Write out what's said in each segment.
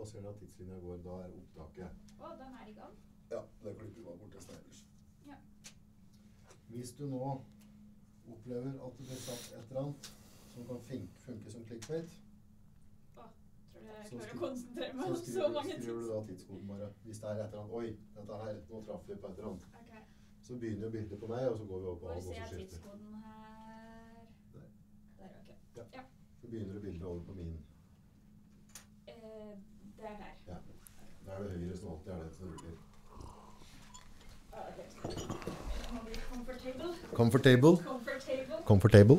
da ser du at tidslinjen går, da opptaket. Den I gang? Ja, det klipper vi bare bort til Steiners. Ja. Hvis du nå opplever at det blir sagt et eller annet som kan funke som clickbait, tror jeg klarer å konsentrere meg om så mange ting. Så skriver du da tidskoden bare. Hvis det et eller annet, oi, dette her, nå traff vi på et eller annet. Okay. Så begynner bildet på meg, og så går vi over på han, og så skifter. Hvor ser jeg tidskoden her? Der, ok. Ja. Så begynner du bildet over på min. Det her. Ja. Da det høyre som alltid det som ruller. Comfortable.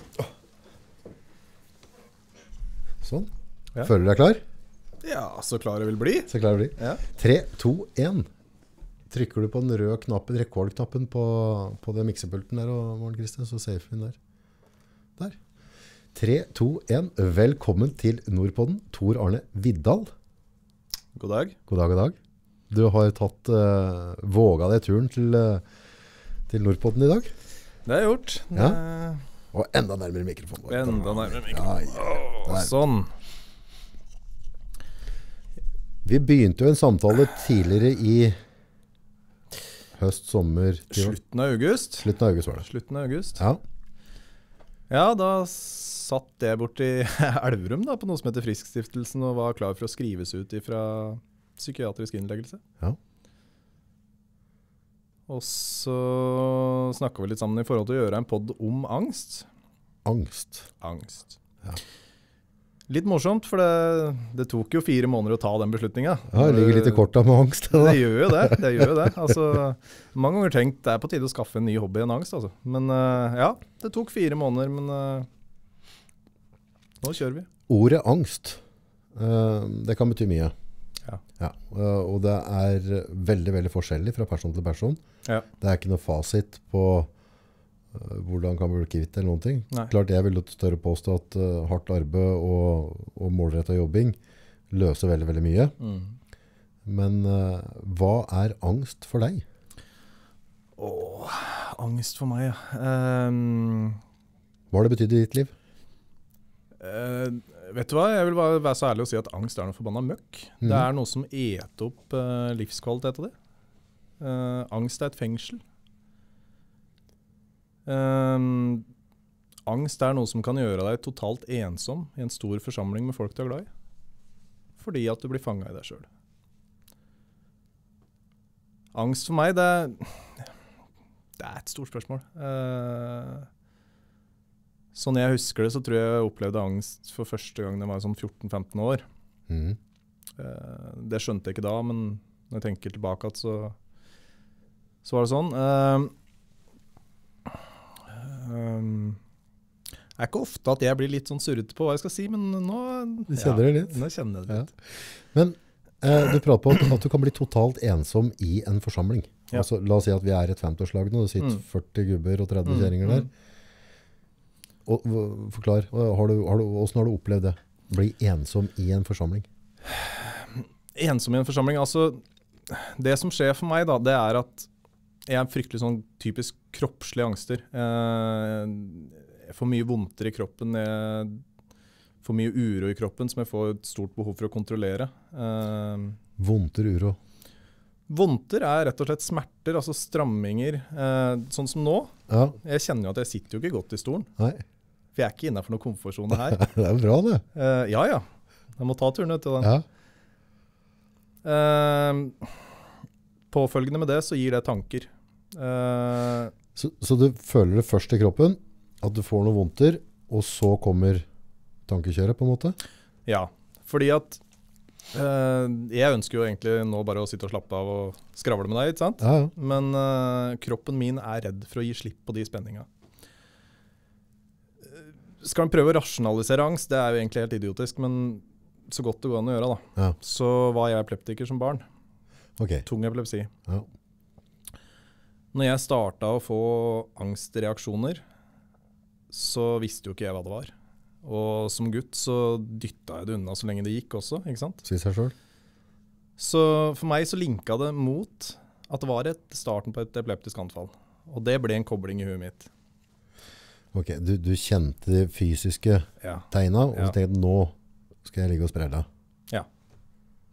Sånn. Ja. Føler du deg klar? Ja, så klar jeg vil bli. Ja. 3, 2, 1. Trykker du på den røde knappen, rekordknappen på det miksepulten der, og Morten Kristian, så safe inn der. Der. 3, 2, 1. Velkommen til Nordpodden, Tor Arne Vidal. God dag. God dag, god dag. Du har tatt våga deg turen til Nordpodden I dag. Det har jeg gjort. Ja. Og enda nærmere mikrofonen. Enda nærmere mikrofonen. Ja. Sånn. Vi begynte jo en samtale tidligere I høst, sommer. Slutten av august. Slutten av august var det. Slutten av august. Ja. Ja, da satt jeg bort I Elverum da, på noe som heter Friskstiftelsen, og var klar for å skrives ut fra psykiatrisk innleggelse. Ja. Og så snakket vi litt sammen I forhold til å gjøre en podd om angst. Angst. Ja. Litt morsomt, for det tok jo 4 måneder å ta den beslutningen. Ja, det ligger litt I korta med angst. Det gjør jo det. Altså, mange ganger tenkt det på tide å skaffe en ny hobby enn angst. Altså. Men ja, det tok 4 måneder, men nå kjører vi. Ordet angst, det kan bety mye. Ja. Og det veldig, veldig forskjellig fra person til person. Ja. Det ikke noe fasit på hvordan kan vi bli kvitt eller noen ting. Nei. Klart jeg vil større påstå at hardt arbeid og målrettet jobbing løser veldig, veldig mye. Men hva angst for deg? Angst for meg, ja. Hva har det betydd I ditt liv? Vet du hva? Jeg vil bare være så ærlig og si at angst noe forbannet møkk. Det noe som eter opp livskvalitet av det. Angst et fengsel. Angst noe som kan gjøre deg totalt ensom I en stor forsamling med folk du glad I. Fordi at du blir fanget I deg selv. Angst for meg, det et stort spørsmål. Sånn jeg husker det, så tror jeg opplevde angst for første gang da jeg var sånn 14-15 år. Det skjønte jeg ikke da, men når jeg tenker tilbake at så var det sånn. Ikke ofte at jeg blir litt sånn surret på hva jeg skal si, men nå kjenner det litt. Nå kjenner jeg det litt. Men du prater på at du kan bli totalt ensom I en forsamling. Ja. Altså, la oss si at vi et 50-årslag nå, det sitter 40 gubber og 30 kjæringer der. Og, forklar, hvordan har du opplevd det? Bli ensom I en forsamling? Ensom I en forsamling, altså det som skjer for meg da, det at jeg fryktelig sånn typisk kroppslige angster. Jeg får mye vondter I kroppen, jeg får mye uro I kroppen som jeg får et stort behov for å kontrollere. Vondter, uro? Vondter rett og slett smerter, altså stramminger, sånn som nå. Ja. Jeg kjenner jo at jeg sitter jo ikke godt I stolen. Nei. For jeg ikke innenfor noen komfortzone her. Det jo bra det. Ja. Jeg må ta turen ut til den. Ja. Påfølgende med det så gir det tanker. Så du føler det først I kroppen, at du får noe vondter, og så kommer tankekjøret på en måte? Ja, fordi at jeg ønsker jo egentlig nå bare å sitte og slappe av og skravle med deg, ikke sant? Ja. Men kroppen min redd for å gi slipp på de spenningene. Skal man prøve å rasjonalisere angst, det jo egentlig helt idiotisk, men så godt det går an å gjøre da. Ja. Så var jeg epileptiker som barn. Okay. Tung epilepsi. Ja. Når jeg startet å få angstreaksjoner, så visste jo ikke jeg hva det var. Og som gutt så dyttet jeg det unna så lenge det gikk også, ikke sant? Sier seg selv. Så for meg så linket det mot at det var starten på et epileptisk anfall. Og det ble en kobling I huet mitt. Ok, du kjente de fysiske tegna, og så tenkte nå skal jeg ligge og sprelle. Ja.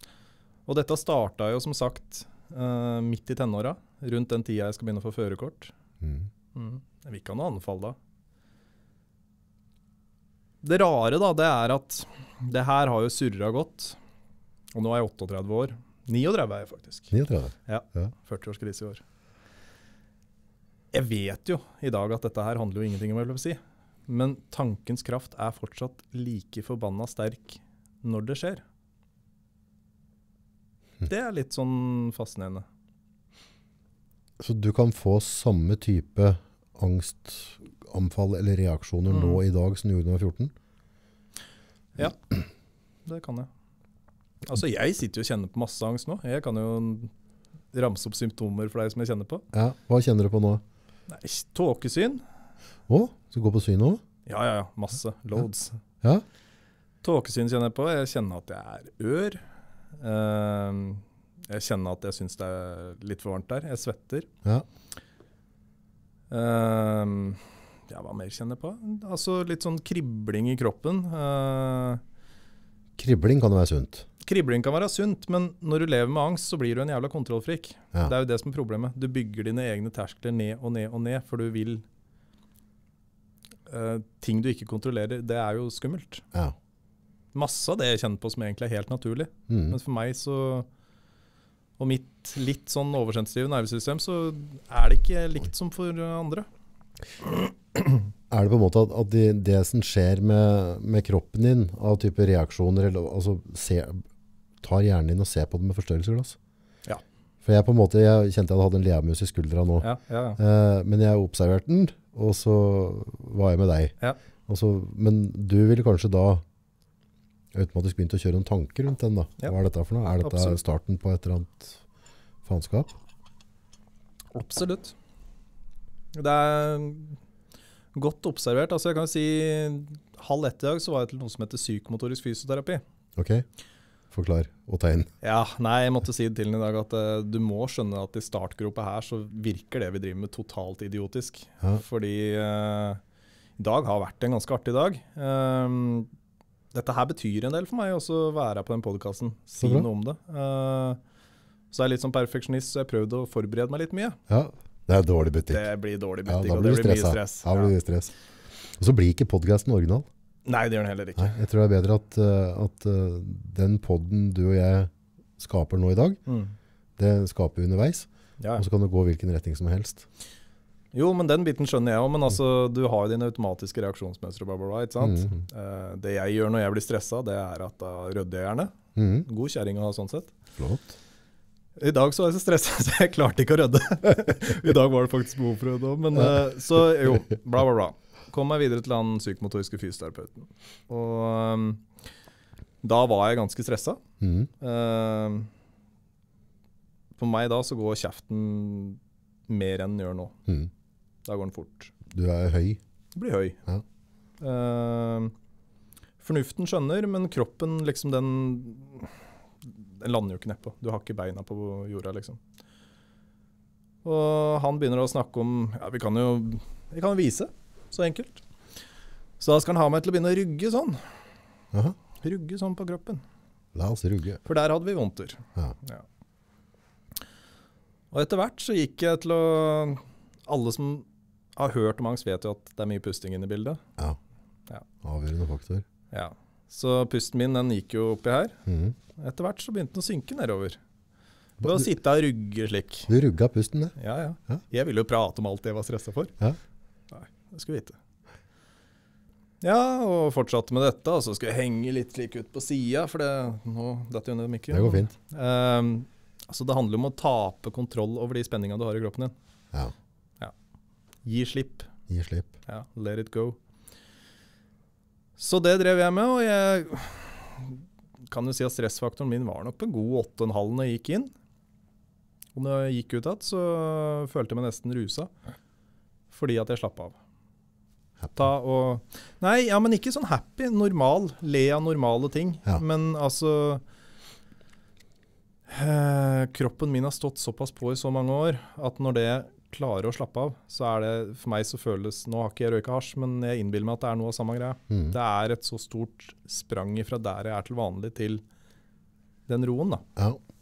Og dette startet jo som sagt midt i tenåra, rundt den tida jeg skal begynne å få førerkort. Jeg vil ikke ha noe anfall da. Det rare da, det er at det her har jo surret godt, og nå er jeg 38 år. 39 er jeg faktisk. 39? Ja, 40-årskrise i år. Jeg vet jo i dag at dette her handler jo ingenting om, jeg vil si. Men tankens kraft er fortsatt like forbanna sterk når det skjer. Det er litt sånn fascinerende. Så du kan få samme type angstanfall eller reaksjoner nå i dag som du gjorde da du var 14? Ja, det kan jeg. Altså jeg sitter jo og kjenner på masse angst nå. Jeg kan jo ramse opp symptomer for deg som jeg kjenner på. Ja, hva kjenner du på nå? Nei, tåkesyn. Så gå på syn nå? Ja, masse. Loads. Ja. Tåkesyn kjenner jeg på. Jeg kjenner at jeg er ør. Jeg kjenner at jeg synes det er litt for varmt der. Jeg svetter. Ja. Hva mer kjenner jeg på? Altså litt sånn kribling i kroppen. Kribling kan jo være sunt. Kribling kan være sunt, men når du lever med angst, så blir du en jævla kontrollfrik. Ja. Det er jo det som er problemet. Du bygger dine egne terskler ned og ned og ned, for du vil ting du ikke kontrollerer, det er jo skummelt. Ja. Masse av det jeg kjenner på som egentlig er helt naturlig. Men for meg så, og mitt litt sånn oversensitive nervesystem, så er det ikke likt som for andre. Er det på en måte at det som skjer med kroppen din, av type reaksjoner, eller, altså, tar hjernen din og ser på det med forstørrelsesglass? Ja. For jeg kjente jeg hadde en leamus i skuldra nå. Ja. Men jeg observerte den, og så var jeg med deg. Ja. Men du ville kanskje da automatisk begynt å kjøre noen tanker rundt den da. Ja. Hva er dette for noe? Er dette Absolutt. starten på et eller annet faenskap? Absolutt. Det er godt observert. Altså jeg kan si 12:30 i dag så var jeg til noe som heter psykomotorisk fysioterapi. Ok, forklar og tegn. Ja, nei, jeg måtte si det til den i dag at du må skjønne at i startgropa her så virker det vi driver med totalt idiotisk. Ja. Fordi i dag har vært en ganske artig dag. Dette her betyr en del for meg også å være på den podcasten. Si Så bra. noe om det. Så er jeg litt som perfeksjonist, så jeg prøvde å forberede meg litt mye. Ja, det er dårlig butikk. Det blir dårlig Ja, butikk, da og blir det du blir mye stressa. stress. Ja, blir du stress. Og så blir ikke podcasten original. Nei, det gjør den heller ikke. Nei, jeg tror det er bedre at den podden du og jeg skaper nå i dag, det skaper vi underveis, Ja. og så kan det gå hvilken retning som helst. Jo, men den biten skjønner jeg jo, men altså, du har jo dine automatiske reaksjonsmønstre, bla, bla, bla, ikke sant? Det jeg gjør når jeg blir stresset, det er at da rødder jeg gjerne. God kjæring å ha sånn sett. Flott. I dag så var jeg så stresset, så jeg klarte ikke å rødde. I dag var det faktisk behov for å rødde, men så jo, bla, bla, bla. Kom meg videre til den psykomotoriske fysioterapeuten. Og da var jeg ganske stresset. For meg da så går kjeften mer enn den gjør nå. Da går den fort. Du er høy. Du blir høy. Ja. Fornuften skjønner, men kroppen liksom den lander jo ikke nedpå. Du har ikke beina på jorda liksom. Og han begynner å snakke om, ja vi kan jo vise, så enkelt. Så da skal han ha meg til å begynne å rugge sånn. Aha. Rugge sånn på kroppen. La oss rugge. For der hadde vi vondter. Ja. Ja. Og etter hvert så gikk jeg til å, alle som har hørt om angst vet jo at det er mye pusting inne i bildet. Ja. Ja. Avgjørende faktor. Ja. Så pusten min, den gikk jo oppi her. Etter hvert så begynte den å synke nedover. Ved å sitte og rugge slik. Du rugga pusten, det. Ja. Ja. Jeg ville jo prate om alt jeg var stresset for. Ja. Nei, det skulle jeg vite. Ja, og fortsatte med dette, og så skulle jeg henge litt slik ut på siden, for nå dette under mikken. Det går fint. Altså det handler om å tape kontroll over de spenningene du har i kroppen din. Ja. Gi slipp. Gi slipp. Ja, let it go. Så det drev jeg med, og jeg kan jo si at stressfaktoren min var nok på en god 8,5 når jeg gikk inn. Og når jeg gikk ut igjen, så følte jeg meg nesten rusa. Fordi at jeg slapp av. Men ikke sånn happy, normal, le av normale ting. Ja. Men altså, kroppen min har stått såpass på i så mange år, at når det klarer å slappe av, så er det, for meg så føles, nå har ikke jeg røyket hasj, men jeg innbiller meg at det er noe av samme greie. Det er et så stort sprang fra der jeg er til vanlig til den roen da. Ja.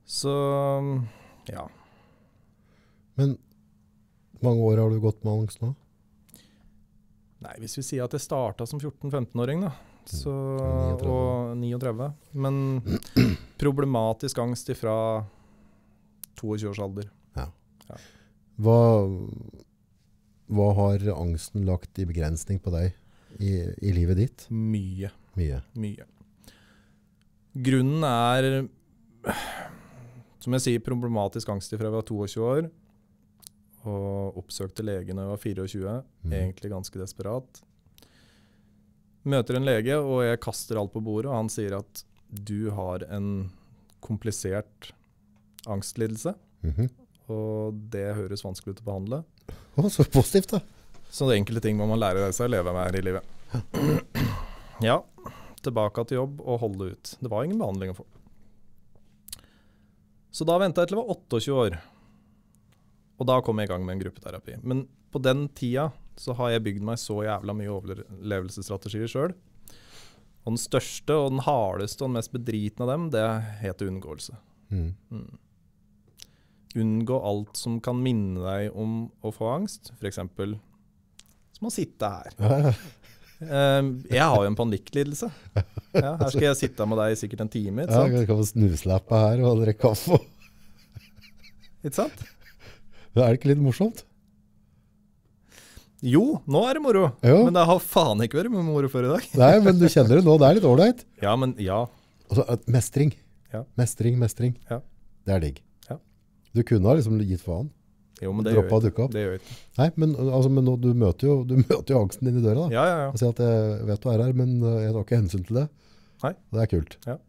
Så, ja. Men mange år har du gått med angst nå? Nei, hvis vi sier at jeg startet som 14-15-åring da, så, 39. og 39, men problematisk angst ifra 22 års alder. Hva har angsten lagt i begrensning på deg i livet ditt? Mye. Mye. Grunnen er, som jeg sier, problematisk angst ifra jeg var 22 år, og oppsøkte legen da jeg var 24, egentlig ganske desperat. Møter en lege, og jeg kaster alt på bordet, og han sier at du har en komplisert angstlidelse, og det høres vanskelig ut å behandle. Så positivt da. Så det enkelte ting må man lære seg å leve med her i livet. Ja, tilbake til jobb og holde ut. Det var ingen behandling å få. Så da ventet jeg til jeg var 28 år. Og da kom jeg i gang med en gruppeterapi. Men på den tida så har jeg bygd meg så jævla mye overlevelsesstrategier selv. Og den største og den hardeste og den mest bedritne av dem, det heter unngåelse. Unngå alt som kan minne deg om å få angst. For eksempel, som å sitte her. Jeg har jo en panikklidelse. Ja, her skal jeg sitte med deg i sikkert en time, ikke sant? Ja, jeg kan få snuslappe her og drikke kaffe. Ikke sant? Det er ikke litt morsomt? Jo, nå er det moro. Jo. Men det har faen ikke vært med moro før i dag. Nei, men du kjenner det nå, det er litt ordentlig. Ja, men ja. Og så mestring. Ja. Mestring. Ja. Det er digg. Ja. Du kunne ha liksom gitt faen. Jo, men det Droppa gjør å dukke opp. det gjør ikke. Nei, men, men nå, du møter jo angsten din i døra da. Ja. Jeg sier at jeg vet du er her, men jeg tar ikke hensyn til det. Nei. Det er kult. Ja.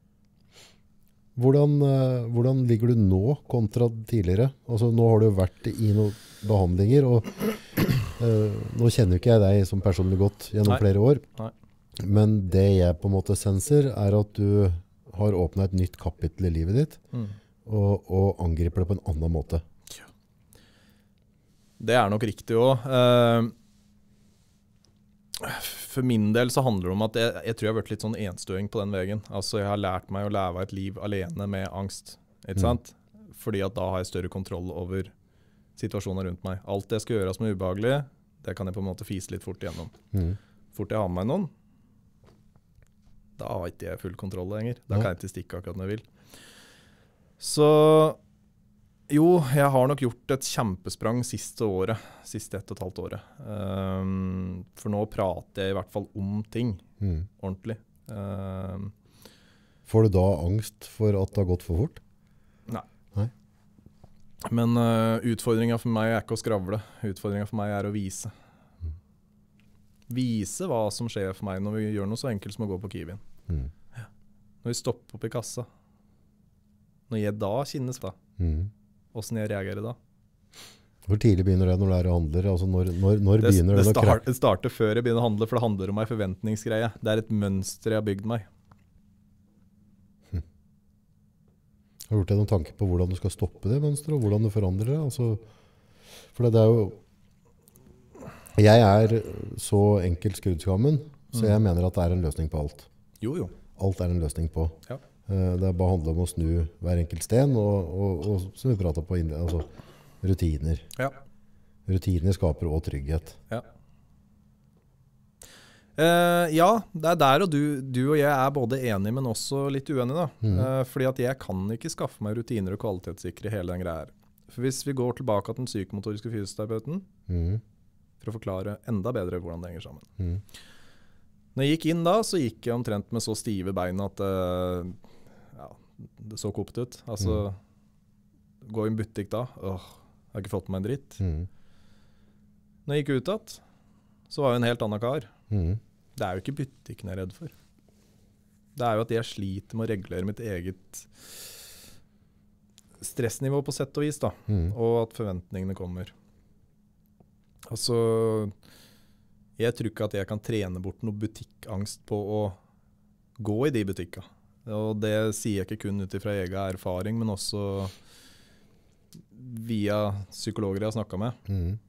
Hvordan ligger du nå kontra tidligere? Altså, nå har du vært i noen behandlinger, og nå kjenner jo ikke jeg deg som personlig godt gjennom flere år. Nei. Men det jeg på en måte senser er at du har åpnet et nytt kapittel i livet ditt, og angriper det på en annen måte. Det er nok riktig også. For min del så handler det om at jeg tror jeg har vært litt sånn enstøing på den veien. Altså jeg har lært meg å leve et liv alene med angst, ikke sant? Fordi at da har jeg større kontroll over situasjoner rundt meg. Alt jeg skal gjøre som er ubehagelig, det kan jeg på en måte fise litt fort igjennom. Fort jeg har med meg noen, da har ikke jeg full kontroll lenger. Da kan jeg ikke stikke akkurat når jeg vil. Så jo, jeg har nok gjort et kjempesprang siste 1,5 året. For nå prater jeg i hvert fall om ting, ordentlig. Får du da angst for at det har gått for fort? Nei. Men utfordringen for meg er ikke å skravle. Utfordringen for meg er å vise. Vise hva som skjer for meg når vi gjør noe så enkelt som å gå på Kiwien. Når vi stopper opp i kassa. Når jeg da kjennes da. Hvordan jeg reagerer da. Hvor tidlig begynner det når du er og handler? Altså når begynner det å krakke? Det starter før jeg begynner å handle, for det handler om en forventningsgreie. Det er et mønster jeg har bygd meg. Har du gjort deg noen tanker på hvordan du skal stoppe det mønsteret, og hvordan du forandrer det? Altså, for det er jo... Jeg er så enkelt skrudd-skammen, så jeg mener at det er en løsning på alt. Jo. Alt er en løsning på. Ja. Det er bare handler om å snu hver enkelt sten, og som vi pratet på, altså rutiner. Ja. Rutiner skaper også trygghet. Ja. Ja, det er der, og du og jeg er både enige, men også litt uenige da. Fordi at jeg kan ikke skaffe meg rutiner og kvalitetssikre hele den greia her. For hvis vi går tilbake til den psykomotoriske fysioterapeuten, for å forklare enda bedre hvordan det henger sammen. Når jeg gikk inn da, så gikk jeg omtrent med så stive bein at det så kopt ut. Altså, gå i en butikk da, jeg har ikke fått med meg en dritt. Når jeg gikk ut at, så var jeg en helt annen kar. Det er jo ikke butikken jeg er redd for. Det er jo at jeg sliter med å regulere mitt eget stressnivå på sett og vis da, og at forventningene kommer. Altså, jeg tror ikke at jeg kan trene bort noe butikkangst på å gå i de butikkene. Og det sier jeg ikke kun ut ifra egen erfaring, men også via psykologer jeg har snakket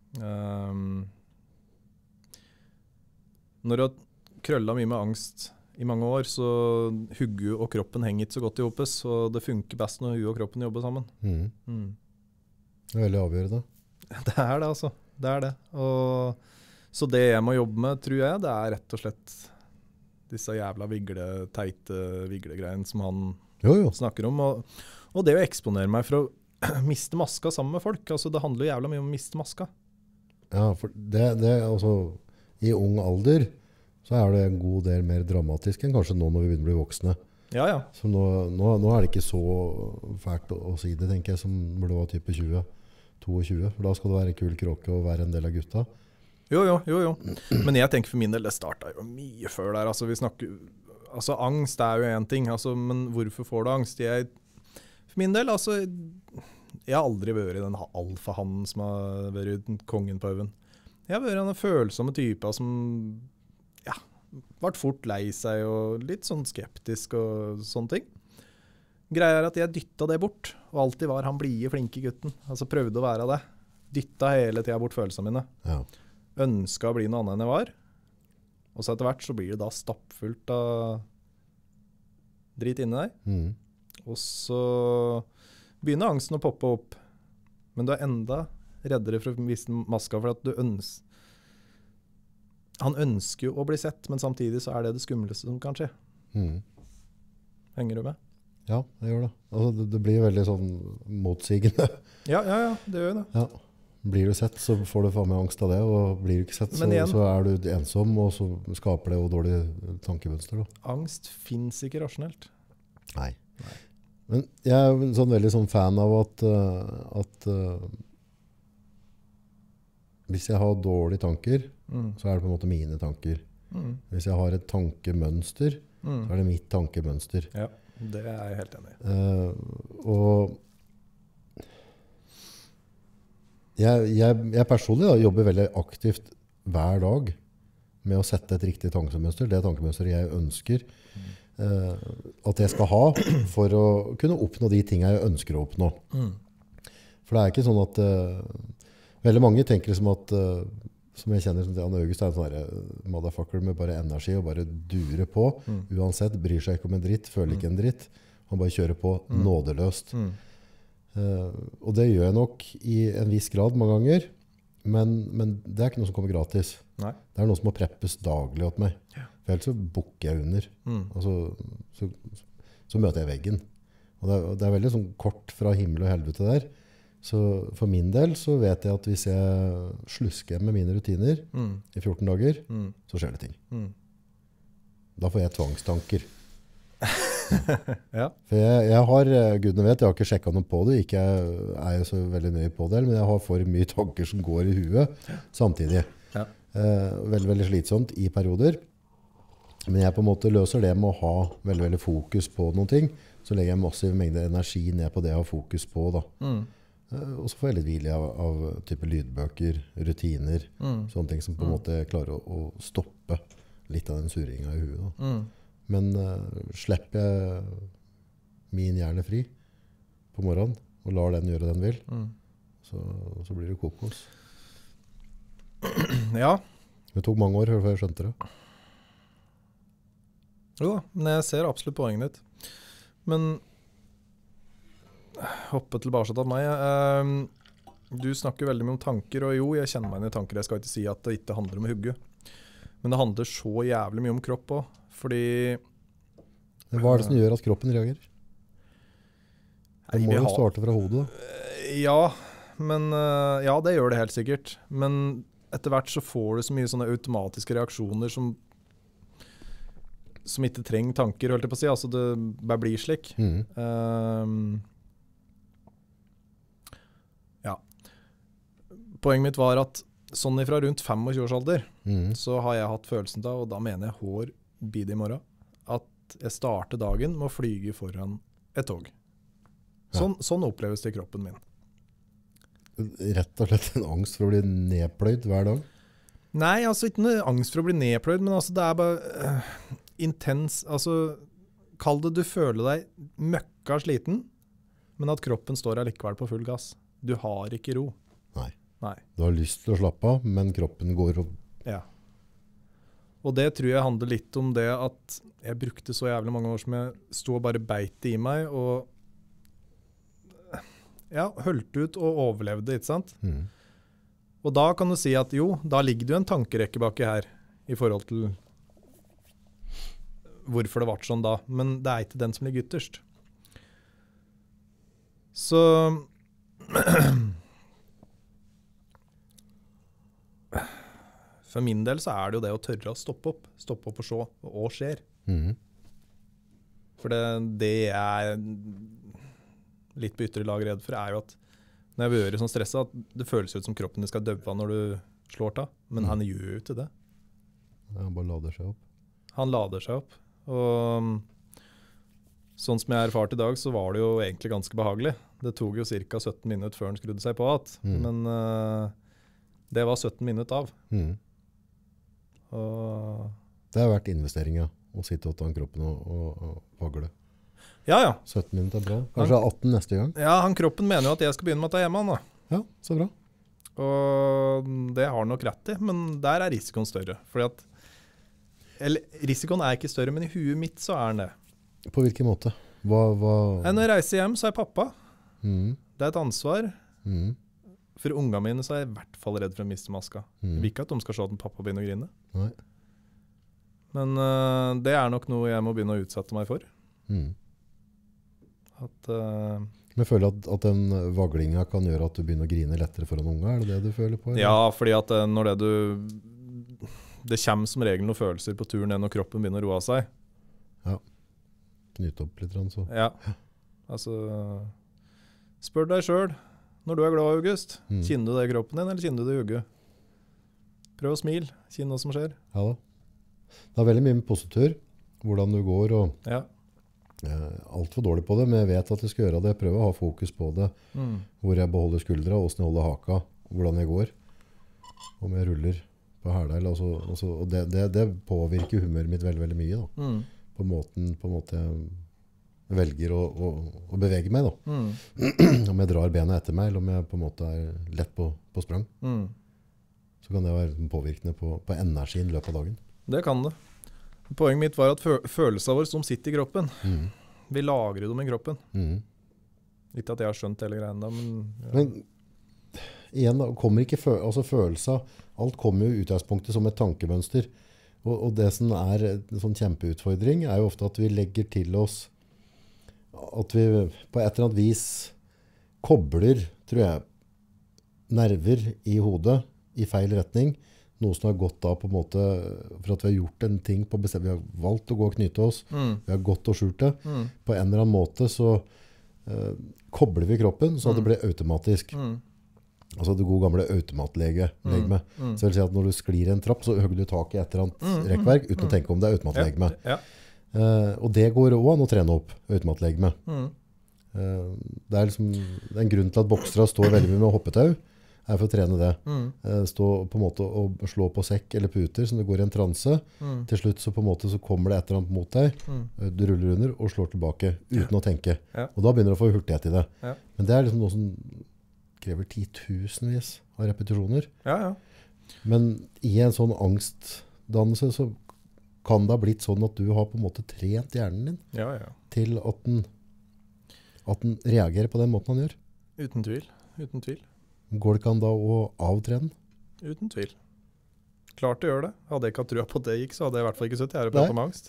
med. Når du har krøllet mye med angst i mange år, så hugget og kroppen henger ikke så godt i hopes, så det funker best når hugget og kroppen jobber sammen. Det er veldig avgjørende. Det er det, altså. Det er det. Så det jeg må jobbe med, tror jeg, det er rett og slett disse jævla teite viglegreiene som han snakker om. Og det å eksponere meg for å miste maska sammen med folk, altså det handler jo jævla mye om å miste maska. Ja, for det altså, i ung alder så er det en god del mer dramatisk enn kanskje nå når vi begynner å bli voksne. Ja, ja. Så nå er det ikke så fælt å si det, tenker jeg, som når du var type 20-22. For da skal du være kul kråke og være en del av gutta. Jo. Men jeg tenker for min del, det startet jo mye før der. Altså angst er jo en ting, altså, men hvorfor får du angst? For min del, altså, jeg har aldri vært den alfahannen som har vært kongen på øven. Jeg har vært en følsomme typer som ble fort lei seg og litt sånn skeptisk og sånne ting. Greia er at jeg dyttet det bort, og alltid var han blide, flinke gutten. Altså prøvde å være det. Dyttet hele tiden bort følelsene mine. Ja. Ønsket å bli noe annet enn jeg var. Og så etter hvert så blir det da stappfullt av drit inni deg. Og så begynner angsten å poppe opp. Men du er enda reddere for å miste maska, for at du han ønsker jo å bli sett, men samtidig så er det skumleste som kan skje. Henger du med? Ja, det gjør det. Altså, det blir veldig sånn motsigende. Ja, det gjør det. Ja. Blir du sett, så får du faen meg angst av det, og blir du ikke sett, så er du ensom, og så skaper det jo dårlig tankemønster. Da. Angst finnes ikke rasjonelt. Nei. Men jeg er veldig fan av at hvis jeg har dårlige tanker, så er det på en måte mine tanker. Hvis jeg har et tankemønster, så er det mitt tankemønster. Ja, det er jeg helt enig i. Og jeg personlig jobber veldig aktivt hver dag med å sette et riktig tankemønster. Det tankemønsteret jeg ønsker at jeg skal ha for å kunne oppnå de tingene jeg ønsker å oppnå. For det er ikke sånn at veldig mange tenker liksom at som jeg kjenner som Jan August er en sånn motherfucker med bare energi og bare durer på. Uansett, bryr seg ikke om en dritt, føler ikke en dritt. Han bare kjører på nådeløst. Og det gjør jeg nok i en viss grad mange ganger, men det er ikke noe som kommer gratis. Nei. Det er noe som må preppes daglig åt meg. For ellers så bukker jeg under. Og så møter jeg veggen. Og det er veldig sånn kort fra himmel og helvete der. Så for min del så vet jeg at hvis jeg slusker med mine rutiner i 14 dager, så skjer det ting. Da får jeg tvangstanker. Ja. For jeg har, gudene vet, jeg har ikke sjekket noe på det, ikke er jeg så veldig nøye på det, men jeg har for mye tanker som går i huet samtidig. Ja. Veldig, veldig slitsomt i perioder. Men jeg på en måte løser det med å ha veldig, veldig fokus på noen ting, så legger jeg massiv mengde energi ned på det jeg har fokus på da. Og så får jeg litt hvile av type lydbøker, rutiner, sånne ting som på en måte klarer å stoppe litt av den surringen i huet da. Men slipper jeg min hjerne fri på morgenen og lar den gjøre den vil, så blir det kokos. Ja. Det tok mange år før jeg skjønte det. Jo, men jeg ser absolutt poenget ditt. Men hoppe tilbake til meg. Du snakker veldig mye om tanker, og jo, jeg kjenner meg inn i tanker. Jeg skal ikke si at det ikke handler om hugget. Men det handler så jævlig mye om kropp også. Fordi hva er det som gjør at kroppen reagerer? Det må jo starte fra hodet da. Ja, ja, det gjør det helt sikkert. Men etter hvert så får du så mye sånne automatiske reaksjoner som ikke trenger tanker, holdt jeg på å si. Altså det bare blir slik. Ja. Poenget mitt var at sånn ifra rundt 25-årsalder så har jeg hatt følelsen da, og da mener jeg hår bid i morgen, at jeg starter dagen med å flyge foran et tog. Sånn oppleves det i kroppen min. Rett og slett en angst for å bli nedpløyd hver dag? Nei, altså ikke noe angst for å bli nedpløyd, men altså det er bare intens, altså kall det du føler deg møkka sliten, men at kroppen står allikevel på full gass. Du har ikke ro. Nei. Du har lyst til å slappe av, men kroppen går opp. Ja. Og det tror jeg handler litt om det at jeg brukte så jævlig mange år som jeg stod og bare beit det i meg, og ja, holdt ut og overlevde, ikke sant? Og da kan du si at jo, da ligger det jo en tankerekke baki her, i forhold til hvorfor det ble sånn da. Men det er ikke den som ligger ytterst. Så for min del så er det jo det å tørre å stoppe opp og se hva skjer. For det jeg er litt på ytre lag redd for, er jo at når jeg blir sånn stresset, at det føles ut som kroppen din skal døve når du slår ta. Men han gjør jo ikke det. Han bare lader seg opp. Han lader seg opp. Og sånn som jeg erfarte i dag, så var det jo egentlig ganske behagelig. Det tok jo ca. 17 minutter før han skrudde seg på at. Men det var 17 minutter av. Og det har vært investeringen å sitte og ta kroppen og vagle. Ja, ja. 17 minutter er bra. Kanskje 18 neste gang. Ja, kroppen mener jo at jeg skal begynne med å ta hjemme han da. Ja, så bra. Og det har han nok rett i, men der er risikoen større. Fordi at, eller risikoen er ikke større, men i huet mitt så er den det. På hvilken måte? Når jeg reiser hjem, så er pappa. Det er et ansvar. For ungene mine så er jeg i hvert fall redd for å miste maska. Jeg vil ikke at de skal se at pappa begynner å grine. Nei. Men det er nok noe jeg må begynne å utsette meg for. Men jeg føler at den vaglinga kan gjøre at du begynner å grine lettere foran unga, er det det du føler på? Eller? Ja, fordi at når det kommer som regel noen følelser på turen når kroppen begynner å roe seg. Ja, knyte opp litt, så. Ja, altså, spør deg selv, når du er glad, August, kjenner du det i kroppen din, eller kjenner du det i hugget? Prøv å smile, kjenne hva som skjer. Ja da. Det er veldig mye med positur, hvordan du går, og ja. Alt for dårlig på det, men jeg vet at jeg skal gjøre det. Jeg prøver å ha fokus på det, hvor jeg beholder skuldra, hvordan jeg holder haka, hvordan jeg går, om jeg ruller på hæla, og det påvirker humøret mitt veldig, veldig mye da. På måten jeg velger å bevege meg da. Om jeg drar bena etter meg, eller om jeg på en måte er lett på sprang. Så kan det være påvirkende på energien i løpet av dagen. Det kan det. Poenget mitt var at følelsene våre som sitter i kroppen, vi lagrer dem i kroppen. Ikke at jeg har skjønt hele greien da, men... Ja. Men igjen da, kommer ikke følelser, alt kommer jo i utgangspunktet som et tankemønster. Og det som er en sånn kjempeutfordring er jo ofte at vi legger til oss at vi på et eller annet vis kobler, tror jeg, nerver i hodet i feil retning. Noe som har gått da på en måte, for at vi har gjort en ting på bestemt, vi har valgt å gå og knyte oss, vi har gått og skjult det. På en eller annen måte så kobler vi kroppen så at det blir automatisk. Altså det gode gamle automatlegeme. Så vil si at når du sklir en trapp, så høgger du tak i et eller annet rekkverk uten å tenke om det er automatlegeme. Ja. Og det går også an å trene opp automatlegeme. Det er liksom en grunn til at boksere står veldig mye med hoppetau, er for å trene det. Stå på en måte og slå på sekk eller puter som det går i en transe. Til slutt så på en måte så kommer det et eller annet mot deg. Du ruller under og slår tilbake uten å tenke. Og da begynner du å få hurtighet i det. Men det er liksom noe som krever 10 000-vis av repetisjoner. Men i en sånn angstdannelse så kan det ha blitt sånn at du har på en måte trent hjernen din til at den reagerer på den måten han gjør. Uten tvil. Uten tvil. Går det ikke an da å avtrene? Uten tvil. Klart å gjøre det. Hadde jeg ikke hatt trua på at det gikk, så hadde jeg i hvert fall ikke sett her og pratet om angst.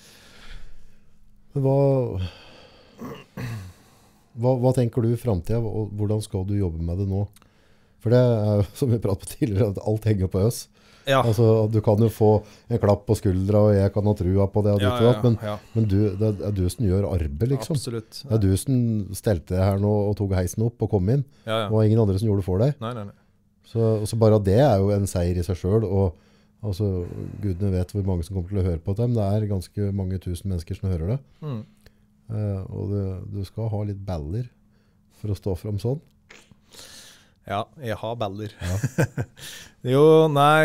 Hva tenker du i fremtiden, og hvordan skal du jobbe med det nå? For det er jo, som vi pratet på tidligere, at alt henger på oss. Ja. Altså, du kan jo få en klapp på skuldra, og jeg kan ha trua på det, men det er du som gjør arbeid, liksom. Absolutt. Det er du som stelte deg her nå og tok heisen opp og kom inn, og ingen andre som gjorde det for deg. Nei. Så bare det er jo en seier i seg selv, og altså, gudene vet hvor mange som kommer til å høre på dem. Det er ganske mange tusen mennesker som hører det. Og du skal ha litt baller for å stå frem sånn. Ja, jeg har baller. Jo, nei.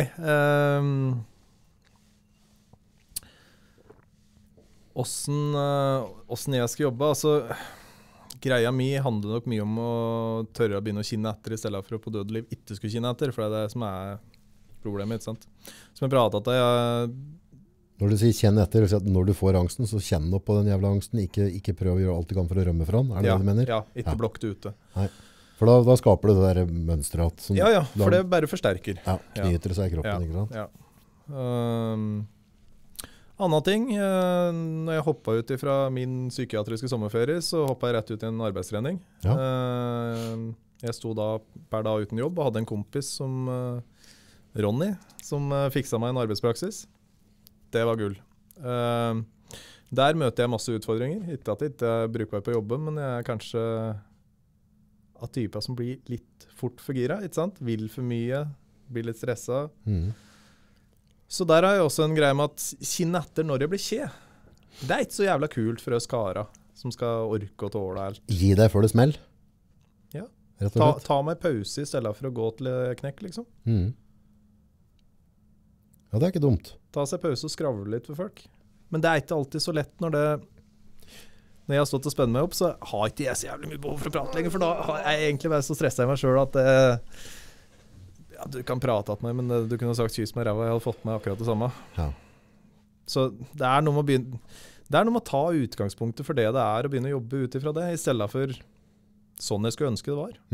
Hvordan jeg skal jobbe, altså greia mi handler nok mye om å tørre å begynne å kinne etter i stedet for å på dødeliv ikke skulle kinne etter, for det er det som er problemet, ikke sant? Som jeg pratet at Når du sier kjenn etter, vil si at når du får angsten, så kjenn opp på den jævla angsten. Ikke prøv å gjøre alt du kan for å rømme fra den. Er det det du mener? Ja, ikke blokk det ute. Nei. For da skaper det der mønstret. Som Ja, for det bare forsterker. Ja, knyter det seg i kroppen, ikke sant? Ja. Annen ting, når jeg hoppet ut fra min psykiatriske sommerferie, så hoppet jeg rett ut i en arbeidstrening. Ja. Jeg sto da per dag uten jobb og hadde en kompis som Ronny, som fikset meg en arbeidspraksis. Det var gull. Der møter jeg masse utfordringer. Ikke at jeg ikke er brukbar på jobben, men jeg er kanskje av typen som blir litt fort forgiret, ikke sant? Vil for mye, blir litt stresset. Så der har jeg også en greie med at kinn etter når jeg blir kje. Det er ikke så jævla kult for oss karer som skal orke og tåle alt. Gi deg før det smell. Ja. Rett og slett. Ta meg pause i stedet for å gå til knekk, liksom. Ja, det er ikke dumt. Ta seg pause og skravle litt for folk. Men det er ikke alltid så lett når jeg har stått og spennet meg opp, så har ikke jeg så jævlig mye behov for å prate lenger, for da har jeg egentlig vært så stresset i meg selv at ja, du kan prate at meg, men du kunne sagt kyss med ræva, jeg hadde fått med akkurat det samme. Ja. Så det er noe med å ta utgangspunktet for det er, og begynne å jobbe ut ifra det, i stedet for sånn jeg skulle ønske det var.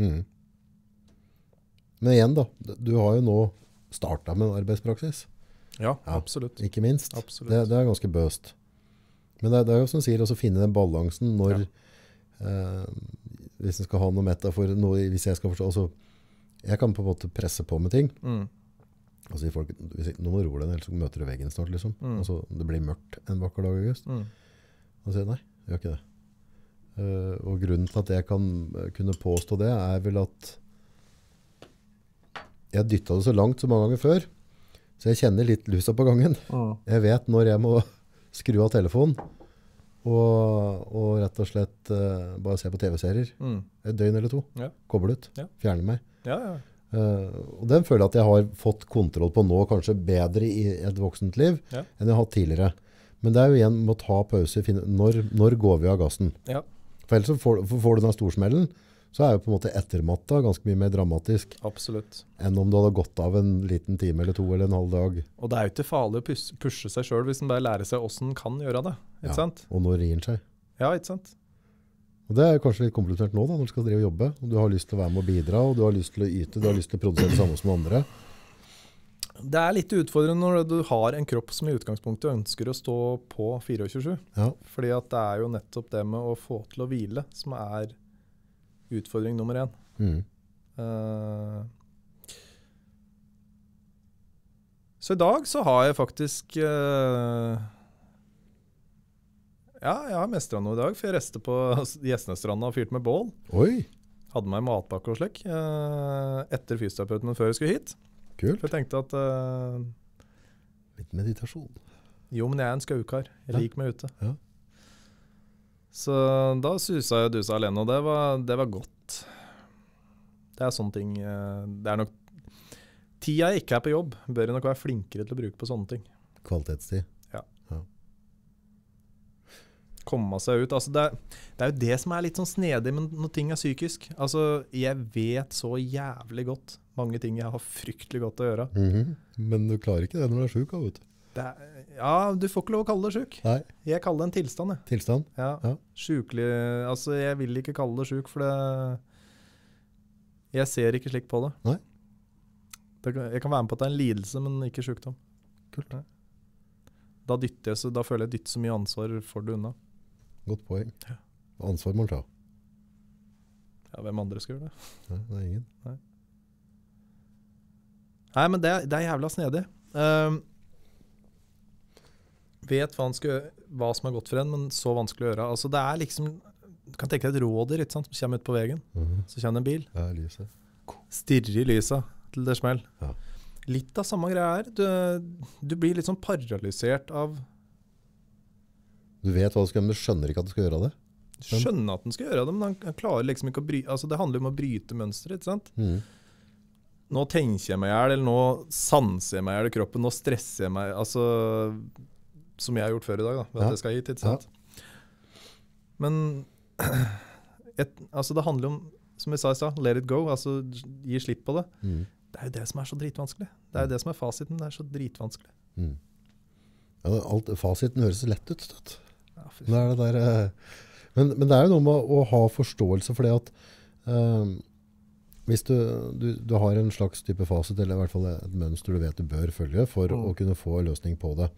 Men igjen da, du har jo nå startet med en arbeidspraksis. Ja, absolutt. Ikke minst. Absolutt. Det er ganske bøst. Men det er jo som sier, også finne den balansen når, hvis jeg skal ha noe metafor, hvis jeg skal forstå, altså, jeg kan på en måte presse på med ting. Og si folk, nå må du roe deg, ellers så møter du veggen snart, liksom. Altså, det blir mørkt en vakker dag i august. Og sier nei, jeg gjør ikke det. Og grunnen til at jeg kan kunne påstå det, er vel at jeg dyttet det så langt så mange ganger før, så jeg kjenner litt lusa på gangen. Jeg vet når jeg må skru av telefonen, og rett og slett bare se på TV-serier. Et døgn eller to. Koble ut. Fjerne meg. Og den føler jeg at jeg har fått kontroll på nå, kanskje bedre i et voksent liv enn jeg har hatt tidligere. Men det er jo igjen med å ta pause, når går vi av gassen? For ellers så får du den storsmellen, så er jo på en måte ettermatta ganske mye mer dramatisk. Absolutt. Enn om du hadde gått av en liten time eller to eller en halv dag. Og det er jo ikke farlig å pushe seg selv hvis man bare lærer seg hvordan man kan gjøre det. Ikke sant? Og når rir seg. Ja, ikke sant? Og det er kanskje litt komplisert nå da, når du skal drive og jobbe. Og du har lyst til å være med å bidra, og du har lyst til å yte, du har lyst til å produsere det samme som andre. Det er litt utfordrende når du har en kropp som i utgangspunktet ønsker å stå på 24/7. Fordi at det er jo nettopp det med å få til å hvile som er utfordring nummer 1. Så i dag så har jeg faktisk ja, jeg har mestret noe i dag, for jeg restet på Gjesnestranda og fyrt med bål. Oi! Hadde meg matpakke og slik etter fysioterapeuten før jeg skulle hit. Kult. For jeg tenkte at litt meditasjon. Jo, men jeg er en skaukar. Jeg liker meg ute. Ja. Så da susa jeg og dusa alene, og det var godt. Det er sånne ting. Det er nok tida jeg ikke er på jobb, bør jeg nok være flinkere til å bruke på sånne ting. Kvalitetstid. Ja. Komme seg ut. Altså det er jo det som er litt sånn snedig, men når ting er psykisk. Altså, jeg vet så jævlig godt mange ting jeg har fryktelig godt å gjøre. Men du klarer ikke det når du er syk, vet du. Ja, du får ikke lov å kalle det syk. Nei. Jeg kaller det en tilstand. Tilstand? Ja. Sjukelig, altså jeg vil ikke kalle det syk, for jeg ser ikke slik på det. Nei. Jeg kan være med på at det er en lidelse, men ikke sykdom. Kult. Da føler jeg dytter så mye ansvar for det unna. Godt poeng. Ansvar må man ta. Ja, hvem andre skal gjøre det? Nei, det er ingen. Nei, men det er jævla snedig. Vet hva som er godt for en, men så vanskelig å gjøre. Altså, det er liksom, du kan tenke deg et råder, ikke sant, som kommer ut på veien. Så kommer en bil. Ja, lyset. Stirrer i lyset til det smell. Ja. Litt av samme greie her. Du blir litt sånn paralysert av... Du vet hva du skal, men du skjønner ikke at du skal gjøre det. Skjønner at den skal gjøre det, men han klarer liksom ikke å bryte... Altså, det handler om å bryte mønsteret, ikke sant? Nå tenker jeg meg ihjel, eller nå sanser jeg meg ihjel i kroppen, nå stresser jeg meg, altså... Som jeg har gjort før i dag, da, ved at jeg skal hit, ikke sant? Men altså det handler om, som jeg sa i stad, let it go, altså gi slipp på det. Det er jo det som er så dritvanskelig. Det er jo det som er fasiten, det er så dritvanskelig. Mm. Ja, fasiten høres lett ut. Støtt. Ja, fy Det er det der, men det er jo noe med å ha forståelse for det at hvis du har en slags type fasit, eller i hvert fall et mønster du vet du bør følge for å kunne få en løsning på det.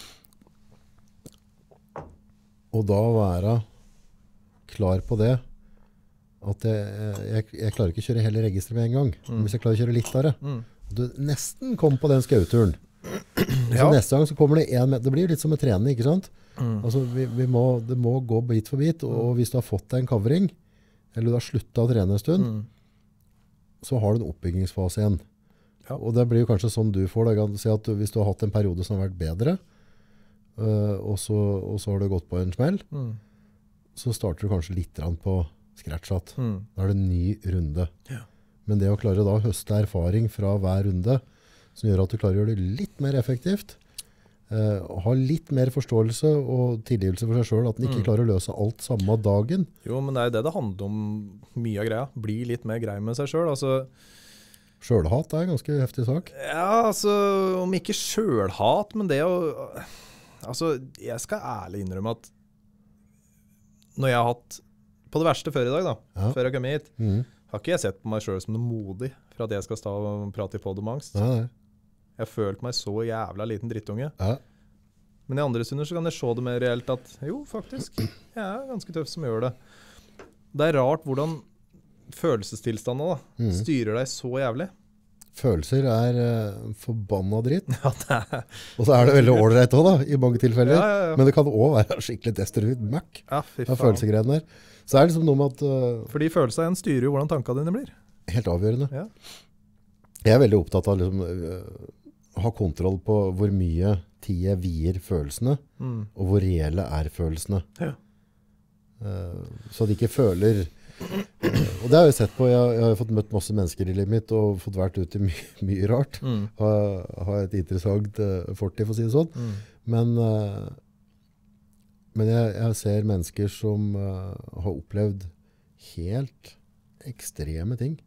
Og da være klar på det, at jeg klarer ikke å kjøre hele registeret med en gang. Hvis jeg klarer å kjøre litt av det. Du nesten kom på den skauturen. Så neste gang så kommer det en, det blir litt som med trening, ikke sant? Altså, det må gå bit for bit, og hvis du har fått deg en kavring, eller du har sluttet å trene en stund, så har du en oppbyggingsfase igjen. Ja. Og det blir jo kanskje sånn du får det. Si at hvis du har hatt en periode som har vært bedre, og så har du gått på en smell, så starter du kanskje litt på scratchat. Da er det en ny runde. Ja. Men det å klare da å høste erfaring fra hver runde, som gjør at du klarer å gjøre det litt mer effektivt, ha litt mer forståelse og tilgivelse for seg selv, at den ikke klarer å løse alt samme dagen. Jo, men det er det handler om mye av greia. Bli litt mer grei med seg selv. Altså, Selvhat er en ganske heftig sak. ja, altså, om ikke selvhat, men det å... Altså, jeg skal ærlig innrømme at når jeg har hatt, på det verste før i dag da, før jeg kom hit, har ikke jeg sett på meg selv som noe modig for at jeg skal stå og prate i podd om angst. Nei. Jeg har følt meg så jævla liten drittunge. Ja. Men i andre stunder så kan jeg se det mer reelt at, jo, faktisk, jeg er ganske tøff som gjør det. Det er rart hvordan følelsestilstandene da, styrer deg så jævlig. Følelser er forbanna dritt. Ja, det er... Og så er det veldig ordentlig også da, i mange tilfeller. Ja. Men det kan også være skikkelig destruktivt møkk Ja, fy av faen. følelsesgreiene der. Så er det liksom noe med at... Fordi følelsene igjen styrer jo hvordan tankene dine blir. helt avgjørende. Ja. Jeg er veldig opptatt av liksom, ha kontroll på hvor mye tid jeg vier følelsene, og hvor reelle er følelsene. Ja. Så de ikke føler... og det har jeg sett på. Jeg har fått møtt masse mennesker i livet mitt, og fått vært ute i mye rart. Har et interessant fortid, for å si det sånn. Men jeg ser mennesker som har opplevd helt ekstreme ting.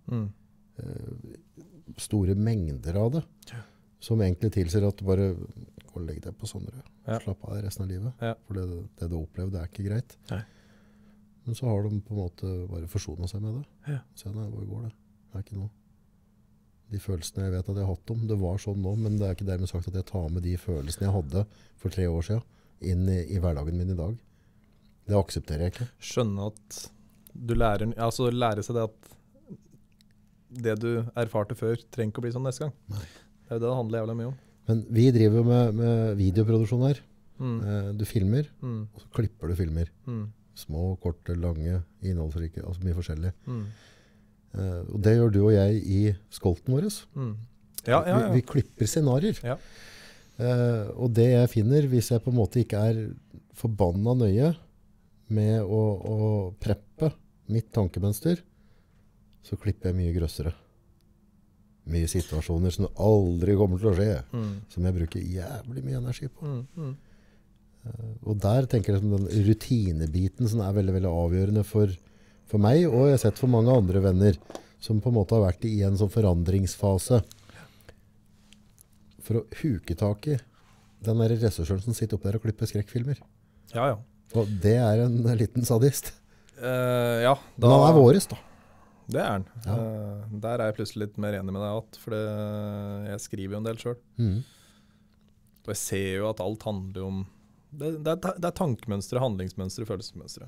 Store mengder av det. Som egentlig tilsier at du bare går og legger deg på sånn rød. Slapp av resten av livet. For det du opplevde er ikke greit. Nei. Men så har de på en måte bare forsonet seg med det. Så nei, hvor går det? Det er ikke noe. De følelsene jeg vet at jeg har hatt om, det var sånn nå, men det er ikke dermed sagt at jeg tar med de følelsene jeg hadde for 3 år siden inn i hverdagen min i dag. Det aksepterer jeg ikke. Skjønne at du lærer, altså lære seg det at det du erfarte før trenger ikke å bli sånn neste gang. Nei. Det er jo det det handler jævlig mye om. Men vi driver jo med videoproduksjon her. Du filmer, og så klipper du filmer. Små, korte, lange, innholdsrike, altså mye forskjellig. Og det gjør du og jeg i skolten vår. Vi klipper scenarier. Og det jeg finner, hvis jeg på en måte ikke er forbanna nøye med å preppe mitt tankemønster, så klipper jeg mye grøssere. Mye situasjoner som aldri kommer til å skje, som jeg bruker jævlig mye energi på. Og der tenker jeg den rutinebiten som er veldig, veldig avgjørende for meg, og jeg har sett for mange andre venner som på en måte har vært i en sånn forandringsfase for å huke tak i den der regissøren som sitter oppe der og klipper skrekkfilmer. Og det er en liten sadist. Men han er våres da. Det er han. Der er jeg plutselig litt mer enig med deg, for jeg skriver jo en del selv. Og jeg ser jo at alt handler om det er tankemønstre, handlingsmønstre, følelsesmønstre.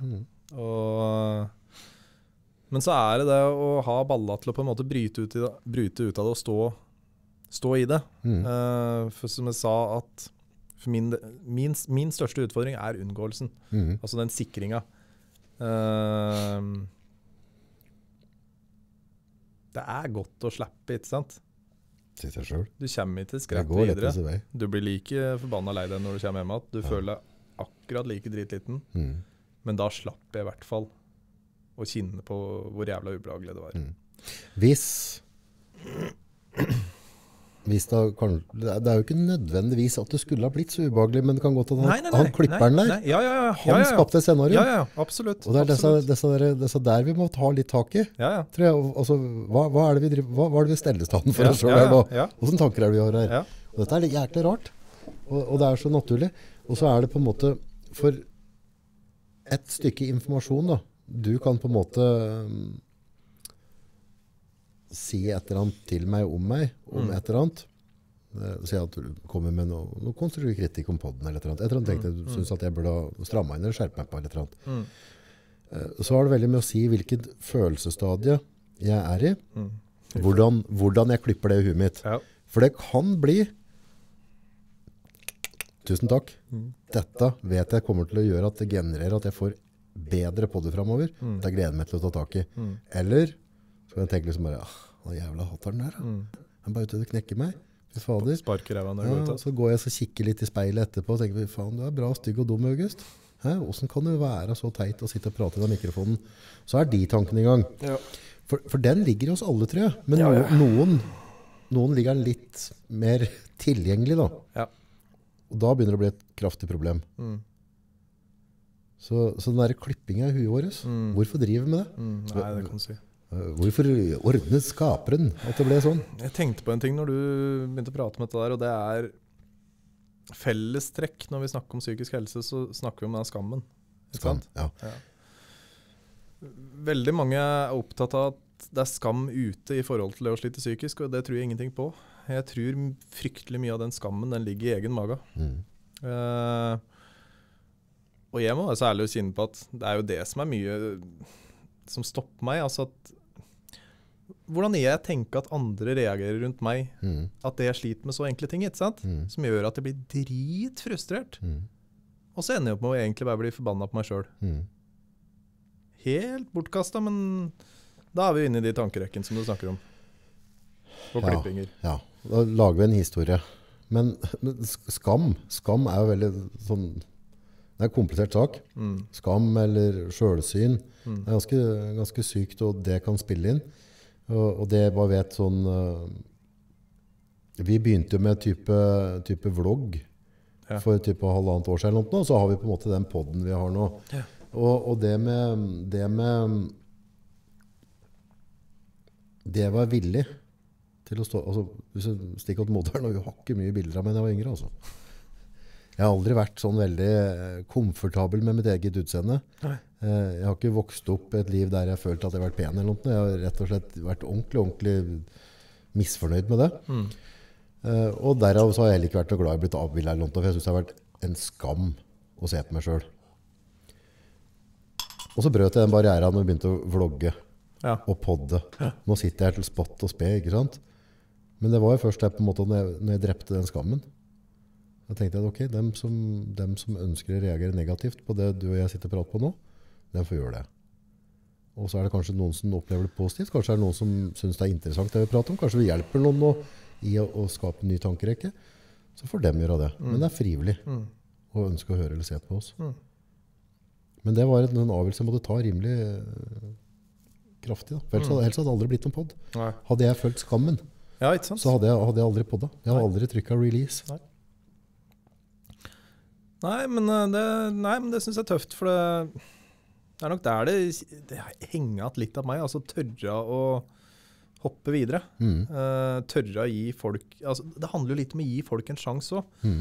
Men så er det å ha balla til å på en måte bryte ut av det og stå i det. For som jeg sa, at for min største utfordring er unngåelsen. Altså den sikringen. Det er godt å slappe, ikke sant? Til seg selv. Du kommer ikke til skrett videre. Du blir like forbanna lei deg når du kommer hjem at du føler deg akkurat like dritliten. Men da slapp jeg i hvert fall å kjenne på hvor jævla ubehagelig det var. hvis det er jo ikke nødvendigvis at det skulle ha blitt så ubehagelig, men det kan godt at han klipperen der, han skapte et scenario. Ja, absolutt. Og det er disse der vi må ta litt tak i. Tror jeg. Altså, hva er det vi driver, hva er det vi steller stand for oss selv her nå? Hvordan tanker er det vi har her? Og dette er litt hjertelig rart, og det er så naturlig. Og så er det på en måte, for et stykke informasjon da, du kan på en måte si et eller annet til meg om et eller annet. Si at du kommer med noe konstruktiv kritikk om podden eller et eller annet. Et eller annet tenkte du synes at jeg burde stramme inn eller skjerpe meg på eller et eller annet. Så har det veldig med å si hvilket følelsesstadie jeg er i. Hvordan jeg klipper det i huet mitt. For det kan bli tusen takk. Dette vet jeg kommer til å gjøre at det genererer at jeg får bedre podder fremover. Det gleder meg til å ta tak i. Eller så kan jeg tenke liksom bare, hva jævla hater den der? Han bare ute til å knekke meg. Fy fader. Sparker ræva når det går ut. Så går jeg og kikker litt i speilet etterpå og tenker, faen, du er bra, stygg og dum, August. Hvordan kan du være så teit og sitte og prate i den mikrofonen? Så er de tankene i gang. For den ligger i oss alle, tror jeg. Men noen ligger litt mer tilgjengelig da. Og da begynner det å bli et kraftig problem. Så den der klippingen i huet vårt, hvorfor driver vi med det? Nei, det kan du si. Hvorfor ordnet skaperen at det ble sånn? Jeg tenkte på en ting når du begynte å prate om dette der, og det er fellestrekk. Når vi snakker om psykisk helse, så snakker vi om den skammen. Skam, ja. Veldig mange er opptatt av at det er skam ute i forhold til det å slite psykisk, og det tror jeg ingenting på. Jeg tror fryktelig mye av den skammen, den ligger i egen mage. Og jeg må være så ærlig å kjenne på at det er jo det som er mye som stopper meg, altså at hvordan jeg tenker at andre reagerer rundt meg, at det jeg sliter med så enkle ting, ikke sant? Som gjør at jeg blir dritfrustrert. Og så ender jeg opp med å egentlig bare bli forbannet på meg selv. Helt bortkastet, men da er vi inne i de tankerekken som du snakker om. Og klippinger. Ja, da lager vi en historie. Men skam er jo veldig sånn, det er en komplisert sak. Skam eller selvsyn. Det er ganske sykt, og det kan spille inn. Og det bare vet sånn vi begynte jo med type vlogg for type 1,5 år siden eller noe, så har vi på en måte den podden vi har nå. Og det med det var villig til å stå, altså hvis du stikker til moderen, og vi har ikke mye bilder av meg da jeg var yngre, altså. Jeg har aldri vært sånn veldig komfortabel med mitt eget utseende. Jeg har ikke vokst opp et liv der jeg følte at jeg har vært pen eller noe. Jeg har rett og slett vært ordentlig misfornøyd med det. Og derav så har jeg heller ikke vært noe glad i å bli avbildet eller noe, for jeg synes det har vært en skam å se på meg selv. Og så brøt jeg den barrieren når jeg begynte å vlogge og podde. Nå sitter jeg her til spott og spe, ikke sant? Men det var jo først der på en måte når jeg drepte den skammen. Da tenkte jeg at ok, dem som ønsker å reagere negativt på det du og jeg sitter og prater på nå, den får gjøre det. Og så er det kanskje noen som opplever det positivt, kanskje er det noen som synes det er interessant det vi prater om, kanskje vi hjelper noen nå i å skape en ny tankerekke, så får dem gjøre det. Men det er frivillig å ønske å høre eller se på oss. Men det var en avgjørelse jeg måtte ta rimelig kraftig. Da. For ellers hadde det aldri blitt noen podd. Hadde jeg følt skammen, så hadde jeg aldri podda. Jeg hadde aldri trykket release. Nei, men det synes jeg er tøft, for det er nok der det henger at litt av meg, altså tørre å hoppe videre. Tørre å gi folk, altså det handler jo litt om å gi folk en sjanse også.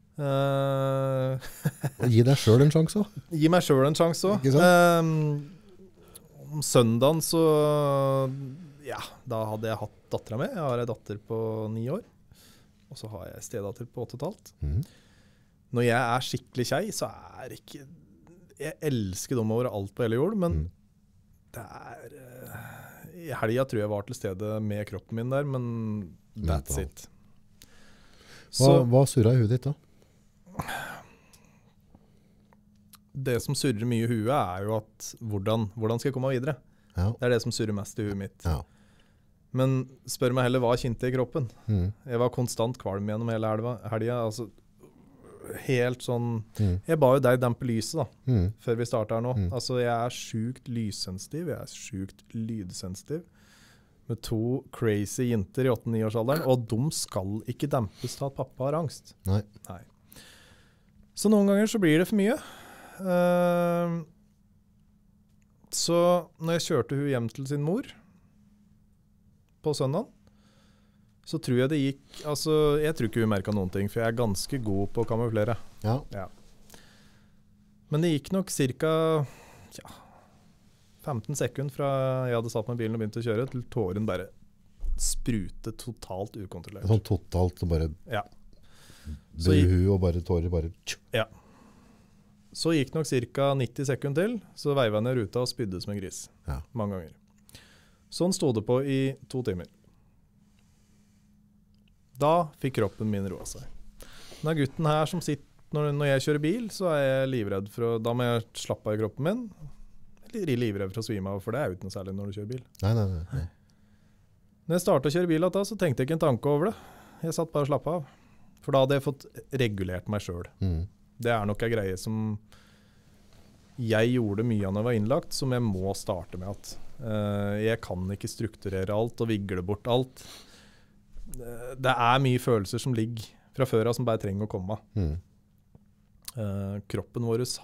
Og gi deg selv en sjanse også. Gi meg selv en sjanse også. Om søndagen så, ja, da hadde jeg hatt datteren min. Jeg har en datter på 9 år, og så har jeg stedatter på 8,5. Når jeg er skikkelig kjei, så er ikke... Jeg elsker dem over alt på hele jord, men det er... I helgen tror jeg var til stede med kroppen min der, men that's it. Hva surrer i huet ditt da? Det som surrer mye i huet er jo at hvordan skal jeg komme videre? Det er det som surrer mest i huet mitt. Men spør meg heller hva kjente i kroppen. Jeg var konstant kvalm gjennom hele helgen, altså helt sånn, jeg ba jo deg dempe lyset da, før vi starter her nå. Altså jeg er sjukt lyssensitiv, jeg er sjukt lydsensitiv, med 2 crazy jenter i 8-9-årsalderen, og de skal ikke dempes til at pappa har angst. Nei. Så noen ganger så blir det for mye. Så når jeg kjørte hun hjem til sin mor på søndagen, så tror jeg det gikk, altså jeg tror ikke hun merket noen ting, for jeg er ganske god på å kamuflere. Ja. Men det gikk nok cirka 15 sekunder fra jeg hadde satt meg i bilen og begynt å kjøre, til tåren bare sprute totalt ukontrollert. Sånn totalt og bare Så buhu og bare tårer bare Så gikk nok cirka 90 sekunder til, så veivet jeg ned ruta og spydde som en gris. Ja. Mange ganger. Sånn stod det på i 2 timer. Da fikk kroppen min roa seg. Denne gutten her som sitter, når jeg kjører bil, så er jeg livredd da må jeg slappe av i kroppen min. Eller livredd for å svime av, for det er jo ikke noe særlig når du kjører bil. Nei. Når jeg startet å kjøre bil, så tenkte jeg ikke en tanke over det. Jeg satt bare og slappet av. For da hadde jeg fått regulert meg selv. Det er nok en greie som jeg gjorde mye av når jeg var innlagt, som jeg må starte med at jeg kan ikke strukturere alt og vigle bort alt. Det er mye følelser som ligger fra før av som bare trenger å komme. Kroppen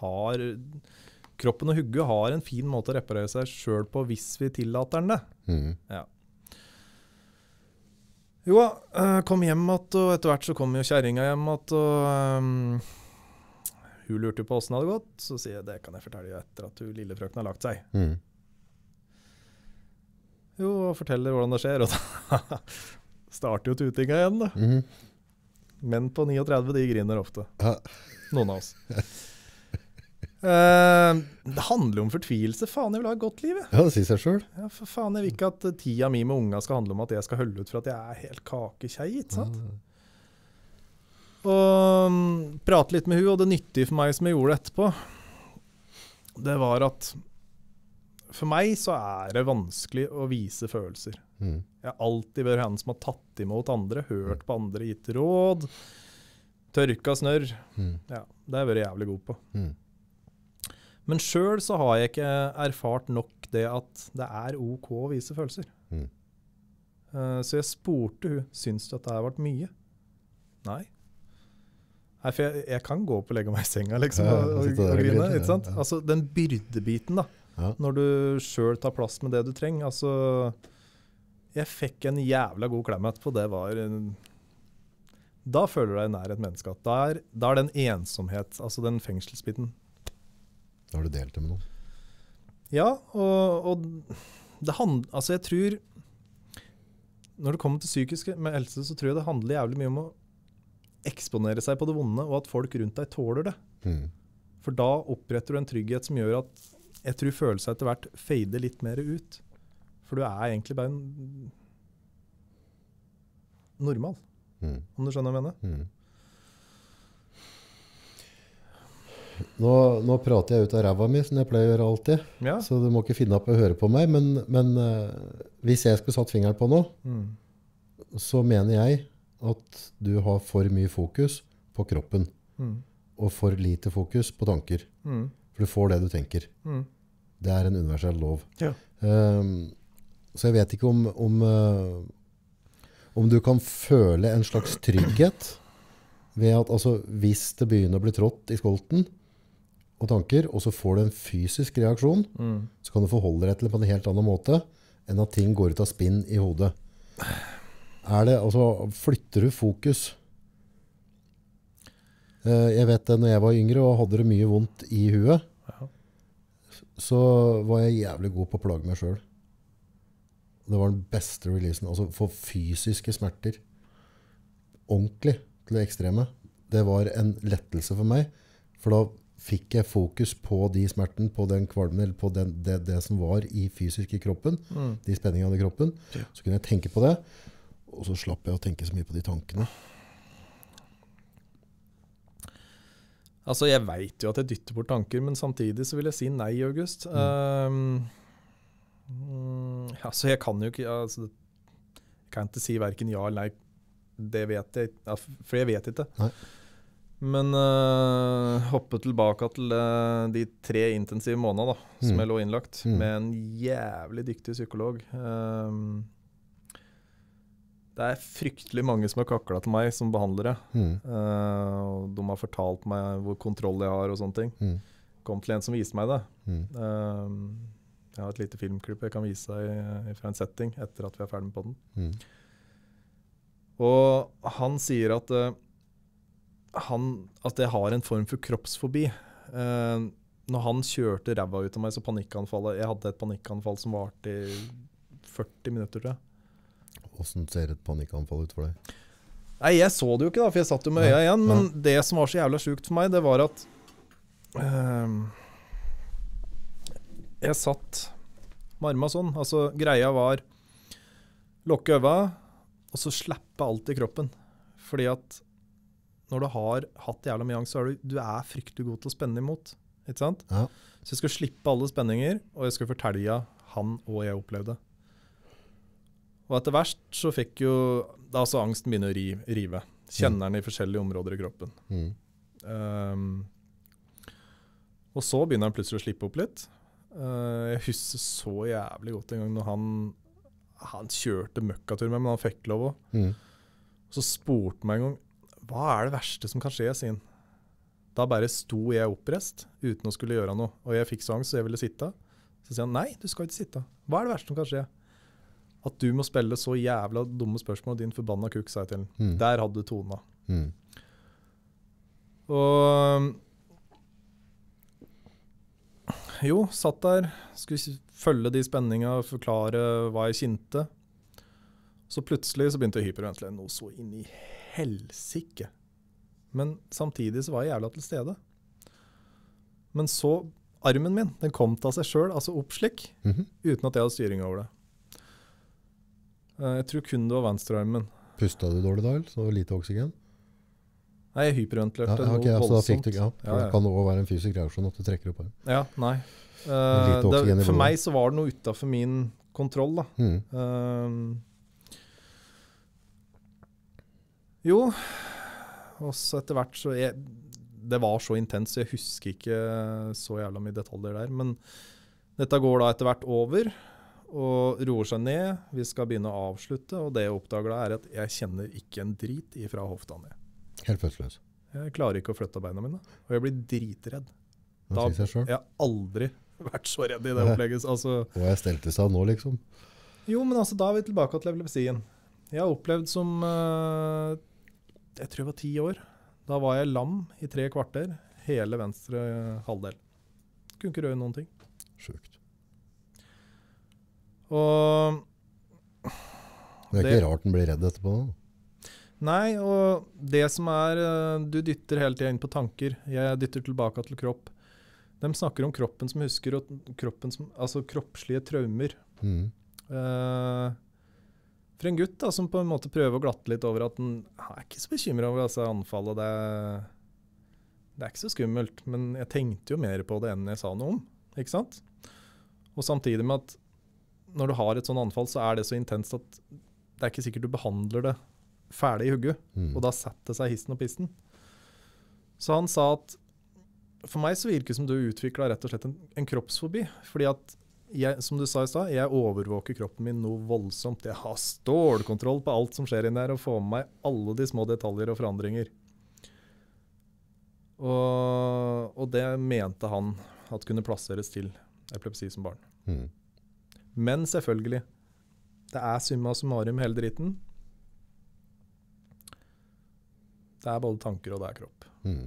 og hugget har en fin måte å reparere seg selv på hvis vi tillater den det. Ja. Jo, kom hjem at, og etter hvert så kom jo kjæringa hjem at, og hun lurte på hvordan det hadde gått, så sier jeg, det kan jeg fortelle etter at hun lille frøken har lagt seg. Jo, og forteller hvordan det skjer, og da starter jo tutinga igjen da. Menn på 39, de griner ofte. Noen av oss. Det handler om fortvilelse. Faen, jeg vil ha et godt liv. Ja, det sier seg selv. Ja, for faen, jeg vil ikke at tida mi med unga skal handle om at jeg skal holde ut for at jeg er helt kakekjei, ikke sant? Og prate litt med hun, og det nyttige for meg som jeg gjorde etterpå, det var at for meg så er det vanskelig å vise følelser. Jeg har alltid vært han som har tatt imot andre, hørt på andre, gitt råd, tørka snørr. Ja, det har jeg vært jævlig god på. Men selv så har jeg ikke erfart nok det at det er ok å vise følelser. Så jeg spurte hun, syns du at det har vært mye? Nei. Nei, for jeg kan gå opp og legge meg i senga liksom, og grine, ikke sant? Altså den byrdebiten da, når du selv tar plass med det du trenger, altså jeg fikk en jævla god klem etterpå, det var da føler du deg nær et menneske, at da er den ensomhet, altså den fengselsbiten. Da har du delt det med noen. Ja, og det altså jeg tror, når det kommer til psykisk helse, så tror jeg det handler jævlig mye om å eksponere seg på det vonde, og at folk rundt deg tåler det. For da oppretter du en trygghet som gjør at jeg tror følelsen etter hvert fader litt mer ut. For du er egentlig bare en normal, om du skjønner hva jeg mener. Nå prater jeg ut av ræva mi, som jeg pleier å gjøre alltid. Ja. Så du må ikke finne opp å høre på meg. Men hvis jeg skulle satt fingeren på noe, så mener jeg at du har for mye fokus på kroppen. Og for lite fokus på tanker. For du får det du tenker. Det er en universell lov. Ja. Så jeg vet ikke om du kan føle en slags trygghet ved at altså, hvis det begynner å bli trådt i skolten og tanker, og så får du en fysisk reaksjon, så kan du forholde deg til det på en helt annen måte enn at ting går ut av spinn i hodet. Flytter du fokus? Jeg vet det, når jeg var yngre og hadde det mye vondt i huet, så var jeg jævlig god på å plage meg selv. Det var den beste releasen. Altså for fysiske smerter. Ordentlig til det ekstreme. Det var en lettelse for meg. For da fikk jeg fokus på de smerten, på den kvalmen, eller på det som var i fysisk i kroppen. De spenningene i kroppen. Så kunne jeg tenke på det. Og så slapp jeg å tenke så mye på de tankene. Altså, jeg vet jo at jeg dytter bort tanker, men samtidig så vil jeg si nei, August. Altså, jeg kan jo ikke, altså, jeg kan ikke si hverken ja eller nei. Det vet jeg, for jeg vet ikke. Nei. Men hoppe tilbake til de 3 intensive måneder da, som jeg lå innlagt, med en jævlig dyktig psykolog. Det er fryktelig mange som har kaklet til meg som behandlere. Og de har fortalt meg hvor kontroll jeg har og sånne ting. Kom til en som viste meg det. Jeg har et lite filmklipp jeg kan vise deg fra en setting etter at vi er ferdig med podden. Og han sier at jeg har en form for kroppsfobi. Når han kjørte ræva ut av meg, så panikkanfallet. Jeg hadde et panikkanfall som varte i 40 minutter, tror jeg. Hvordan ser et panikkanfall ut for deg? Nei, jeg så det jo ikke da, for jeg satt jo med øya igjen, men det som var så jævla sjukt for meg, det var at jeg satt med armene sånn. Altså, greia var lukke øva, og så slappe alt i kroppen. Fordi at når du har hatt jævla mye angst, så er du er fryktelig god til å spenne imot. Ikke sant? Ja. Så jeg skal slippe alle spenninger, og jeg skal fortelle han og jeg opplevde. Og etter verst så fikk jo da altså angsten begynner å rive. Kjenner den i forskjellige områder i kroppen. Og så begynner han plutselig å slippe opp litt. Jeg husker så jævlig godt en gang når han kjørte møkkatur med, men han fikk lov også. Så spurte meg en gang, hva er det verste som kan skje, sin? Da bare sto jeg oppreist uten å skulle gjøre noe. Og jeg fikk så angst, så jeg ville sitte. Så sier han, nei, du skal ikke sitte. Hva er det verste som kan skje? At du må spille så jævla dumme spørsmål, din forbanna kukk, sa jeg til den. Der hadde du tona. Og jo, satt der, skulle følge de spenningene og forklare hva jeg kjente. Så plutselig så begynte jeg hyperventilere noe så inn i helsike. Men samtidig så var jeg jævla til stede. Men så, armen min, den kom til seg selv, altså oppslikk, uten at jeg hadde styring over det. Jeg tror kun det var venstrearmen. Pustet du dårlig da, eller? Så lite oksygen? Nei, jeg hyperventilerte noe så da fikk voldsomt. du, det kan også være en fysisk reaksjon at du trekker opp her. Ja, nei. For meg så var det noe utenfor min kontroll da. Jo, og så etter hvert så det var så intens, så jeg husker ikke så jævla mye detaljer der, men dette går da etter hvert over, og roer seg ned. Vi skal begynne å avslutte, og det jeg oppdager da er at jeg kjenner ikke en drit ifra hofta ned. Helt følelsesløs. Jeg klarer ikke å flytte beina mine, og jeg blir dritredd. Jeg har aldri vært så redd i det opplegget. Altså, og jeg stelte seg nå, liksom. Jo, men altså, da er vi tilbake til epilepsien. Jeg har opplevd som, jeg tror jeg var 10 år. Da var jeg lam i 3 kvarter, hele venstre halvdel. Kunne ikke røre noen ting. Sjukt. Og det er ikke rart den blir redd etterpå da. Nei, og det som du dytter hele tiden inn på tanker. Jeg dytter tilbake til kropp. De snakker om kroppen som husker, og kroppen som, altså kroppslige traumer. For en gutt da, som på en måte prøver å glatte litt over at han er ikke så bekymret over altså, anfallet. Det er ikke så skummelt, men jeg tenkte jo mer på det enn jeg sa noe om. Ikke sant? Og samtidig med at når du har et sånn anfall, så er det så intenst at det er ikke sikkert du behandler det ferdig i hugget, og da setter seg hissen og pissen. Så han sa at for meg så virker det som du utviklet rett og slett en kroppsfobi, fordi at jeg, som du sa i stad, jeg overvåker kroppen min noe voldsomt. Jeg har stålkontroll på alt som skjer inn der, og får med meg alle de små detaljer og forandringer. Og det mente han at kunne plasseres til epilepsi som barn. Men selvfølgelig, det er summa summarum hele dritten. Det er både tanker og det er kropp.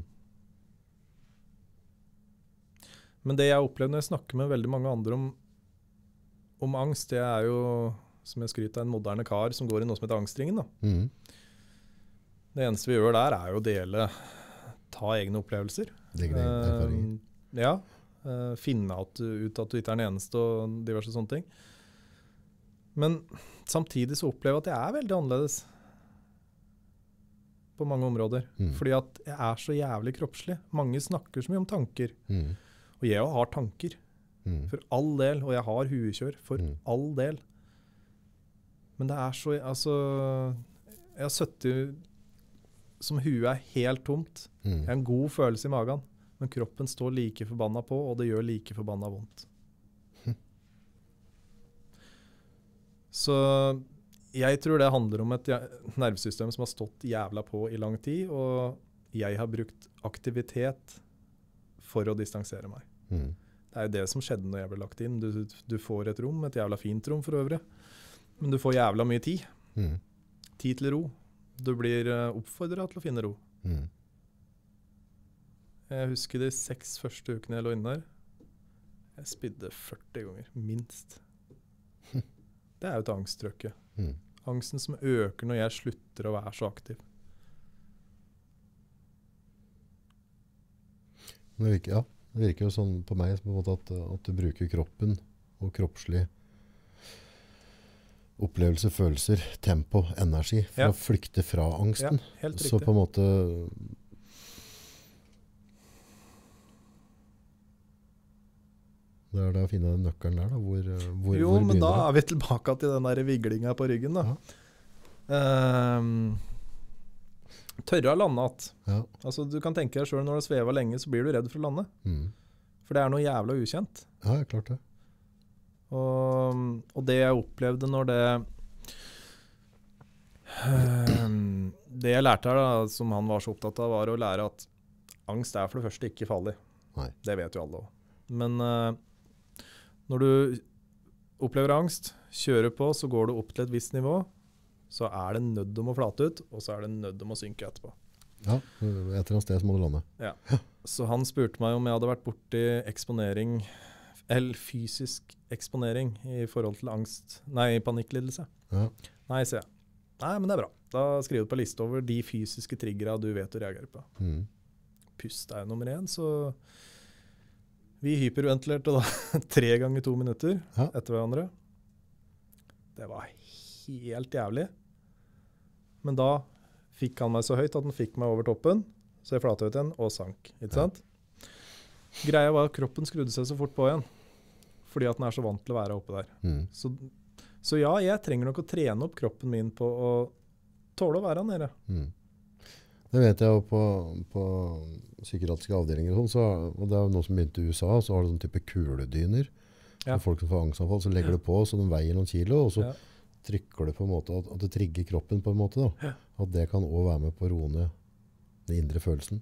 Men det jeg opplever når jeg snakker med veldig mange andre om angst, det er jo, som jeg skryter, en moderne kar som går i noe som heter angstringen. Da. Det eneste vi gjør der er jo å ta egne opplevelser. Egne erfaringer. Ja. Finne ut at du ikke er den eneste og diverse sånne ting. Men samtidig så opplever jeg at jeg er veldig annerledes på mange områder. Fordi at jeg er så jævlig kroppslig. Mange snakker så mye om tanker. Og jeg har tanker. For all del. Og jeg har huekjør. For all del. Men det er så, altså jeg har sittet som huet er helt tomt. Jeg har en god følelse i magen. Men kroppen står like forbanna på, og det gjør like forbanna vondt. Så Jeg tror det handler om et nervesystem som har stått jævla på i lang tid, og jeg har brukt aktivitet for å distansere meg. Det er jo det som skjedde når jeg ble lagt inn. Du får et rom, et jævla fint rom for øvrig, men du får jævla mye tid. Tid til ro. Du blir oppfordret til å finne ro. Jeg husker de 6 første ukene jeg lå inne der. Jeg spydde 40 ganger, minst. Det er jo et angsttrøkke. Angsten som øker når jeg slutter å være så aktiv. Det virker jo sånn på meg på en måte at du bruker kroppen og kroppslig opplevelse, følelser, tempo, energi for å flykte fra angsten. Ja, helt så riktig. på en måte det er det å finne den nøkkelen der da, hvor Jo, hvor men da begynner det? er vi tilbake til den der viglinga på ryggen da. Tørre å lande at. Ja. Altså, du kan tenke deg selv når du svever lenge, så blir du redd for å lande. For det er noe jævla ukjent. Ja, klart det. Og det jeg opplevde når det jeg lærte her da, som han var så opptatt av, var å lære at angst er for det første ikke farlig. Nei. Det vet jo alle også. Men når du opplever angst, kjører på, så går du opp til et visst nivå, så er det nødt om å flate ut, og så er det nødt om å synke etterpå. Ja, et eller annet sted så må du lande. Ja. Så han spurte meg om jeg hadde vært borti eksponering, eller fysisk eksponering i forhold til angst, nei, panikklidelse. Ja. Nei, sier jeg. Nei, men det er bra. Da skriver du på liste over de fysiske triggere du vet du reagerer på. Pust er jo nummer 1, så vi hyperventilerte da 3 ganger 2 minutter etter hverandre. Det var helt jævlig. Men da fikk han meg så høyt at han fikk meg over toppen, så jeg flatet ut igjen og sank, ikke sant? Greia var at kroppen skrudde seg så fort på igjen, fordi at den er så vant til å være oppe der. Så ja, jeg trenger nok å trene opp kroppen min på å tåle å være nede. Det vet jeg jo på psykiatriske avdelinger og sånn, og det er jo noe som begynte i USA, så har du sånn type kuledyner. For folk som får angstanfall, så legger du på så de veier noen kilo, og så trykker du på en måte, at det trigger kroppen på en måte da. At det kan også være med på å roe ned den indre følelsen.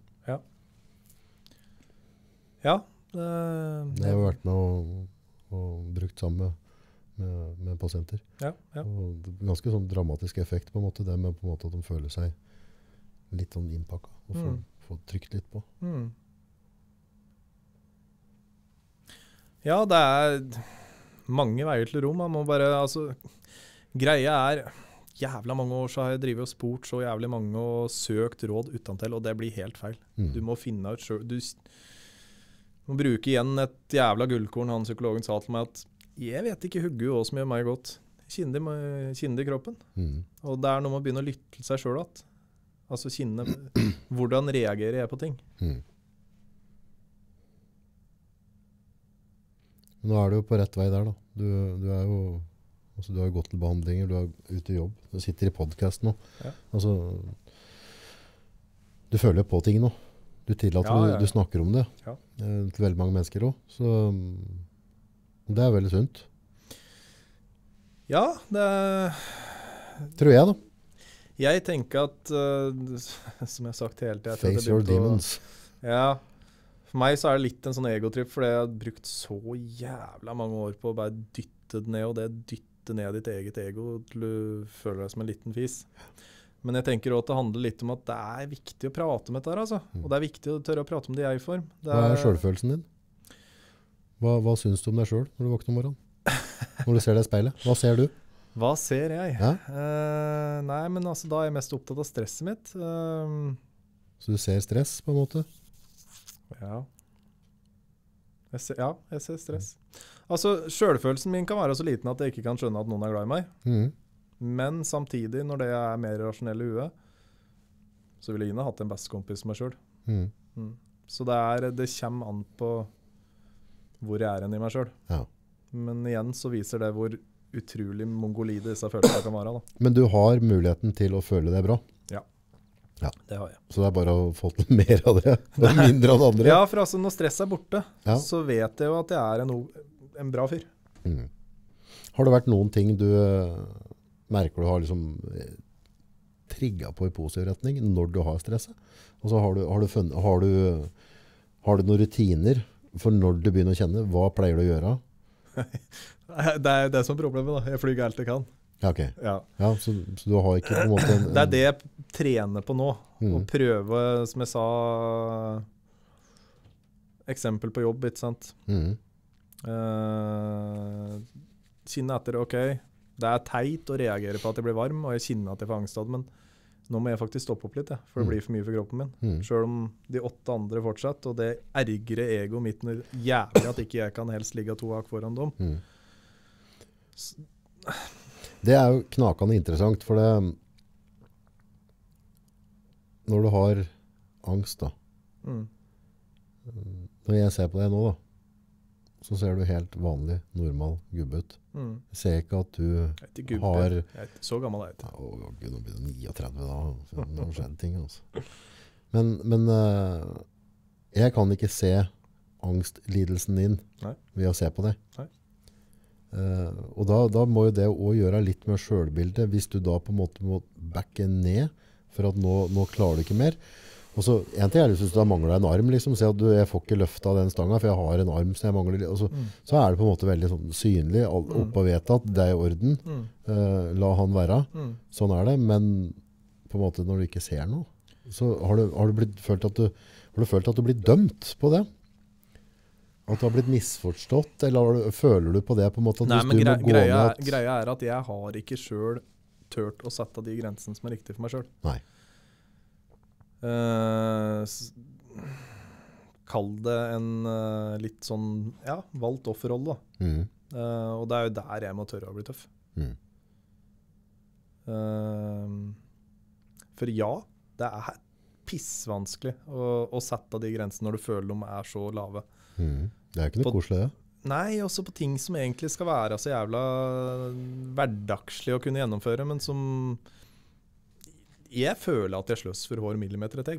Ja. Det har jo vært med og brukt sammen med pasienter. Og det er ganske sånn dramatisk effekt på en måte, det med på en måte at de føler seg litt sånn innpakket og få trykt litt på. Ja, det er mange veier til rom. Man må bare, altså, greia er, jævla mange år så har jeg drivet og spurt så jævlig mange og søkt råd utentil, og det blir helt feil. Du må finne ut selv. Du må bruke igjen et jævla gullkorn. Han psykologen sa til meg at jeg vet ikke hugge hva som gjør meg godt. Kjenne i kroppen. Og det er noe med å begynne å lytte til seg selv at. Altså kjenne, hvordan reagerer jeg på ting? Nå er du jo på rett vei der da. Du er jo, altså du har gått til behandlinger, du er ute i jobb, du sitter i podcast nå. Altså, du føler på ting nå. Du tillater, du snakker om det til veldig mange mennesker også. Så det er veldig sunt. Ja, det tror jeg da. Jeg tenker at, som jeg har sagt hele tiden, face your demons. Ja, for meg så er det litt en sånn egotripp, for jeg har brukt så jævla mange år på å bare dytte det ned, og det dytte ned ditt eget ego til du føler deg som en liten fis. Men jeg tenker også at det handler litt om at det er viktig å prate om dette her, altså. Og det er viktig å tørre å prate om det i jeg-form. Hva er selvfølelsen din? Hva synes du om deg selv når du våkner om morgenen? Når du ser deg i speilet? Hva ser du? Hva ser jeg? Nei, men altså, da er jeg mest opptatt av stresset mitt. Så du ser stress på en måte? Ja. Jeg ser stress. Altså, selvfølelsen min kan være så liten at jeg ikke kan skjønne at noen er glad i meg. Men samtidig, når det er mer rasjonell i huet, så ville Ina hatt en bestekompis med meg selv. Så det kommer an på hvor jeg er i meg selv. Men igjen så viser det hvor utrolig mongolide disse følelsene kan være. Da. Men du har muligheten til å føle deg bra? Ja, det har jeg. Så det er bare å få til mer av det, og mindre av det andre? Ja, for altså når stress er borte, så vet jeg jo at jeg er en bra fyr. Har det vært noen ting du merker du har liksom trigget på i positiv retning når du har stresset. Og så har du noen rutiner for når du begynner å kjenne, hva pleier du å gjøre? Det er det som er problemet da. Jeg flyr alt jeg kan. Ja, ok. Ja. Ja, så du har ikke på en måte Det er det jeg trener på nå. Å prøve, som jeg sa, eksempel på jobb, ikke sant? Kjenne etter, ok, det er teit å reagere på at jeg blir varm, og jeg kjenner at jeg får angstad, men nå må jeg faktisk stoppe opp litt, for det blir for mye for kroppen min. Selv om de 8 andre fortsatt, og det ergre ego mitt når jævlig at ikke jeg kan helst ligge 2 hakk foran dem. Det er jo knakende interessant, for det når du har angst da, når jeg ser på deg nå da, så ser du helt vanlig, normal gubbe ut. Jeg ser ikke at du har... Jeg er ikke så gammel jeg ikke. Gud, nå blir det 39 da, så det har skjedd ting altså. Men jeg kan ikke se angstlidelsen din ved å se på det. Og da må jo det også gjøre litt med selvbildet, hvis du da på en måte må backe ned, for at nå klarer du ikke mer. Og så, en ting er hvis du har manglet en arm, liksom, se at jeg får ikke løftet av den stangen, for jeg har en arm som jeg mangler. Og så er det på en måte veldig sånn synlig, oppe og vedtatt, det er i orden, la han være. Sånn er det, men på en måte når du ikke ser noe, så har du følt at du blir dømt på det? At du har blitt misforstått, eller føler du på det på en måte? At nei, men greia er at jeg har ikke selv tørt å sette de grensene som er riktige for meg selv. Nei. Kall det en litt sånn valgt offerrolle da. Og det er jo der jeg må tørre å bli tøff. For det er pissvanskelig å sette de grensene når du føler de er så lave. Det er ikke noe koselig det. Nei, også på ting som egentlig skal være så jævla hverdagslig å kunne gjennomføre, men som jeg føler at jeg sløss for hver millimeter et egg.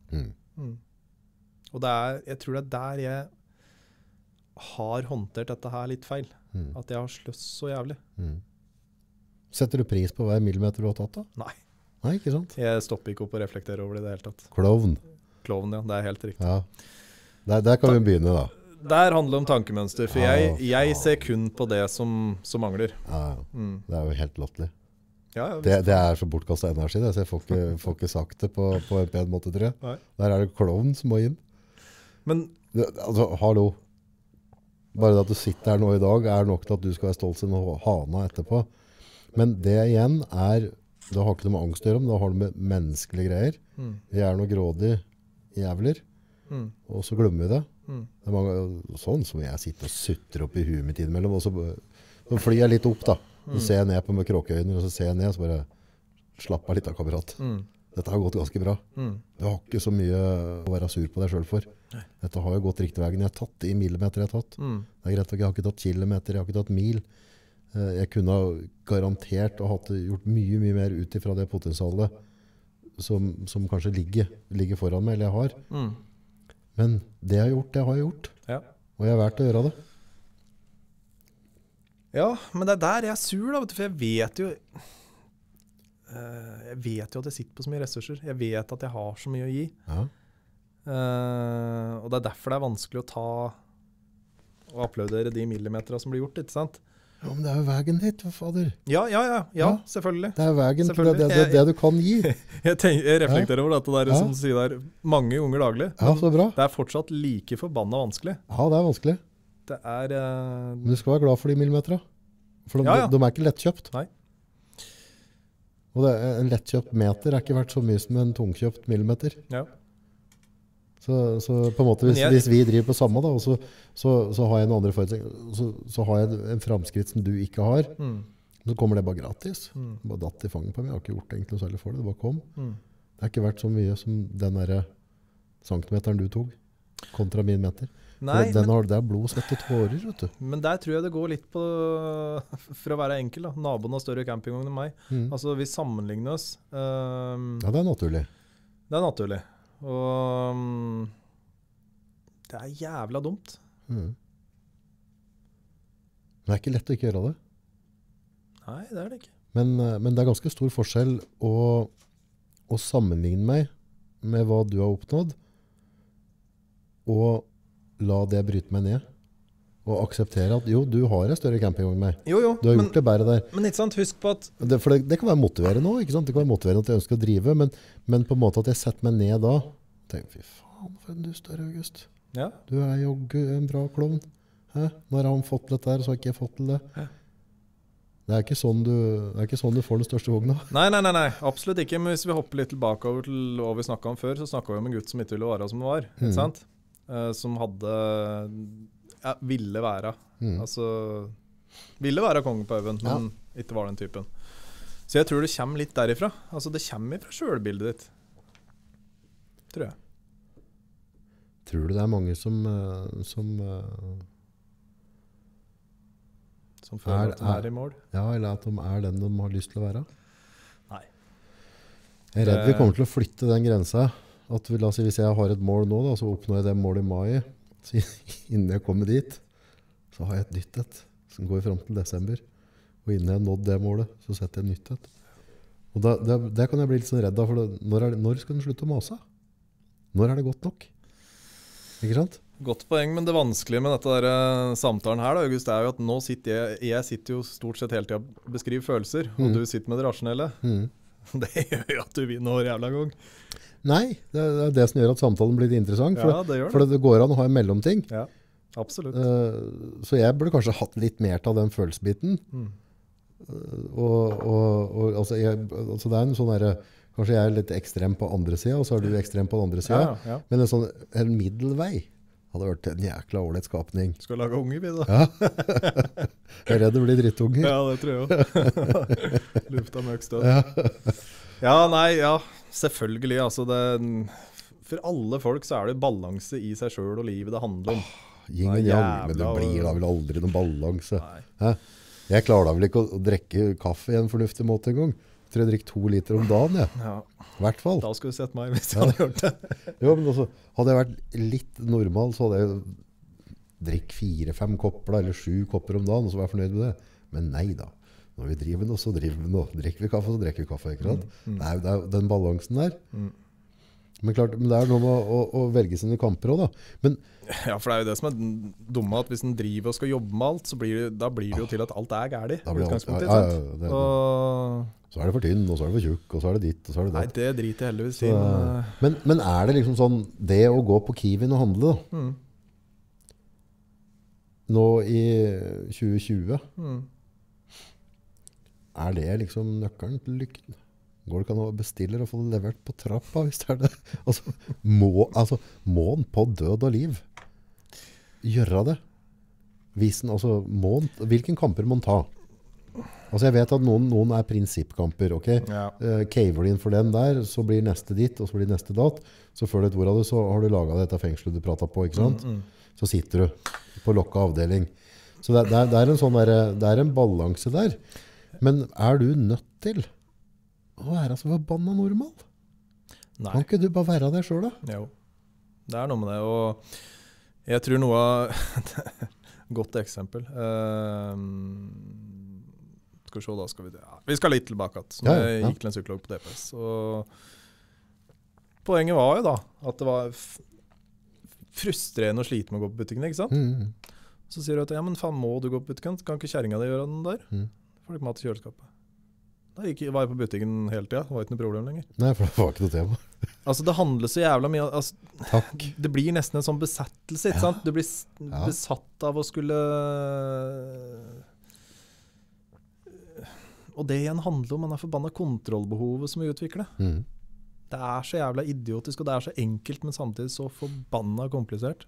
Og jeg tror det er der jeg har håndtert dette her litt feil. At jeg har sløss så jævlig. Setter du pris på hver millimeter du har tatt da? Nei. Nei, ikke sant? Jeg stopper ikke opp å reflektere over det i det hele tatt. Klovn. Klovn, ja. Det er helt riktig. Ja. Der kan vi begynne da. Der handler det om tankemønster, for jeg ser kun på det som mangler. Det er jo helt latterlig. Ja, det er så bortkastet energi, så jeg får ikke sagt det på en pen måte, tror jeg. Nei. Der er det klovn som må inn. Men altså, hallo. Bare det at du sitter her nå i dag er nok til at du skal være stolt sin hana etterpå. Men det igjen det har ikke noe med angst å gjøre, men det har det med menneskelige greier. Vi er noe grådige jævler, og så glemmer vi det. Det er mange, sånn som jeg sitter og sutter opp i huet mitt innimellom, og så flyr jeg litt opp da. Så ser jeg ned på med kråkeøyner, og så ser jeg ned, og så bare slapp av litt av kamerat. Dette har gått ganske bra. Du har ikke så mye å være sur på deg selv for. Dette har jo gått riktig veien. Jeg har tatt det i millimeter jeg har tatt. Det er greit, jeg har ikke tatt kilometer, jeg har ikke tatt mil. Jeg kunne ha garantert og gjort mye, mye mer ut ifra det potensialet som kanskje ligger foran meg, eller jeg har. Men det jeg har gjort, det har jeg gjort. Ja. Og jeg har vært å gjøre det. Ja, men det er der jeg er sur da, vet du, for jeg vet jo at jeg sitter på så mye ressurser. Jeg vet at jeg har så mye å gi. Ja. Og det er derfor det er vanskelig å ta og applaudere de millimeterne som blir gjort, ikke sant? Ja, men det er jo veien ditt, fader. Ja, selvfølgelig. Det er jo veien til det du kan gi. Jeg reflekterer over dette der som du sier der mange ganger daglig. Ja, så bra. Det er fortsatt like forbanna vanskelig. Ja, det er vanskelig. Det er... Men du skal være glad for de millimeterne. For de er ikke lettkjøpt. Nei. Og en lettkjøpt meter er ikke verdt så mye som en tungkjøpt millimeter. Ja. Så på en måte, hvis vi driver på samme, da, og så har jeg en andre forutsetning, så har jeg en framskritt som du ikke har, så kommer det bare gratis. Det bare datt i fanget på meg. Jeg har ikke gjort egentlig noe særlig for det. Det bare kom. Det er ikke verdt så mye som den der centimeteren du tog, kontra min meter. Nei, det er blod, svett og tårer, vet du. Men der tror jeg det går litt på, for å være enkel da, naboen har større campingvogn enn meg. Altså vi sammenligner oss. Ja, det er naturlig. Det er naturlig. Og det er jævla dumt. Men det er ikke lett å ikke gjøre det. Nei, det er det ikke. Men det ganske stor forskjell å sammenligne meg med hva du har oppnådd, og la det bryte meg ned. Og akseptere at jo, du har en større campingvogn enn meg. Jo, Du har gjort det bedre der. Men ikke sant, husk på at For det kan være motiverende også, ikke sant? Det kan være motiverende at jeg ønsker å drive, men på en måte at jeg setter meg ned da, tenker, fy faen, for en dust er August. ja, Du er jo en bra klovn. Hæ? Når har han fått dette her, så har ikke jeg fått til det. Ja. Det er ikke sånn du får den største vogna. Nei, absolutt ikke. Men hvis vi hopper litt tilbake over til hva vi snakket om før, så snakket vi om en gutt som ikke ville være som han var, ikke sant? Som ville være. Altså, ville være kongen på øven, men ikke var den typen. Så jeg tror det kommer litt derifra. Altså, det kommer fra selvbildet ditt. Tror jeg. Tror du det er mange som føler at de er i mål? Ja, eller at de er den de har lyst til å være? Nei. Jeg er redd vi kommer til å flytte den grensa. At la oss si, hvis jeg har et mål nå, da, så oppnår jeg det målet i mai. Så innen jeg kommer dit, så har jeg et nytt et som går frem til desember. Og innen jeg har nådd det målet, så setter jeg et nytt et. Og det kan jeg bli litt sånn redd av, for når skal den slutte å mase? Når er det godt nok? Ikke sant? Godt poeng, men det vanskelige med dette samtalen her, da, August, er jo at nå sitter jeg sitter jo stort sett hele tiden og beskriver følelser, og du sitter med det rasjonelle. Det gjør jo at du vinner hver jævla gang. Nei, det er det som gjør at samtalen blir interessant, Ja, det gjør det. for det går an å ha en mellomting. Ja, absolutt. Så jeg burde kanskje hatt litt mer av den følelsesbiten. Altså det er en sånn der, kanskje jeg er litt ekstrem på andre siden, og så er du ekstrem på den andre siden. Ja. Men en middelvei hadde vært en jækla ålreit skapning. Skal lage unger, vi da. Ja. Jeg er redd det blir drittunger. Ja, det tror jeg også. Lufta møk støtt. Ja, selvfølgelig. Altså for alle folk så er det balanse i seg selv og livet det handler om. Yin og yang, men det blir da vel aldri noen balanse. Nei. Jeg klarer da vel ikke å drikke kaffe i en fornuftig måte en gang. Jeg tror jeg drikker 2 liter om dagen, jeg. Ja. I hvert fall. Da skulle du sett meg hvis jeg hadde gjort det. Jo, men altså, hadde jeg vært litt normal, så hadde jeg drikket 4-5 kopper, eller 7 kopper om dagen, og så var jeg fornøyd med det. Men nei da. Når vi driver nå, så driver vi nå. Drikker vi kaffe, så drikker vi kaffe, ikke sant? Det er den balansen der. Men klart, men det er noe med å velge sine kamper også, da. Men, ja, for det er jo det som er dumme, at hvis en driver og skal jobbe med alt, så blir det jo til at alt er gærlig. Så er det for tynn, og så er det for tjukk, og så er det ditt, og så er det det. Nei, det driter jeg heldigvis i. Men er det liksom sånn, det å gå på Kiwien og handle da, nå i 2020, er det liksom nøkkelen til lykken? Går det ikke an å bestille og få det levert på trappa, hvis det er det? Altså, må den på død og liv gjøre det? Hvilken kamper må den ta? Altså jeg vet at noen er prinsippkamper, ok? Ja. Caver du inn for den der, så blir neste ditt, og så blir neste datt. Så før du vet hvor av det, så har du laget dette fengselet du pratet på, ikke sant? Så sitter du på lokket avdeling. Så det er en sånn der, det er en balanse der. Men er du nødt til å være så forbanna normal? Nei. Kan ikke du bare være deg selv da? Jo, det er noe med det, og jeg tror noe av godt eksempel. Skal vi se, da skal vi skal litt tilbake så jeg gikk til en psykolog på DPS, og poenget var jo da at det var frustrerende å slite med å gå på butikken, ikke sant? Så sier du at, ja, men faen, må du gå på butikken? Kan ikke kjæringa di gjøre den der? Får du ikke mat i kjøleskapet? Da var jeg på butikken hele tiden, det var ikke noe problem lenger. Nei, for det var ikke noe tema. Altså, det handler så jævla mye, altså, Takk. Det blir nesten en sånn besettelse, ikke sant? Du blir besatt av å skulle... Og det igjen handler om den forbanna kontrollbehovet som vi utvikler. Det er så jævla idiotisk, og det er så enkelt, men samtidig så forbanna komplisert.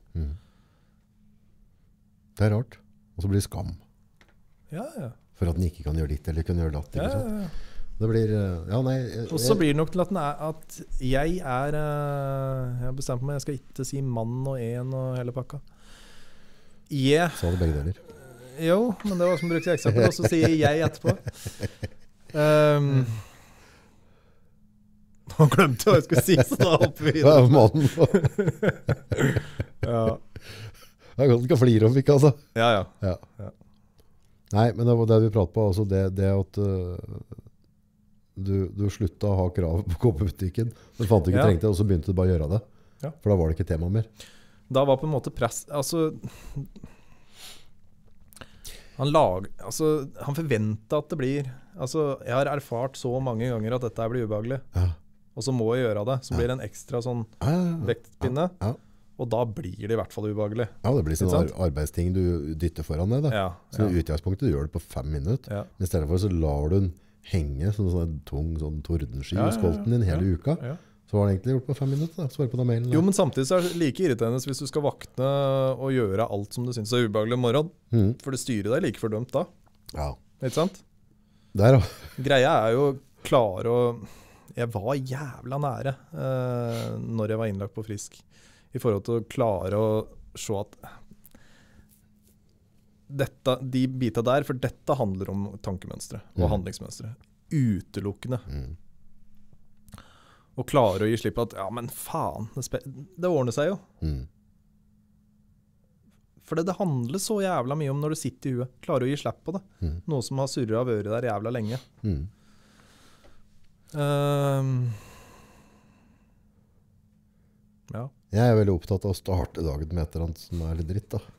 Det er rart. Og så blir det skam. Ja. For at den ikke kan gjøre ditt, eller kan gjøre datt. Ja. Det blir, og så blir det nok til at jeg har bestemt meg, jeg skal ikke si mann og en og hele pakka. Sa det begge deler. Jo, men det var som brukte eksempel, og så sier jeg etterpå. Nå glemte jeg hva jeg skulle si, så da hopper vi Hva er mannen? Ja. Det er godt du skal flire om, ikke altså? Ja. Nei, men det var det vi pratet på, altså det at du sluttet å ha krav på å gå på butikken, du fant ikke trengte det, og så begynte du bare å gjøre det. Ja. For da var det ikke tema mer. Da var på en måte press... Altså, han forventet at det blir... Altså, jeg har erfart så mange ganger at dette blir ubehagelig. Ja. Og så må jeg gjøre det. Så blir det en ekstra sånn vektpinne. Ja. Og da blir det i hvert fall ubehagelig. Ja, det blir sånn arbeidsting du dytter foran deg. Ja, så i utgangspunktet du gjør det på 5 minutter. Ja. Men i stedet for så lar du den henge som sånn tung sånn tordensky i skolten din hele uka. Ja. Så var det egentlig gjort på 5 minutter. Da. Svare på den mailen. Jo, men samtidig så er det like irriterende hvis du skal vakne og gjøre alt som du synes er ubehagelig om morgenen. For det styrer deg like fordømt da. Ja. Ikke sant? Der da. Greia er jo klare å... Jeg var jævla nære når jeg var innlagt på Frisk. I forhold til å klare å se at de bita der, for dette handler om tankemønstre og handlingsmønstre. Utelukkende. Og klare å gi slipp at, ja, men faen, det ordner seg jo. For det handler så jævla mye om når du sitter i huet. Klare å gi slipp på det. Noe som har surret av øret der jævla lenge. Ja. Jeg er veldig opptatt av å starte dagen med et eller annet som er litt dritt, da.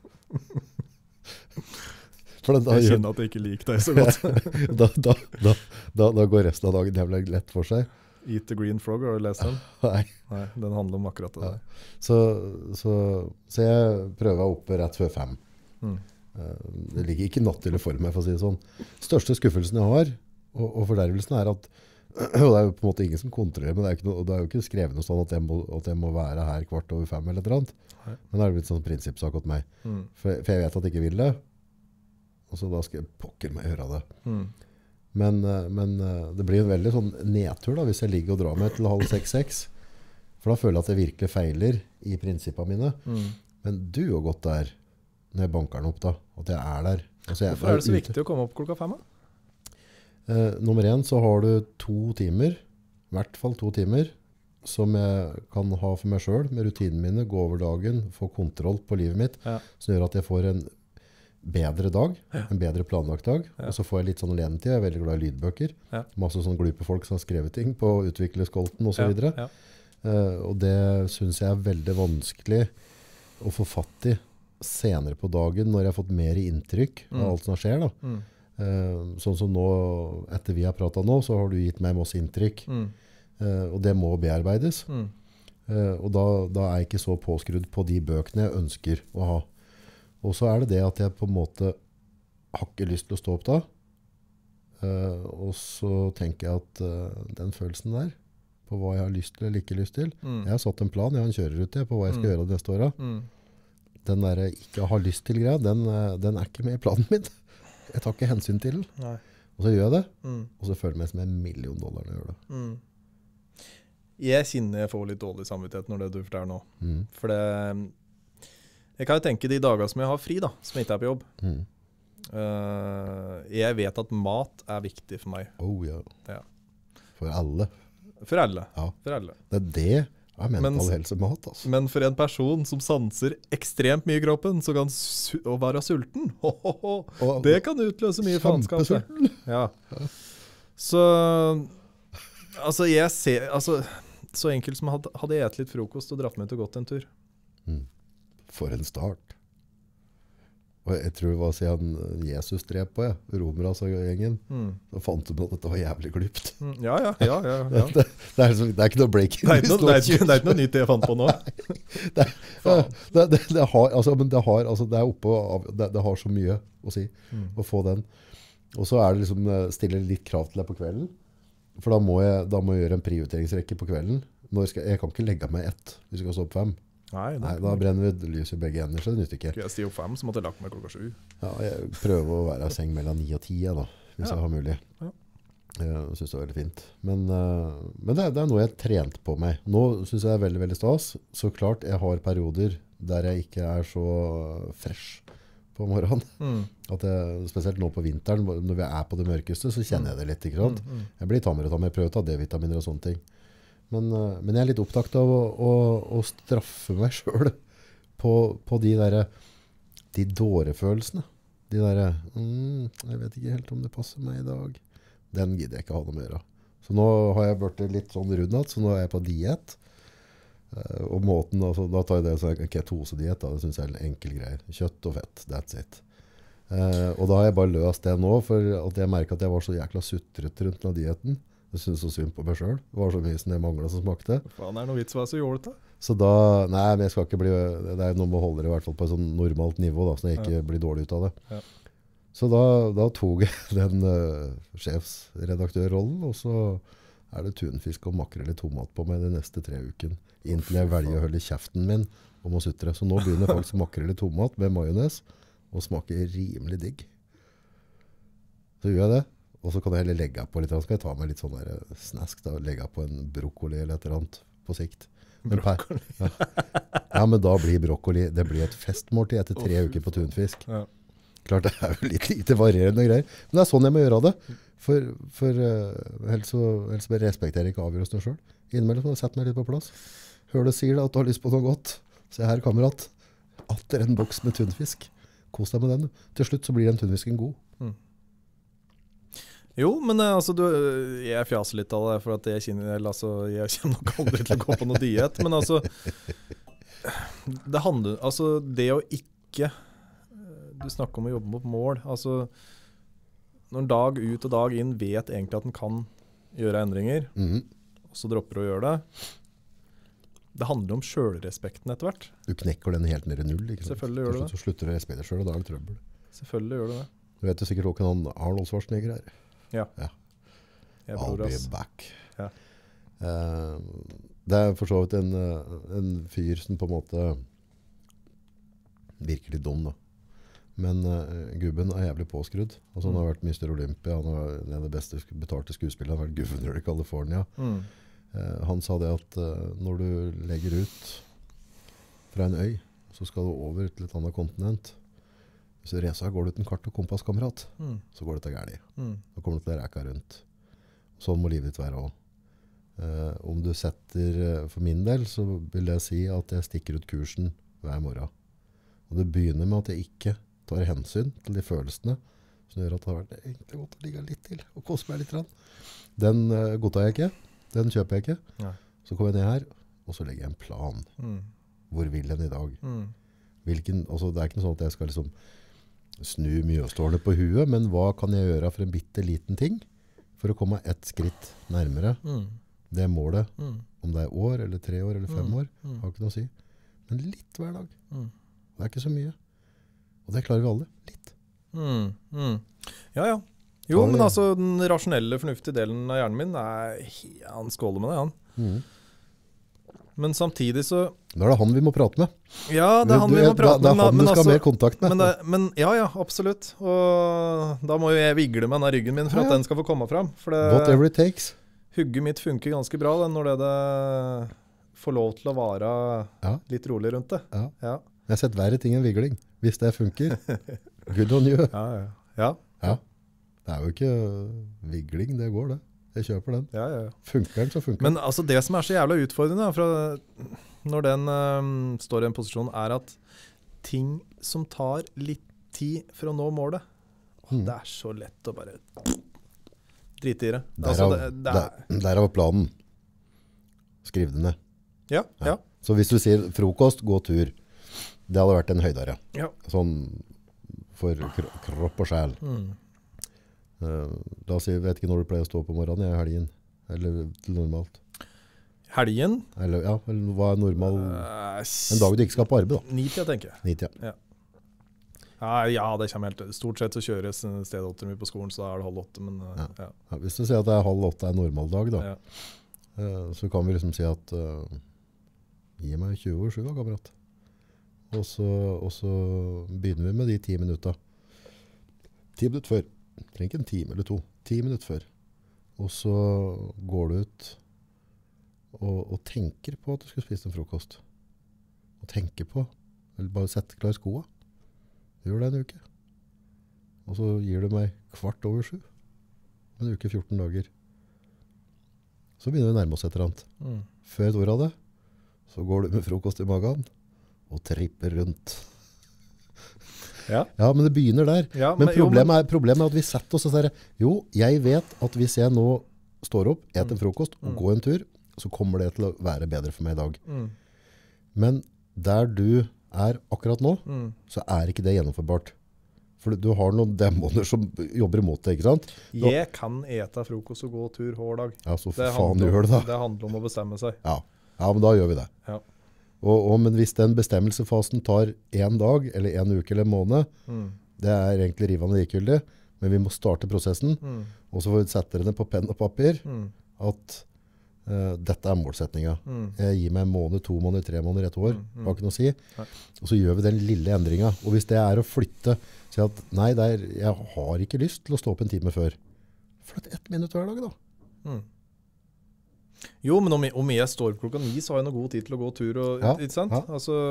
Jeg kjenner at jeg ikke liker deg så godt. da går resten av dagen jævlig lett for seg. Eat the Green Frog, har du lest den? Nei. Nei, den handler om akkurat det. Så jeg prøver oppe rett før 5. Det ligger ikke nattelig for meg, for å si det sånn. Største skuffelsen jeg har, og fordervelsen er at, og det er jo på en måte ingen som kontrollerer, men det er jo ikke skrevet noe sånn at jeg må være her 5:15 eller et eller annet. Men det er blitt sånn prinsippsak åt meg. For jeg vet at jeg ikke vil det, og så da skal jeg pokker meg gjøre det. Men det blir en veldig sånn nedtur da, hvis jeg ligger og drar meg til 5:30-6. For da føler jeg at jeg virkelig feiler i prinsippene mine. Men du har gått der, når jeg banker den opp da, at jeg er der. Altså hvorfor er det så viktig å komme opp klokka 5 da? Nummer 1 så har du 2 timer, i hvert fall 2 timer, som jeg kan ha for meg selv, med rutinene mine, gå over dagen, få kontroll på livet mitt, som gjør at jeg får en bedre dag, en bedre planlagt dag, og så får jeg litt sånn alenetid. Jeg er veldig glad i lydbøker. Masse sånne glupe folk som har skrevet ting på utviklerskolten og så videre. Og det synes jeg er veldig vanskelig å få fatt i senere på dagen, når jeg har fått mer inntrykk av alt som skjer da. Sånn som nå, etter vi har pratet nå, så har du gitt meg masse inntrykk. Og det må bearbeides. Og da er jeg ikke så påskrudd på de bøkene jeg ønsker å ha. Og så er det det at jeg på en måte har ikke lyst til å stå opp da. Og så tenker jeg at den følelsen der, på hva jeg har lyst til eller ikke lyst til. Jeg har satt en plan, jeg har en kjørerute på hva jeg skal gjøre de neste årene. Den der ikke har lyst til greia, den er ikke med i planen min. Jeg tar ikke hensyn til den. Nei. Og så gjør jeg det. Og så føler jeg meg som $1 million når jeg gjør det. Jeg kjenner jeg får litt dårlig samvittighet når det du forteller nå. For det... Jeg kan jo tenke de dager som jeg har fri da, som jeg ikke er på jobb. Jeg vet at mat er viktig for meg. Oh ja. For alle. For alle. Ja. For alle. Det er mental helse mat, altså. Men for en person som sanser ekstremt mye i kroppen, så kan å være sulten, det kan utløse mye faenskap. Ja. Så, altså jeg ser, så enkelt som hadde jeg et litt frokost og dratt meg til å gått en tur. For en start. Og jeg tror det var siden Jesus drev på, romerne og gjengen. Da fant de at dette var jævlig glypt. Ja. Det er ikke noe breaking news. Det er ikke noe nytt jeg fant på nå. Det har så mye å si å få den. Og så er det liksom stille litt krav til deg på kvelden. For da må jeg gjøre en prioriteringsrekke på kvelden. Jeg kan ikke legge meg hvis jeg skal stå opp 5. Nei, da brenner vi lys i begge ender, så det nytter ikke. Skal jeg stige opp 5, så måtte jeg lagt meg klokka 7. Ja, jeg prøver å være i seng mellom 9 og 10 da, hvis jeg har mulig. Jeg synes det er veldig fint. Men det er noe jeg har trent på meg. Nå synes jeg det er veldig, veldig stas. Så klart, jeg har perioder der jeg ikke er så fresh på morgenen. At spesielt nå på vinteren, når vi er på det mørkeste, så kjenner jeg det litt, ikke sant? Jeg blir tammere, prøver å ta D-vitaminer og sånne ting. Men jeg er litt opptatt av å straffe meg selv på de dårefølelsene. De der, jeg vet ikke helt om det passer meg i dag. Den gidder jeg ikke ha noe mer av. Så nå har jeg vært litt sånn rundt, så nå er jeg på diet. Og måten, altså, da tar jeg det som en ketosediet, det synes jeg er en enkel greie. Kjøtt og fett, that's it. Og da har jeg bare løst det nå, for at jeg merket at jeg var så jækla suttret rundt den dieten. Jeg synes så synd på meg selv. Det var så mye som jeg manglet som smakte. Faen, er det noe vits hva jeg så gjorde det? Så da, nei, men jeg skal ikke bli, det er noe med å holde det i hvert fall på et sånn normalt nivå, da, så jeg ikke blir dårlig ut av det. Ja. Så da tok jeg den sjefsredaktørrollen, og så er det tunfisk og makrell i tomat på meg de neste 3 ukene, inntil jeg velger å holde kjeften min om å sutre. Så nå begynner faktisk makrell i tomat med majones, og smaker rimelig digg. Så gjør jeg det, og så kan jeg heller legge på litt, så skal jeg ta meg litt sånn der snask, da, legge på en brokkoli eller et eller annet på sikt. Brokkoli? Ja, men da blir brokkoli, det blir et festmåltid etter 3 uker på tunfisk. Ja. Klart det er jo litt lite varierende greier, men det er sånn jeg må gjøre det. For ellers så respekterer jeg ikke avgjørelsen selv. Innimellom må jeg sette meg litt på plass. Hør du sier da at du har lyst på noe godt. Se her, kamerat. Atter en boks med tunfisk. Kos deg med den. Til slutt så blir den tunfisken god. Jo, men altså, jeg fjaser litt av det, for at jeg kommer nok aldri til å gå på noe diet. Men altså, det handler, altså det å ikke, du snakker om å jobbe mot mål, altså når en dag ut og dag inn vet egentlig at en kan gjøre endringer, og så dropper du å gjøre det. Det handler om selvrespekten etter hvert. Du knekker den helt ned i null, ikke sant? Selvfølgelig gjør du det. Så slutter du å respektere selv, og da er det trøbbel. Selvfølgelig gjør du det. Du vet jo sikkert hva Arnold Schwarzenegger er. Ja. I'll be back. Ja. Det er for så vidt en fyr som på en måte virker litt dum da. Men gubben er jævlig påskrudd. Altså, han har vært Mr. Olympia, han er en av de beste betalte skuespillerne, han har vært governor i California. Han sa det at når du legger ut fra en øy, så skal du over til et annet kontinent. Hvis du reiser, går du uten kart og kompasskamerat, så går det til gærlig. Da kommer du til å reka rundt. Sånn må livet ditt være også. Om du setter, for min del, så vil jeg si at jeg stikker ut kursen hver morgen. Og det begynner med at jeg ikke tar hensyn til de følelsene som gjør at det har vært egentlig godt å ligge litt til og kose meg litt. Den godtar jeg ikke, den kjøper jeg ikke. Nei. Så kommer jeg ned her, og så legger jeg en plan. Hvor vil den i dag? Altså, det er ikke sånn at jeg skal liksom snu Mjøstårene på huet, men hva kan jeg gjøre for en bitte liten ting for å komme ett skritt nærmere det målet, om det er år, eller 3 år, eller 5 år, har ikke noe å si. Men litt hver dag. Det er ikke så mye. Og det klarer vi alle. Litt. Ja. Jo, men altså, den rasjonelle, fornuftige delen av hjernen min, han skåler med det, han. Men samtidig så... Da er det han vi må prate med. Ja, det er han vi må prate med. Det er han du skal ha mer kontakt med. Ja, absolutt. Og da må jo jeg vigle med denne ryggen min for at den skal få komme fram. For whatever it takes. Hugget mitt funker ganske bra når det får lov til å være litt rolig rundt det. Ja. Jeg har sett verre ting enn vigling, hvis det funker. Good on you. Ja. Det er jo ikke vigling, det går det. Jeg kjøper den. Ja. Funker den, så funker den. Men altså, det som er så jævla utfordrende når den står i en posisjon, er at ting som tar litt tid for å nå målet, det er så lett å bare drite i det. Derav planen. Skriv det ned. Ja. Så hvis du sier frokost, gå tur. Det hadde vært en høydere. Ja. Sånn for kropp og sjel. Da sier jeg, vet ikke når du pleier å stå på morgenen i helgen, eller til normalt. Helgen? Eller hva er normal? En dag du ikke skal på arbeid da. 9-tida, tenker jeg. 9-tida. Ja, det kommer helt. Stort sett så kjøres stedåtter mye på skolen, så da er det 7:30, men Ja, hvis du sier at det er 7:30 er en normal dag da, så kan vi liksom si at gi meg 20 år 7 da, kamerat. Og så begynner vi med de 10 minutter. 10 minutter før. Trenger ikke en time eller 2. 10 minutter før. Og så går du ut og tenker på at du skal spise en frokost. Og tenker på, eller bare sette klar skoene. Gjør det en uke. Og så gir du meg 7:15. En uke 14 dager. Så begynner vi å nærme oss et eller annet. Før et år av det, så går du med frokost i magen og tripper rundt. Ja. Ja, men det begynner der. Ja, Men jo, problemet er at vi setter oss og sier, jo, jeg vet at hvis jeg nå står opp, eter frokost og går en tur, så kommer det til å være bedre for meg i dag. Men der du er akkurat nå, så er ikke det gjennomførbart. For du har noen demoner som jobber imot det, ikke sant? Jeg kan ete frokost og gå tur hver dag. Ja, så for faen du gjør det da. Det handler om å bestemme seg. Ja, men da gjør vi det. Ja. Men hvis den bestemmelsefasen tar 1 dag, eller 1 uke eller en måned, det er egentlig rivende likegyldig, men vi må starte prosessen, og så får vi sette det på penn og papir, at dette er målsetningen. Jeg gir meg 1 måned, 2 måneder, 3 måneder, 1 år, har ikke noe å si. Og så gjør vi den lille endringen. Og hvis det er å flytte, si at nei, jeg har ikke lyst til å stå opp en time før. Flytt 1 minutt hver dag da. Jo, men om jeg står opp klokka 9, så har jeg noe god tid til å gå tur. Og, ikke sant? Ja. Altså...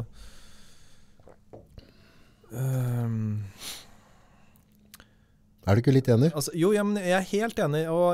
Er du ikke litt enig? Altså, jo, men jeg er helt enig, og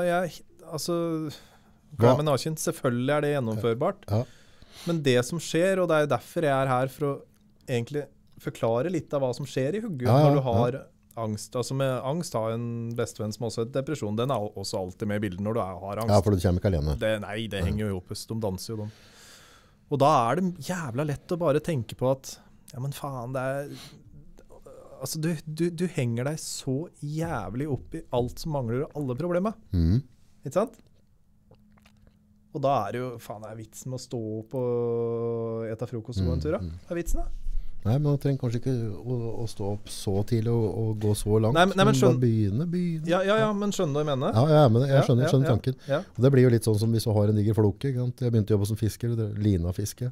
selvfølgelig er det gjennomførbart. Ja. Men det som skjer, og det er derfor jeg er her for å egentlig forklare litt av hva som skjer i hugget når du har angst. Altså med angst har en bestevenn som også har depresjon. Den er også alltid med i bildet når du har angst. Ja, for du kommer ikke alene. Det henger jo opp. De danser jo, de. Og da er det jævla lett å bare tenke på at ja, men faen, det er... Altså, du henger deg så jævlig opp i alt som mangler og alle problemer. Ikke sant? Og da er det jo, faen, det er vitsen med å stå opp og ete frokost og gå en tur, da? Det er vitsen, da. Nei, men man trenger kanskje ikke å stå opp så tidlig og gå så langt. Nei, men bare begynne. Ja, men skjønner du hva jeg mener? Ja, jeg skjønner tanken. Ja. Og det blir jo litt sånn som hvis du har en diger floke. Jeg begynte å jobbe som fisker, lina-fiske.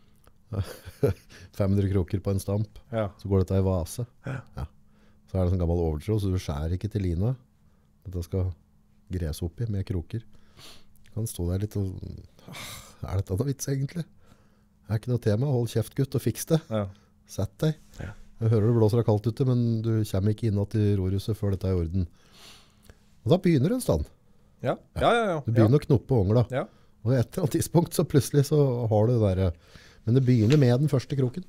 500 kroker på en stamp, så går dette i vase. Ja. Så er det sånn gammel overtråd, så du skjærer ikke til lina. Dette skal grese opp i med kroker. Du kan stå der litt og... Er dette noe vits egentlig? Det er ikke noe tema. Hold kjeft, gutt, og fiks det. Ja. Sett deg. Ja. Jeg hører det blåser av kaldt ute, men du kommer ikke inn til rorhuset før dette er i orden. Og da begynner du en stand. Ja. Du begynner å knoppe unger da. Ja. Og etter et eller annet tidspunkt så plutselig så har du det der... Men det begynner med den første kroken.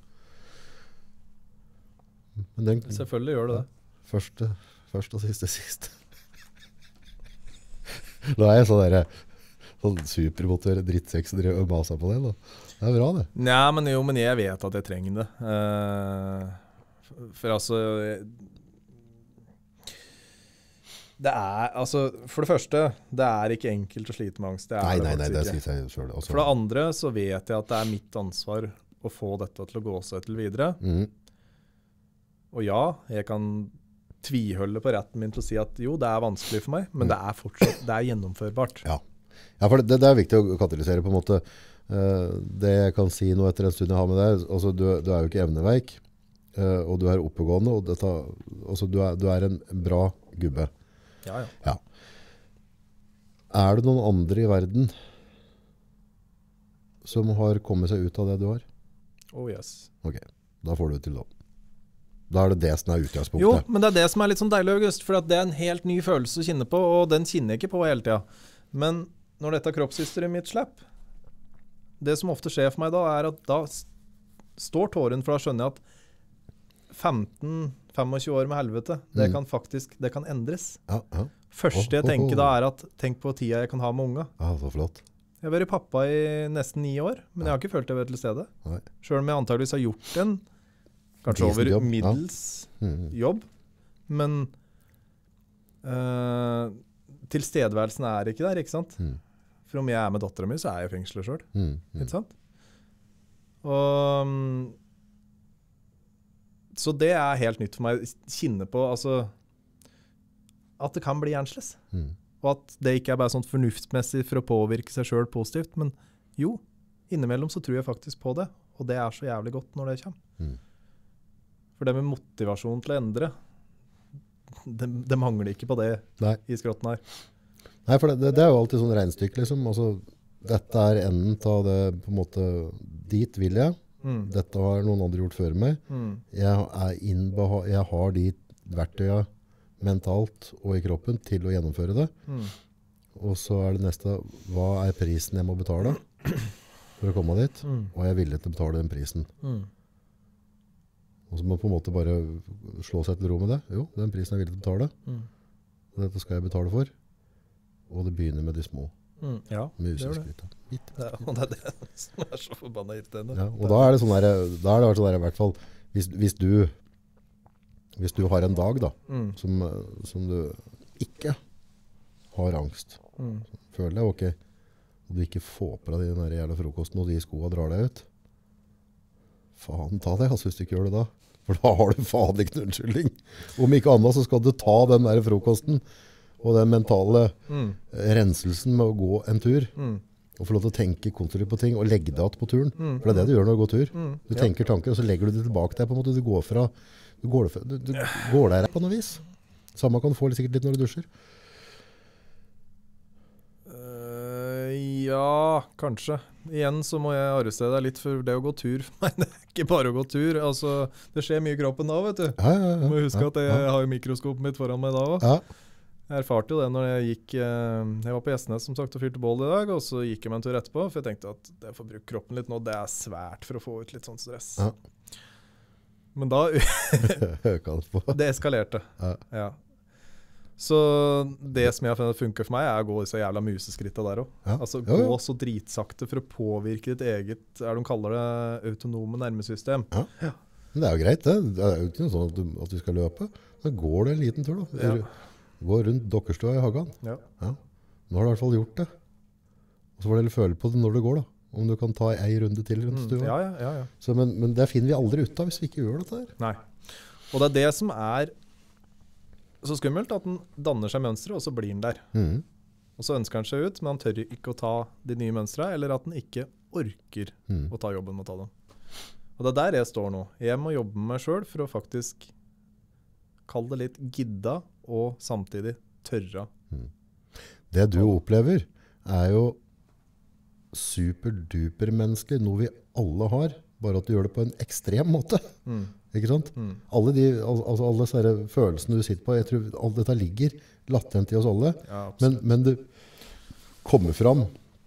Men selvfølgelig gjør det det. Først og sist. Da er jeg sånn supermotor drittsekk som driver og maser på det. Da. Det er bra det. Nei, men jeg vet at jeg trenger det. For altså... Det er, altså, for det første, det er ikke enkelt å slite med angst. Nei, det sier seg selv. For det andre så vet jeg at det er mitt ansvar å få dette til å gå seg til videre. Og ja, jeg kan tviholde på retten min til å si at jo, det er vanskelig for meg, men det er fortsatt, det er gjennomførbart. Ja, for det er viktig å katalysere på en måte. Det jeg kan si nå etter en stund jeg har med deg, altså du er jo ikke evneveik, og du er oppegående, og altså, du er en bra gubbe. Ja. Er det noen andre i verden som har kommet seg ut av det du har? Oh yes. Ok, da får du det til da. Da er det det som er utgangspunktet. Jo, men det er det som er litt sånn deilig, August, for det er en helt ny følelse å kjenne på, og den kjenner jeg ikke på hele tiden. Men når dette kroppshysteriet mitt slipper, det som ofte skjer for meg da, er at da står tåren, for da skjønner jeg at 15-25 år med helvete, det kan endres. Ja. Første jeg tenker da er at tenk på tida jeg kan ha med unga. Ja, så flott. Jeg har vært pappa i nesten 9 år, men jeg har ikke følt jeg har vært til stede. Nei. Selv om jeg antageligvis har gjort en kanskje over middels jobb, men tilstedeværelsen er ikke der, ikke sant? For om jeg er med datteren min, så er jeg i fengslet selv. Ikke sant? Og så det er helt nytt for meg å kjenne på, altså, at det kan bli hjernsles. Og at det ikke er bare sånn fornuftmessig for å påvirke seg selv positivt, men jo, innimellom så tror jeg faktisk på det, og det er så jævlig godt når det kommer. For det med motivasjon til å endre, det mangler ikke på det i skrotten her. Nei, for det er jo alltid sånn regnstykke, liksom. Altså, dette er enden av det, på en måte, dit vil jeg. Dette har noen andre gjort før meg. Jeg har de verktøyene mentalt og i kroppen til å gjennomføre det. Og så er det neste, hva er prisen jeg må betale for å komme dit? Og jeg er villig til å betale den prisen. Og så må man på en måte bare slå seg til ro med det. Jo, den prisen er villig til å betale. Og dette skal jeg betale for. Og det begynner med de små. Ja, museskritt. og det er det som er så forbannet irriterende. Ja, og da er det sånn der, i hvert fall, hvis du har en dag da, som du ikke har angst, føler deg ok, og du ikke får på deg den der jævla frokosten, og de skoene drar deg ut, faen ta det, altså, hvis du ikke gjør det da. For da har du faen ikke noen unnskyldning. Om ikke annet så skal du ta den der frokosten, og den mentale renselsen med å gå en tur, og få lov til å tenke konstruktivt på ting, og legge deg att på turen. For det er det du gjør når du går tur. Du tenker tanker, og så legger du det tilbake der på en måte. Du går der på noe vis. Samme kan du få sikkert litt når du dusjer. Ja, kanskje. Igjen så må jeg arrestere deg litt for det å gå tur. Nei, det er ikke bare å gå tur. Altså, det skjer mye i kroppen da, vet du. Ja. Du må huske at jeg har jo mikroskopet mitt foran meg da også. Ja. Jeg erfarte jo det når jeg var på Gjestnes som sagt og fyrte bål i dag, og så gikk jeg meg en tur etterpå, for jeg tenkte at det får bruke kroppen litt nå, det er svært for å få ut litt sånn stress. Ja. Men da det eskalerte. Ja. Så det som jeg har funnet funker for meg er å gå disse jævla museskrittet der også. Ja. Altså gå så dritsakte for å påvirke ditt eget, de kaller det autonome nervesystem. Ja. Men det er jo greit det. Det er jo ikke noe sånn at du skal løpe. Da går det en liten tur da. Ja. Gå rundt dokkerstua i hagen. Ja. Nå har du i hvert fall gjort det. Og så får du føle på det når du går da. Om du kan ta en runde til rundt stua. Ja. Så, men det finner vi aldri ut av hvis vi ikke gjør dette her. Nei. Og det er det som er så skummelt, at den danner seg mønstre, og så blir den der. Og så ønsker han seg ut, men han tør ikke å ta de nye mønstre, eller at den ikke orker å ta jobben med å ta dem. Og det er der jeg står nå. Jeg må jobbe med meg selv for å faktisk kalle det litt gidda, og samtidig tørra. Det du opplever er jo superduper menneskelig, noe vi alle har, bare at du gjør det på en ekstrem måte. Ikke sant? Alle disse følelsene du sitter på, jeg tror alt dette ligger latent i oss alle, Ja, men det kommer fram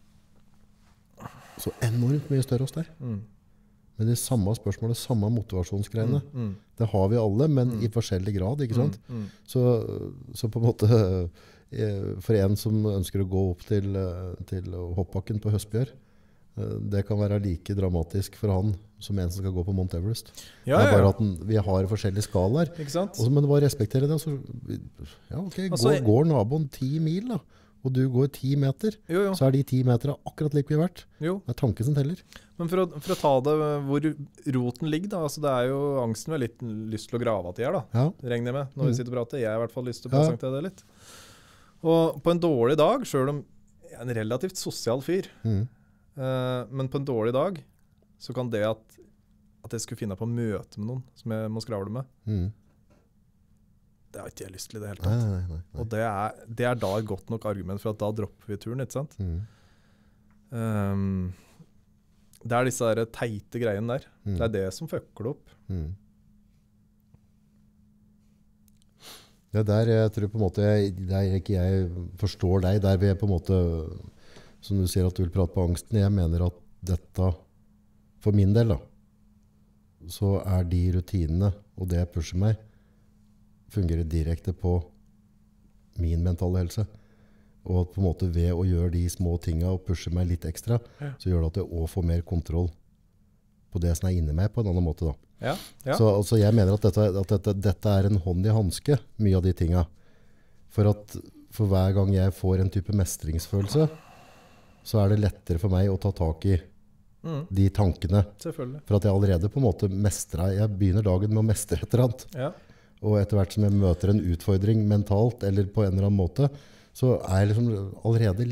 så enormt mye større hos deg. Men det samme spørsmålet, samme motivasjonsgreiene, det har vi alle, men i forskjellig grad, ikke sant? Så på en måte, for en som ønsker å gå opp til hoppbakken på Høstbjør, det kan være like dramatisk for han som en som skal gå på Mount Everest. Ja, det er bare at vi har forskjellige skalaer. Ikke sant? Men bare respektere det. Så, ja, ok, Altså, går naboen 10 mil da, og du går 10 meter, Jo. så er de 10 meterne akkurat like mye verdt. Jo. Det er tanken som teller. Men for å ta det hvor roten ligger da, altså det er jo angsten vi har litt lyst til å grave at de er da, Ja. regner jeg med, når vi sitter og prater. Jeg har i hvert fall lyst til å presentere det litt. Og på en dårlig dag, selv om jeg er en relativt sosial fyr, men på en dårlig dag, så kan det at jeg skulle finne på å møte med noen som jeg må skravle med, det har ikke jeg lyst til i det hele tatt. Nei. Og det er da et godt nok argument for at da dropper vi turen, ikke sant? Det er disse der teite greiene der. Det er det som fucker det opp. Det der jeg tror på en måte, der ikke jeg forstår deg, der vi på en måte, som du sier at du vil prate på angsten, jeg mener at dette, for min del da, så er de rutinene, og det pusher meg, fungerer direkte på min mentale helse. Og at på en måte ved å gjøre de små tingene og pushe meg litt ekstra, så gjør det at jeg også får mer kontroll på det som er inni meg på en annen måte da. Ja. Så altså, jeg mener at dette er en hånd i handske, mye av de tingene. For hver gang jeg får en type mestringsfølelse, så er det lettere for meg å ta tak i de tankene. Selvfølgelig. For at jeg allerede på en måte mestrer, jeg begynner dagen med å mestre et eller annet. Ja. Og etter hvert som jeg møter en utfordring mentalt, eller på en eller annen måte, så er jeg liksom allerede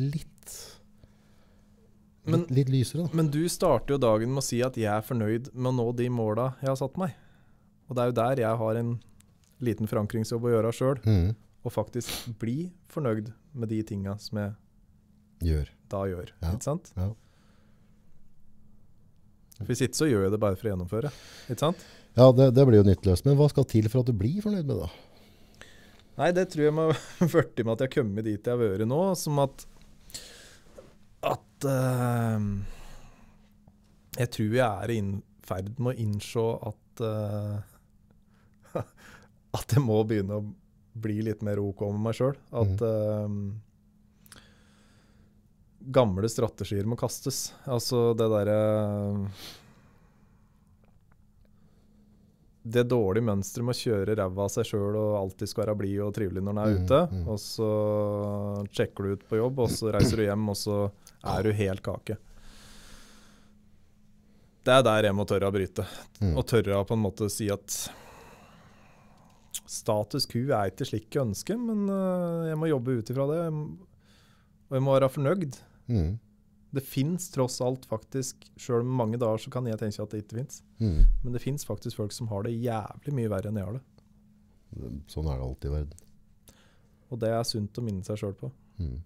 litt lysere. Da. Men du starter jo dagen med å si at jeg er fornøyd med å nå de målene jeg har satt meg. Og det er jo der jeg har en liten forankringsjobb å gjøre selv. Og faktisk bli fornøyd med de tingene som jeg da gjør. Ja. Ikke sant? Ja. For hvis ikke så gjør jeg det bare for å gjennomføre. Ikke sant? Ja, det blir jo nytteløst. Men hva skal til for at du blir fornøyd med det? Nei, det tror jeg må førte med at jeg har kommet dit jeg har vært nå, som at jeg tror jeg er i ferd med å innse at at jeg må begynne å bli litt mer OK med meg selv. At gamle strategier må kastes. Altså det det dårlige mønstret med å kjøre ræva av seg selv og alltid skal være blid og trivelig når den er ute, og så sjekker du ut på jobb, og så reiser du hjem, og så er du helt kake. Det er der jeg må tørre å bryte. Og tørre å på en måte si at status quo er ikke slik jeg ønsker, men jeg må jobbe ut ifra det, og jeg må være fornøyd. Det finnes tross alt faktisk, selv om mange dager så kan jeg tenke at det ikke finnes, men det finnes faktisk folk som har det jævlig mye verre enn jeg har det. Sånn er det alltid i verden. Og det er sunt å minne seg selv på.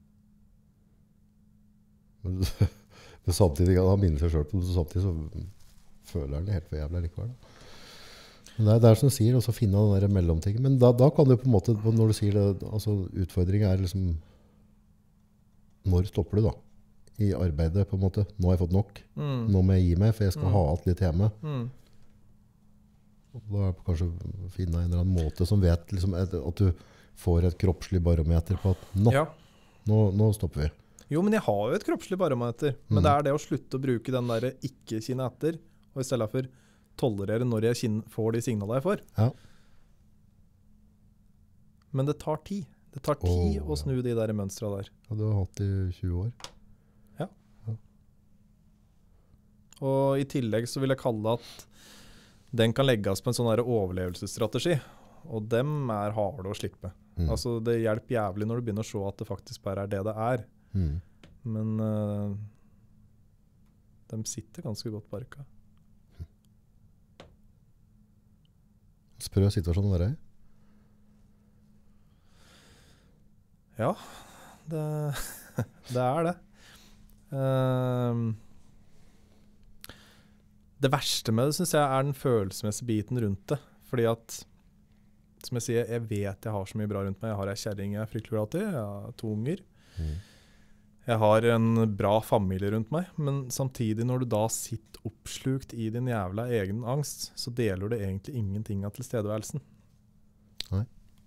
Men samtidig kan han minne seg selv på det, så samtidig så føler han det helt for jævlig likevel. Men det er som du sier, også finne den der mellomtingen. Men da kan du på en måte, når du sier det, altså utfordringen er liksom, når stopper du da? I arbeidet på en måte. Nå har jeg fått nok. Nå må jeg gi meg, for jeg skal ha alt litt hjemme. Og da er det kanskje å finne en eller annen måte som vet liksom, at du får et kroppslig barometer på at nå stopper vi. Jo, men jeg har jo et kroppslig barometer. Men det er det å slutte å bruke den der ikke kinne etter, og i stedet for tolerere når jeg får de signalene jeg får. Ja. Men det tar tid. Det tar tid å snu de der mønstrene der. Ja, du har hatt det i 20 år. Og i tillegg så vil jeg kalle at den kan legges på en sånn her overlevelsesstrategi, og dem er harde å slippe. Altså det hjelper jævlig når du begynner å se at det faktisk bare er det det er. Men de sitter ganske godt på arka. Sprø situasjonen å være i? Ja, det er det. Det verste med det, synes jeg, er den følelsesmessige biten rundt det. Fordi at, som jeg sier, jeg vet jeg har så mye bra rundt meg. Jeg har en kjæring jeg er fryktelig glad i. Jeg har 2 unger. Jeg har en bra familie rundt meg. Men samtidig, når du da sitter oppslukt i din jævla egen angst, så deler du egentlig ingenting av tilstedeværelsen. Nei.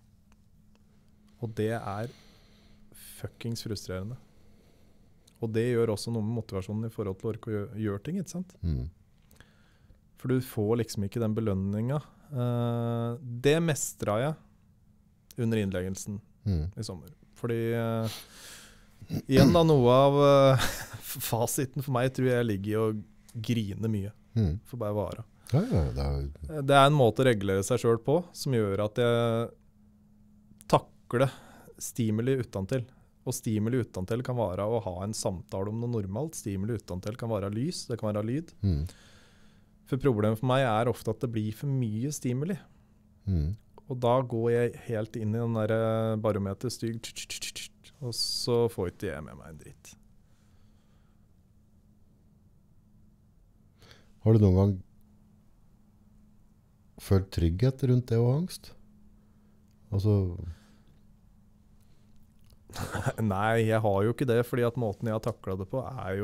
Og det er fuckings frustrerende. Og det gjør også noe med motivasjonen i forhold til å orke å gjøre ting, ikke sant? For du får liksom ikke den belønningen. Det mestret jeg under innleggelsen i sommer. Fordi igjen da, noe av fasiten for meg tror jeg ligger i å grine mye. For bare vare. Det er en måte å regulere seg selv på, som gjør at jeg takler stimuli utentil. Og stimuli utentil kan være å ha en samtale om noe normalt. Stimuli utentil kan være lys, det kan være lyd. For problemet for meg er ofte at det blir for mye stimuli. Og da går jeg helt inn i den der barometer stygg, og så får ikke jeg med meg en dritt. Har du noen gang følt trygghet rundt det og angst? Altså... Nei, jeg har jo ikke det, fordi at måten jeg har taklet det på er jo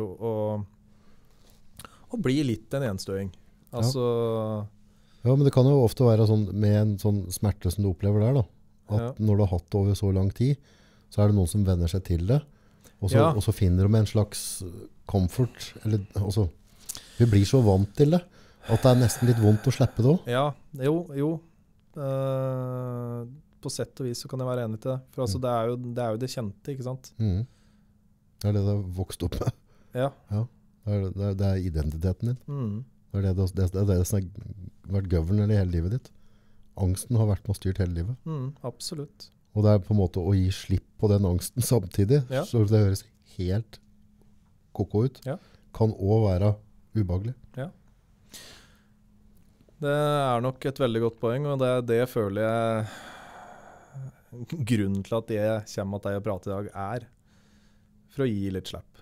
å bli litt en enstøing. Altså... Ja, men det kan jo ofte være sånn, med en sånn smerte som du opplever der da, at når du har hatt det over så lang tid, så er det noen som venner seg til det, og så finner de en slags comfort, eller altså, vi blir så vant til det, at det er nesten litt vondt å slippe det også. Ja, jo. På sett og vis så kan jeg være enig til det. For altså, det er jo det kjente, ikke sant? Det er det du har vokst opp med. Ja. Det er identiteten din. Det er det som har vært governor i hele livet ditt. Angsten har vært med og styrt hele livet. Absolutt. Og det er på en måte å gi slipp på den angsten samtidig, så det høres helt koko ut, kan også være ubehagelig. Ja. Det er nok et veldig godt poeng, og det føler jeg grunnen til at jeg kommer til å prate i dag er for å gi litt slipp.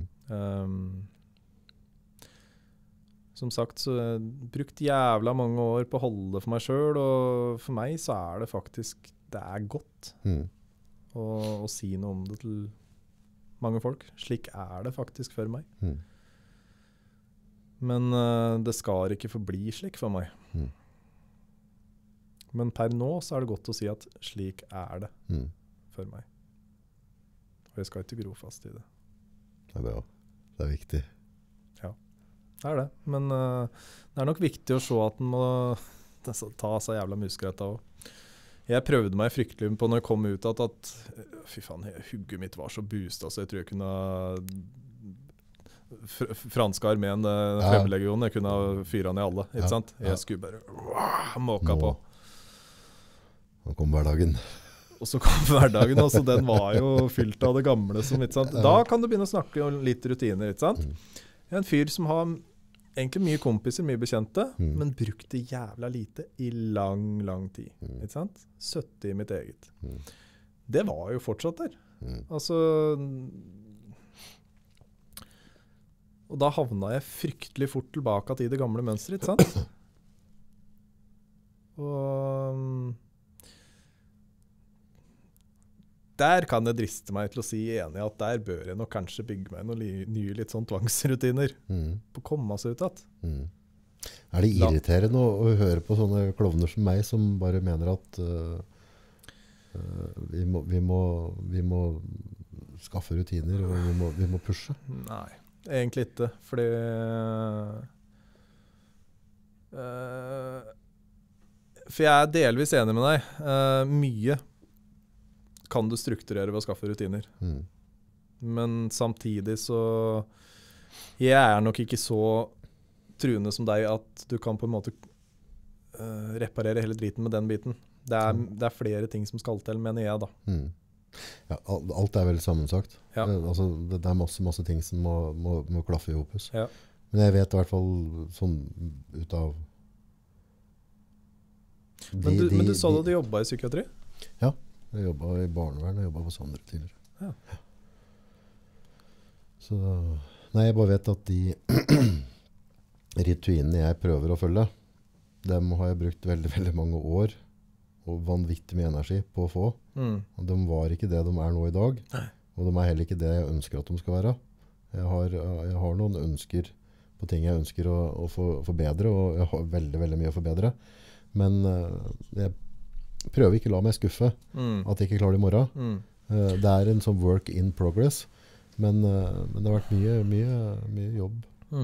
Som sagt, så har jeg brukt jævla mange år på å holde det for meg selv, og for meg så er det faktisk, det er godt å si noe om det til mange folk. Slik er det faktisk for meg. Men det skal ikke forbli slik for meg. Men per nå så det godt å si at slik det for meg. Og jeg skal ikke gro fast i det. Det bra. Det viktig. Ja, det det. Men det nok viktig å se at den må ta seg jævla musgrøt av. Jeg prøvde meg fryktelig på når jeg kom ut at fy faen, hugget mitt var så boostet, så jeg tror jeg kunne franske armeen, fremmedlegionen, jeg kunne fyre ned alle, ikke sant? Jeg skulle bare måka på. Nå kom hverdagen. Og så kom hverdagen, og så den var jo fylt av det gamle som, ikke sant? Da kan du begynne å snakke om litt rutiner, ikke sant? Jeg en fyr som har egentlig mye kompiser, mye bekjente, men brukte jævla lite i lang, lang tid. Ikke sant? 70 i mitt eget. Det var jo fortsatt der. Altså... Og da havna jeg fryktelig fort tilbake til det gamle mønsteret, ikke sant? Og... Der kan jeg driste meg til å si enig at der bør jeg nok kanskje bygge meg noen nye litt sånn tvangsrutiner på å komme seg ut igjen. Det irriterende å høre på sånne klovner som meg som bare mener at vi må skaffe rutiner og vi må pushe? Nei, egentlig ikke, fordi for jeg delvis enig med deg. Mye kan du strukturere ved å skaffe rutiner. Men samtidig så jeg nok ikke så truende som deg at du kan på en måte reparere hele driten med den biten. Det er flere ting som skal til, mener jeg da. Ja, alt vel sammensagt. Ja. Altså, det masse ting som må klaffe i hopus. Ja. Men jeg vet i hvert fall sånn ut av Men du sa da du jobbet i psykiatri? Ja. Jeg jobbet i barnevern, og jobbet på Sondre tidligere. Ja. Så, nei, jeg bare vet at de rituinene jeg prøver å følge, dem har jeg brukt veldig, veldig mange år, og vanvittig mye energi på å få. Og de var ikke det de nå i dag, og de heller ikke det jeg ønsker at de skal være. Jeg har noen ønsker på ting jeg ønsker å forbedre, og jeg har veldig, veldig mye å forbedre. Men jeg prøver ikke å la meg skuffe at jeg ikke klarer det i morgen. Det en sånn work in progress, men det har vært mye jobb.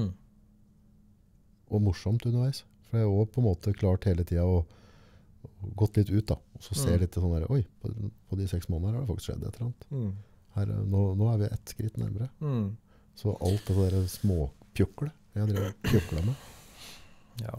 Og morsomt underveis. For jeg har også på en måte klart hele tiden å gått litt ut da, og så ser jeg litt sånn der, oi, på de 6 månedene har det faktisk skjedd et eller annet. Her, nå vi ett skritt nærmere. Så alt det der småpjukle jeg drev pjukla med. Ja.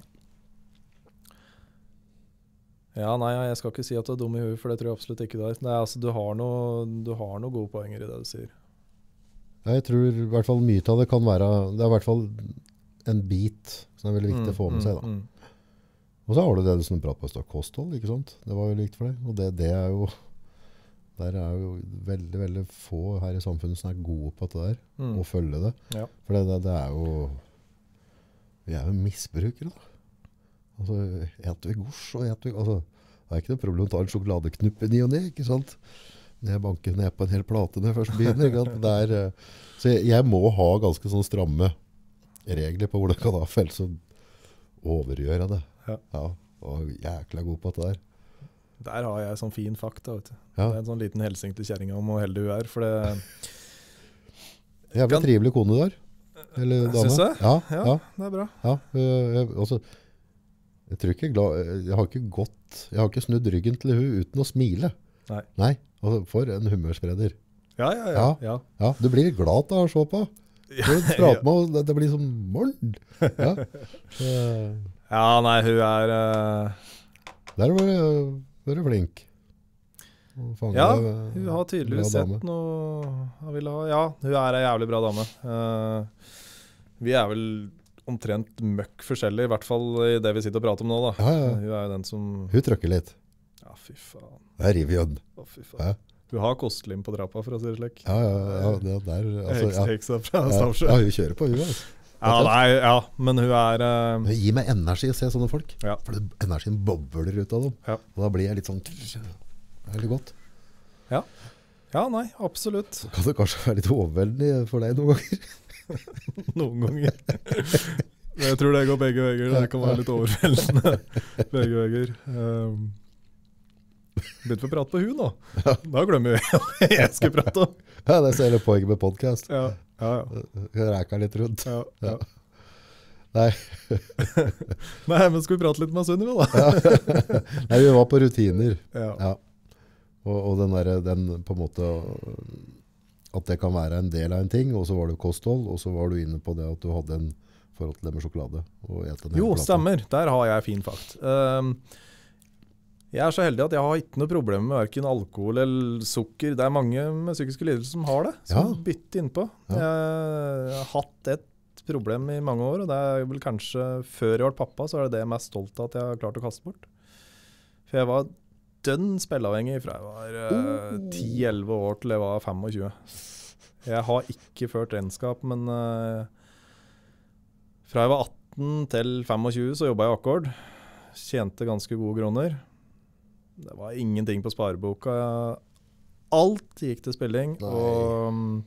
Ja, nei, jeg skal ikke si at du dum i huet, for det tror jeg absolutt ikke det Nei, altså, du har noe gode poenger i det du sier. Ja, jeg tror i hvert fall mye av det kan være, det i hvert fall en bit som veldig viktig å få med seg da. Og så har du det du prater på kosthold, ikke sant? Det var jo likt for deg, og det jo der jo veldig, veldig få her i samfunnet som gode på det der, og følge det. Ja. For det jo vi jo misbrukere da. Altså, etter vi gors, og altså, det ikke noe problem å ta en sjokoladeknupp i ny og ned, ikke sant? Når jeg banker ned på en hel plate når jeg først begynner, ikke sant? Så jeg må ha ganske sånn stramme regler på hvordan kan ha felt som overgjøre det. Ja, og jækla god på det der. Der har jeg sånn fin fakta, vet du. Ja. Det en sånn liten helsing til kjæringa om hvor heldig hun for det... Jævlig trivelig kone der. Eller dame. Synes jeg? Ja, det bra. Ja, jeg tror ikke jeg har ikke snudd ryggen til hun uten å smile. Nei, altså, for en humørspreder. Ja. Du blir glad da å se på. Det blir som morgen. Ja, nei, hun Der var du flink. Ja, hun har tydeligvis sett noe hun ville ha. Ja, hun en jævlig bra dame. Vi vel omtrent møkk forskjellig, i hvert fall i det vi sitter og prater om nå da. Ja. Hun jo den som... Hun trøkker litt. Ja, fy faen. Det river igjen. Fy faen. Hun har kostlim på trappa, for å si det slik. Ja, det der... Altså, Heksa fra Stavsjø. Ja, hun kjører på hun, altså. Ja, men hun Hun gir meg energi å se sånne folk. Ja. For energien bobler ut av dem. Ja. Og da blir jeg litt sånn... Det veldig godt. Ja, nei, absolutt. Så kan det kanskje være litt overveldende for deg noen ganger. Noen ganger. Jeg tror det går begge veier. Det kan være litt overveldende begge veier. Begynte vi å prate på hun da. Da glemmer vi hva jeg skulle prate om. Ja, det ser jeg poenget med podcast. Ja. Jeg reker litt rundt. Ja. Nei. Nei, men skal vi prate litt med Sunniva da? Nei, vi var på rutiner. Ja. Og den på en måte, at det kan være en del av en ting, og så var det kosthold, og så var du inne på det at du hadde en forhold til det med sjokolade. Og Jo, stemmer. Der har jeg fin fakt. Jeg er så heldig at jeg har ikke noe problem med hverken alkohol eller sukker. Det er mange med psykiske lidelser som har det, som bytter innpå. Jeg har hatt et problem i mange år, og det er vel kanskje før jeg var pappa, så er det det jeg er mest stolt av at jeg har klart å kaste bort. For jeg var dønn spilleavhengig fra jeg var 10-11 år til jeg var 25. Jeg har ikke ført regnskap, men fra jeg var 18 til 25 så jobbet jeg i akkord. Tjente ganske gode kroner. Det var ingenting på spareboka. Alt gikk til spilling, og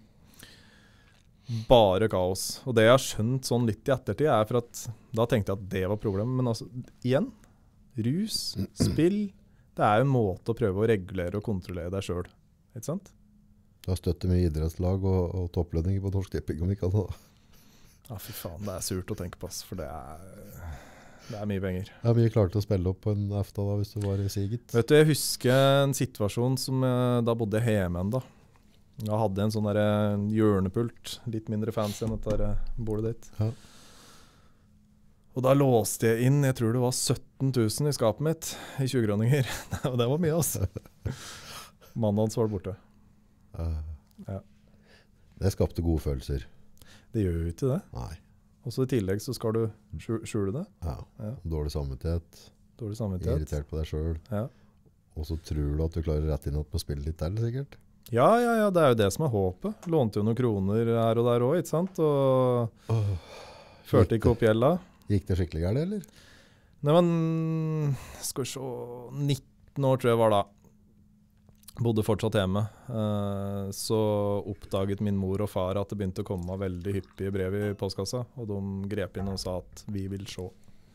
bare kaos. Og det jeg har skjønt sånn litt i ettertid er for at da tenkte jeg at det var problemet. Men altså, igjen, rus, spill, det er jo en måte å prøve å regulere og kontrollere deg selv. Ikke sant? Du har støttet med idrettslag og topplønninger på Norsk Tipping, om ikke annet da. Ja, fy faen, det er surt å tenke på oss, for det er mye penger. Det er mye klart å spille opp på en aften da, hvis du var i siget. Vet du, jeg husker en situasjon som da bodde jeg hjemme enda. Jeg hadde en sånn der hjørnepult, litt mindre fancy enn dette der bordet ditt. Ja. Og da låste jeg inn, jeg tror det var 17 000 i skapet mitt, i 20-kroninger. Det var mye, altså. Mannen hans var borte. Ja. Det skapte gode følelser. Det gjør jo ikke det. Nei. Og så i tillegg så skal du skjule det. Ja. Dårlig samvittighet. Irritert på deg selv. Ja. Og så tror du at du klarer rett inn at på spillet litt til, sikkert. Ja, det er jo det som er håpet. Lånte jo noen kroner her og der også, ikke sant? Og førte ikke opp gjelda. Gikk det skikkelig gærent, eller? Nei, men skal vi se, 19 år tror jeg var da. Bodde fortsatt hjemme. Så oppdaget min mor og far at det begynte å komme veldig hyppige brev i postkassa, og de grep inn og sa at vi vil se.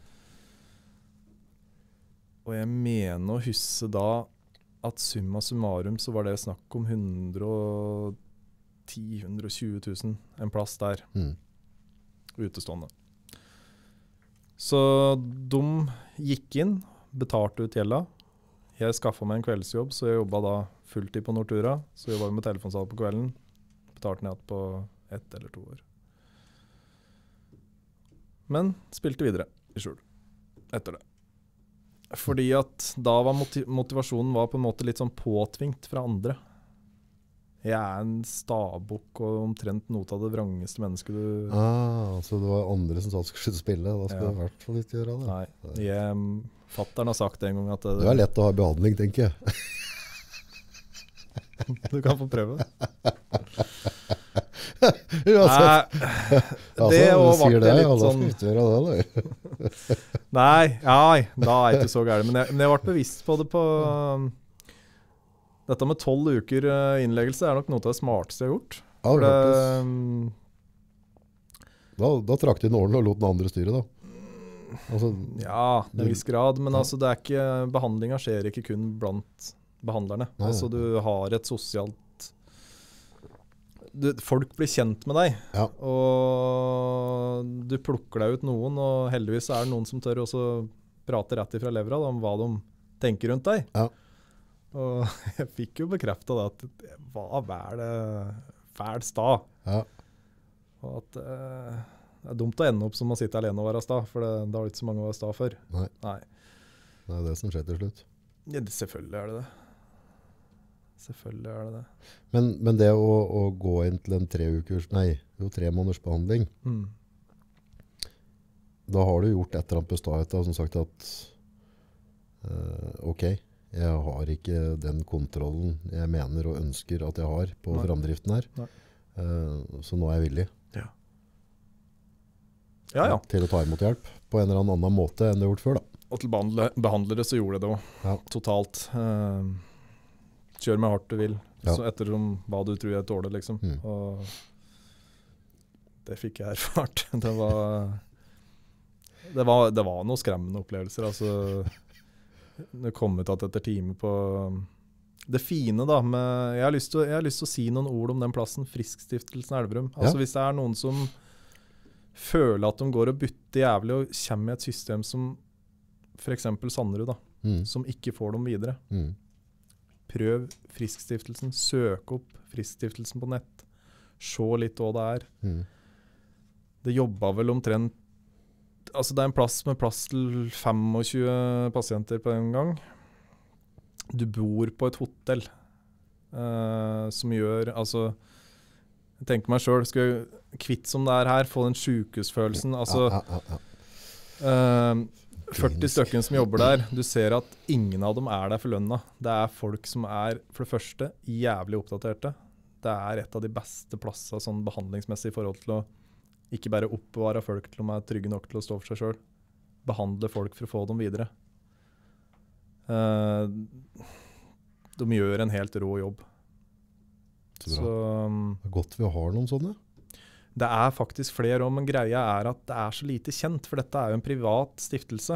Og jeg mener å huske da at summa summarum så var det snakk om 110 000-120 000, en plass der, utestående. Så de gikk inn, betalte ut gjelda. Jeg skaffet meg en kveldsjobb, så jeg jobbet da fulltid på Nortura. Så jobbet jeg med telefonsalg på kvelden. Betalte ned på 1 eller 2 år. Men spilte videre i skjul etter det. Fordi at da var motivasjonen var på en måte litt sånn påtvingt fra andre. Jeg er en stabukk og omtrent noe av det vrangeste mennesket du... Så det var andre som sa at du skulle spille, da skulle du i hvert fall ikke gjøre det. Nei, fatteren har sagt en gang at... Det er lett å ha behandling, tenker jeg. Du kan få prøve. Uansett. Det var det litt sånn... Nei, da er jeg ikke så gærlig. Men jeg ble bevisst på det på... Dette med 12 uker innleggelse er nok noe av det smarteste jeg har gjort. Da trakk du inn årene og lot den andre styre, da. Altså, ja, til en viss grad. Men altså, det er ikke, behandlinga skjer ikke kun blant behandlerne. Nei. Altså, du har et sosialt... folk blir kjent med deg, og du plukker deg ut noen, og heldigvis er det noen som tør også prate rett ifra levra da, om hva de tenker rundt deg. Ja. Og jeg fikk jo bekreftet da, at det var fæl sta. Ja. Og at det er dumt å ende opp som å sitte alene og være sta, for det har ikke så mange å være sta for. Nei. Det er det som skjer til slutt. Ja, selvfølgelig er det det. Selvfølgelig er det det. Men det å gå inn til en 3 måneders behandling, da har du gjort et eller annet på staheten, som sagt at ok, jeg har ikke den kontrollen jeg mener og ønsker at jeg har på framdriften her. Så nå er jeg villig til å ta imot hjelp på en eller annen måte enn det jeg har gjort før. Da. Og til behandlere så gjorde jeg det også, totalt. Kjør med hardt du vil, så ettersom hva du tror jeg tåler, liksom. Og det fikk jeg erfart. Det var noen skremmende opplevelser, altså. det kom ut at etter time på det fine da, jeg har lyst til å si noen ord om den plassen, Friskstiftelsen Elverum. Altså hvis det noen som føler at de går og bytter jævlig og kommer i et system som for eksempel Sanderud da, som ikke får dem videre. Prøv Friskstiftelsen, søk opp Friskstiftelsen på nett, se litt hva det Det jobbet vel omtrent, altså det en plass med plass til 25 pasienter på en gang. Du bor på et hotell som gjør, altså jeg tenker meg selv, skal jeg kvitt som det her, få den sykehusfølelsen, altså 40 stykker som jobber der, du ser at ingen av dem der for lønna. Det folk som for det første jævlig oppdaterte. Det et av de beste plassene sånn behandlingsmessig i forhold til å ikke bare oppbevare folk til de trygge nok til å stå for seg selv. Behandle folk for å få dem videre. De gjør en helt rå jobb. Så det godt vi har noen sånne. Det faktisk flere om, men greia at det så lite kjent, for dette jo en privat stiftelse.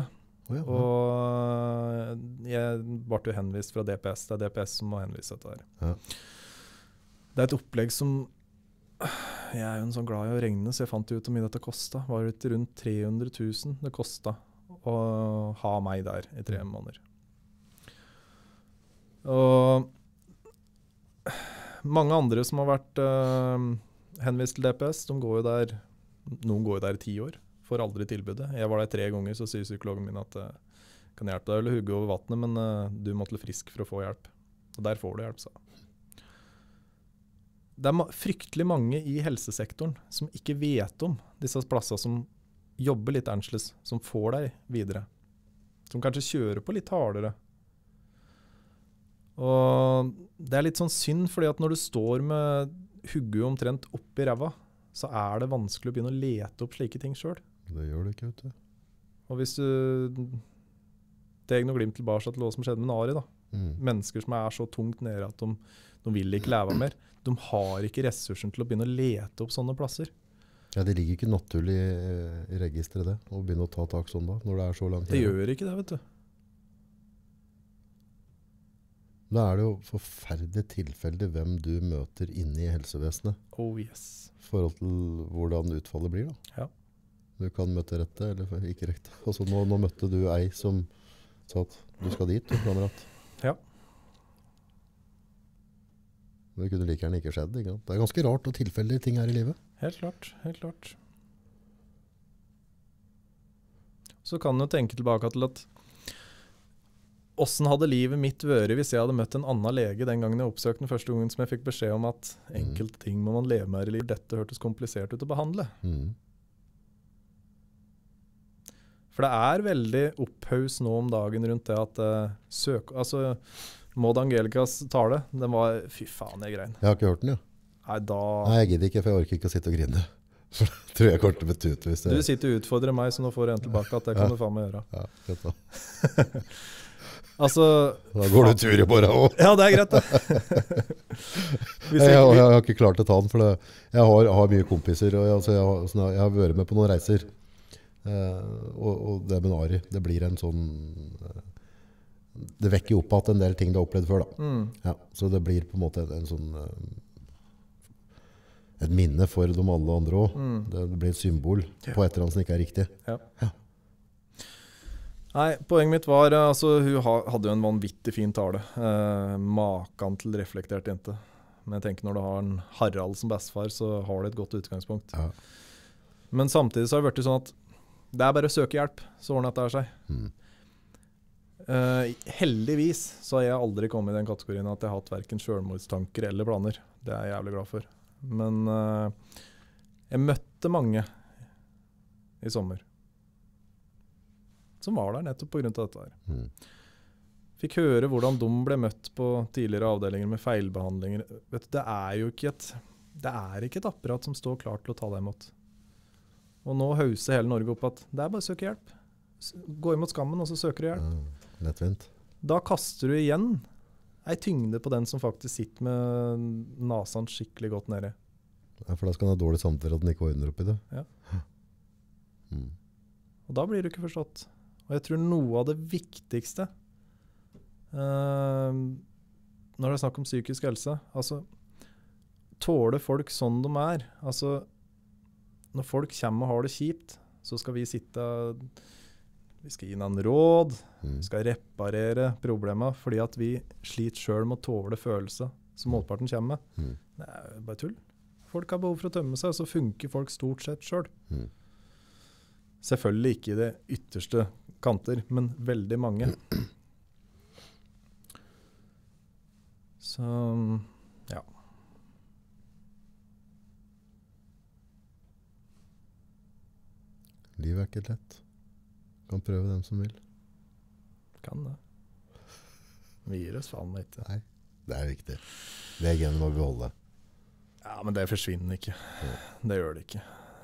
Og jeg ble jo henvist fra DPS. Det DPS som må henvise dette her. Det et opplegg som jeg jo en sånn glad i å regne, så jeg fant ut hvor mye dette kostet. Det var jo rundt 300 000 det kostet å ha meg der i 3 måneder. Og mange andre som har vært henvist til DPS, noen går jo der i 10 år, får aldri tilbudet. Jeg var der 3 ganger, så sier psykologen min at kan hjelpe deg eller hugge over vattnet, men du må til Frisk for å få hjelp. Og der får du hjelp, sa. Det fryktelig mange i helsesektoren som ikke vet om disse plassene som jobber litt annerledes, som får deg videre. Som kanskje kjører på litt hardere. Og det litt sånn synd, fordi at når du står med hugget omtrent opp i ræva, så det vanskelig å begynne å lete opp slike ting selv. Det gjør det ikke, vet du. Og hvis du deg noe glimt tilbake til hva som skjedde med Nari da. Mennesker som så tungt nede at de vil ikke leve mer. De har ikke ressursen til å begynne å lete opp sånne plasser. Ja, det ligger ikke naturlig i registeret det, å begynne å ta tak sånn da, når det så langt. Det gjør ikke det, vet du. Da det jo forferdelig tilfeldig hvem du møter inne i helsevesenet. Oh yes. I forhold til hvordan utfallet blir da. Ja. Du kan møte rette eller ikke rette. Altså nå møtte du ei som sa at du skal dit, og planer at. Ja. Det kunne like gjerne ikke skjedd, ikke sant? Det ganske rart og tilfeldige ting her i livet. Helt klart, helt klart. Så kan du tenke tilbake til at hvordan hadde livet mitt vært hvis jeg hadde møtt en annen lege den gangen jeg oppsøkte den første gangen som jeg fikk beskjed om at enkelte ting må man leve med i livet. Dette hørtes komplisert ut å behandle. For det veldig opphaus nå om dagen rundt det at altså Maud Angelicas tale, den var, fy faen, jeg grein. Jeg har ikke hørt den, ja. Nei, jeg gidder ikke, for jeg orker ikke å sitte og grine. For det tror jeg kommer til å bety ut. Hvis det... Du sitter og utfordrer meg, så nå får jeg en tilbake at det kan du faen meg gjøre. Ja, greit da. Altså... Da går du tur i morgen også. Ja, det greit da. Jeg har ikke klart å ta den, for jeg har mye kompiser, og jeg har vært med på noen reiser. Og det med Nari, det blir en sånn... Det vekker opp at en del ting du har opplevd før da. Ja, så det blir på en måte en sånn et minne for de alle andre også. Det blir et symbol på et eller annet som ikke riktig. Ja. Nei, poenget mitt var, altså hun hadde jo en vanvittig fin tale. Makan til reflektert jente. Men jeg tenker når du har en Harald som bestefar, så har du et godt utgangspunkt. Ja. Men samtidig så har det vært sånn at det bare å søke hjelp, så ordner dette seg. Heldigvis så har jeg aldri kommet i den kategorien at jeg har hatt hverken selvmordstanker eller planer. Det jeg jævlig glad for. Men jeg møtte mange i sommer som var der nettopp på grunn av dette her. Fikk høre hvordan de ble møtt på tidligere avdelinger med feilbehandlinger. Vet du, det jo ikke et apparat som står klart til å ta deg imot. Og nå hauser hele Norge opp at det bare å søke hjelp. Gå imot skammen, og så søker du hjelp. Lettvint. Da kaster du igjen en tyngde på den som faktisk sitter med nasen skikkelig godt nede. Ja, for da skal han ha dårlig samtidig at den ikke ordner opp i det. Ja. Og da blir du ikke forstått. Og jeg tror noe av det viktigste Når det er snakk om psykisk helse, altså, tåler folk sånn de er? Altså, når folk kommer og har det kjipt, så skal vi vi skal gi noen råd, vi skal reparere problemet, fordi at vi sliter selv med å tåle følelser som motparten kommer med. Det er bare tull. Folk har behov for å tømme seg, og så funker folk stort sett selv. Selvfølgelig ikke i det ytterste kanter, men veldig mange. Så, ja. Livet er ikke lett. Kan prøve den som vil. Kan det. Vi gir oss faen meg ikke. Nei, det er viktig. Det genet må vi beholde. Ja, men det forsvinner ikke. Det gjør det ikke.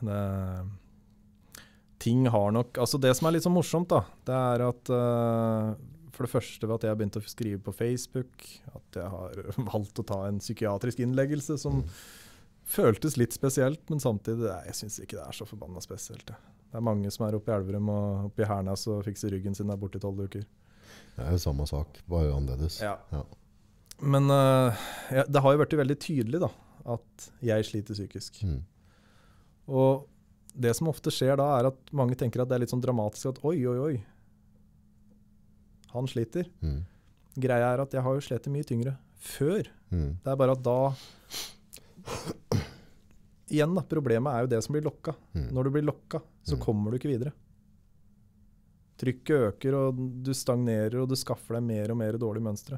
Ting har nok... Altså det som er litt så morsomt da, det er at for det første ved at jeg har begynt å skrive på Facebook, at jeg har valgt å ta en psykiatrisk innleggelse som føltes litt spesielt, men samtidig, jeg synes ikke det er så forbannet spesielt. Det er mange som er oppe i Elverum og oppe i Hernes og fikser ryggen sin der borte i 12 uker. Det er jo samme sak, bare annerledes. Ja. Men det har jo vært veldig tydelig da, at jeg sliter psykisk. Og det som ofte skjer da er at mange tenker at det er litt sånn dramatisk at oi, han sliter. Greia er at jeg har jo slitt mye tyngre før. Det er bare at da igjen da, problemet er jo det som blir lokka. Når du blir lokka, så kommer du ikke videre. Trykket øker, og du stagnerer, og du skaffer deg mer og mer dårlige mønstre.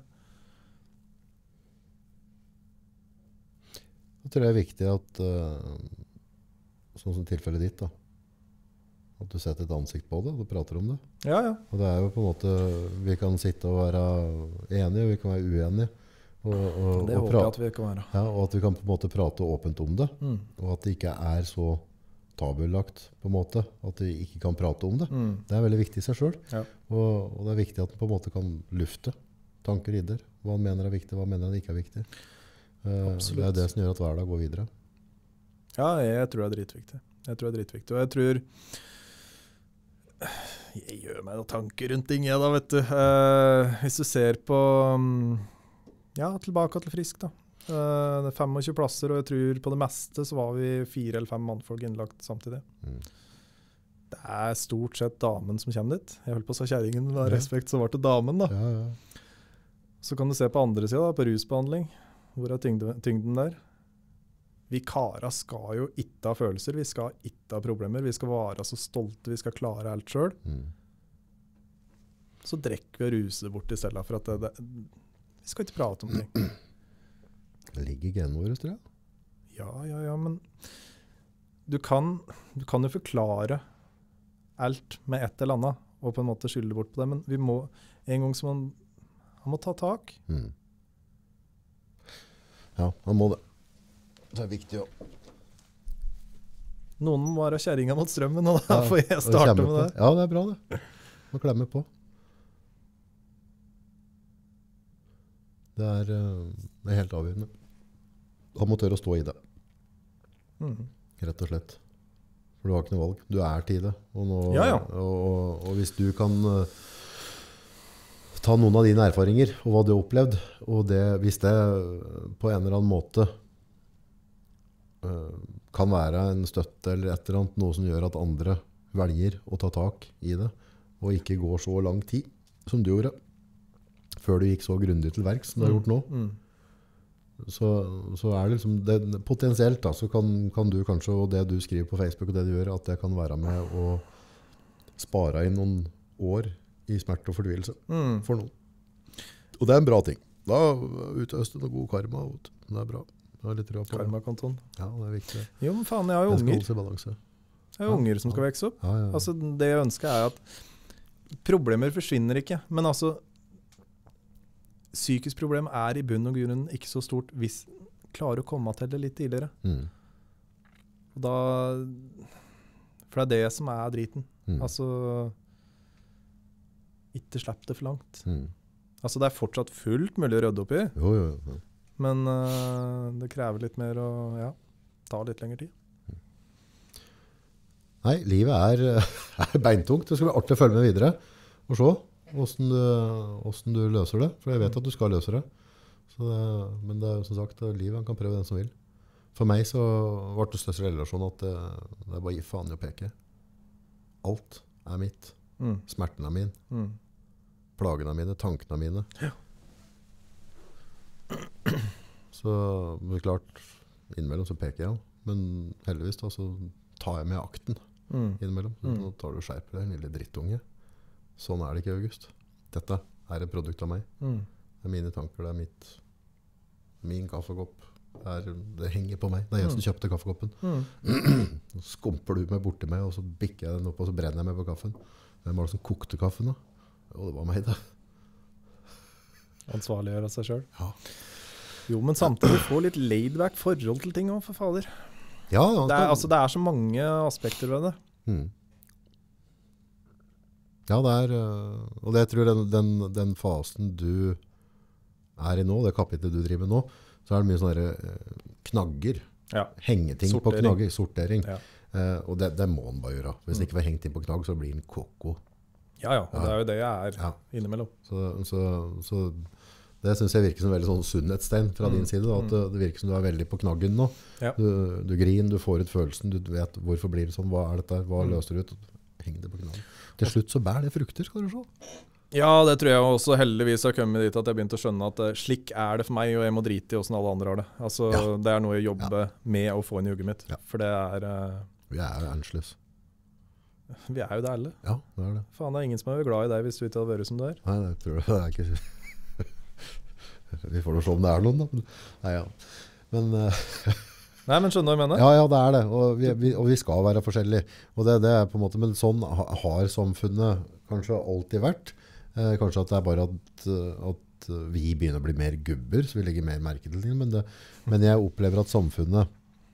Jeg tror det er viktig at, sånn som tilfellet ditt da, at du setter et ansikt på det, og du prater om det. Ja. Og det er jo på en måte, vi kan sitte og være enige, og vi kan være uenige. Det håper jeg at vi kan være. Ja, og at vi kan på en måte prate åpent om det, og at det ikke er så tabulagt på en måte, at vi ikke kan prate om det. Det er veldig viktig i seg selv, og det er viktig at man på en måte kan lufte tanker i det. Hva man mener er viktig, hva man mener ikke er viktig. Det er det som gjør at hverdag går videre. Ja, jeg tror det er dritviktig. Og jeg tror jeg gjør meg da tanker rundt ting, da, vet du. Hvis du ser på tilbake til Frisk da. Det er 25 plasser, og jeg tror på det meste så var vi 4 eller 5 mannfolk innlagt samtidig. Det er stort sett damen som kommer dit. Jeg holdt på å si kjæringen, med respekt så var det damen da. Så kan du se på andre siden da, på rusbehandling. Hvor er tyngden der? Vi kara skal jo ikke ha følelser, vi skal ikke ha problemer, vi skal være så stolte, vi skal klare alt selv. Så drekker vi og ruser bort i stedet for at vi skal ikke prate om ting. Det ligger i genene våre, tror jeg. Ja, men du kan jo forklare alt med et eller annet, og på en måte skylde bort på det, men vi må, en gang som han må ta tak. Ja, han må det. Det er viktig å... Noen må være kjæringa mot strømmen, og da får jeg starte med det. Ja, det er bra det. Må klemme på. Det er helt avgjørende. Han må tørre å stå i det. Rett og slett. For du har ikke noe valg. Du er til det. Og hvis du kan ta noen av dine erfaringer og hva du har opplevd, og hvis det på en eller annen måte kan være en støtte eller et eller annet, noe som gjør at andre velger å ta tak i det, og ikke går så lang tid som du gjorde, før du gikk så grundig til verk som du har gjort nå. Så er det liksom potensielt da, så kan du kanskje, og det du skriver på Facebook og det du gjør, at det kan være med å spare inn noen år i smerte og fortvilelse for noen. Og det er en bra ting. Da utøster noe god karma. Det er bra. Det er litt karmakontoen. Ja, det er viktig. Jo, men faen, jeg har jo unger. Jeg har unger som skal vekse opp. Altså, det jeg ønsker er at problemer forsvinner ikke, men altså psykisk problem er i bunn og grunn ikke så stort hvis klarer å komme til det litt tidligere. Og da, for det er det som er driten. Altså, ikke slipp det for langt. Altså, det er fortsatt fullt mulig å rydde opp i. Jo. Men det krever litt mer å ta litt lengre tid. Nei, livet er beintungt. Det skal bli artig å følge med videre og se. hvordan du løser det, for jeg vet at du skal løse det. Så men det er jo som sagt livet, han kan prøve den som vil. For meg så ble det største relasjon at det er bare å gi faen i å peke. Alt er mitt. Smerten er min. Plagene er mine, tankene er mine. Ja. Så det er klart, innimellom så peker jeg, men heldigvis da, så tar jeg med akten innimellom. Nå tar du skjerp deg, en lille drittunge. Sånn er det ikke, August. Dette er et produkt av meg. Det er mine tanker, det er min kaffekopp. Det henger på meg. Det er jeg som kjøpte kaffekoppen. Så skumper du meg borti meg, og så bikker jeg den opp, og så brenner jeg meg på kaffen. Hvem var det som kokte kaffen da? Jo, det var meg da. Ansvarliggjøre seg selv. Ja. Jo, men samtidig få litt laid-back forhold til ting også, for fader. Ja, Det er så mange aspekter ved det. Ja, det er, og det tror jeg den fasen du er i nå, det kapitlet du driver nå, så er det mye sånne knagger, hengeting på knagger, sortering. Ja. Og det må han bare gjøre. Hvis det ikke var hengt inn på knagg, så blir den koko. Ja, og det er jo det jeg er innimellom. Så det synes jeg virker som en veldig sånn sunnhetstegn fra din side, da, at det virker som du er veldig på knaggen nå. Ja. Du griner, du får ut følelsen, du vet hvorfor blir det sånn, hva er dette, hva løser du ut, heng det på knaggen. Til slutt så bær det frukter, skal du se. Ja, det tror jeg også heldigvis har kommet dit at jeg begynte å skjønne at slik er det for meg, og jeg må drite i hvordan alle andre har det. Altså, det er noe jeg jobber med å få inn i hugget mitt. Ja. For det er... Vi er jo annerledes. Vi er jo det alle. Ja, det er det. Faen, det er ingen som er glad i deg hvis du ikke hadde vært som du er. Nei, det tror jeg det er ikke... Vi får jo se om det er noen da. Nei, ja. Men... Nei, men skjønner du hva jeg mener? Ja, det er det. Og vi skal være forskjellige. Og det er på en måte, men sånn har samfunnet kanskje alltid vært. Kanskje at det er bare at vi begynner å bli mer gubber, så vi legger mer merke til ting. Men jeg opplever at samfunnet,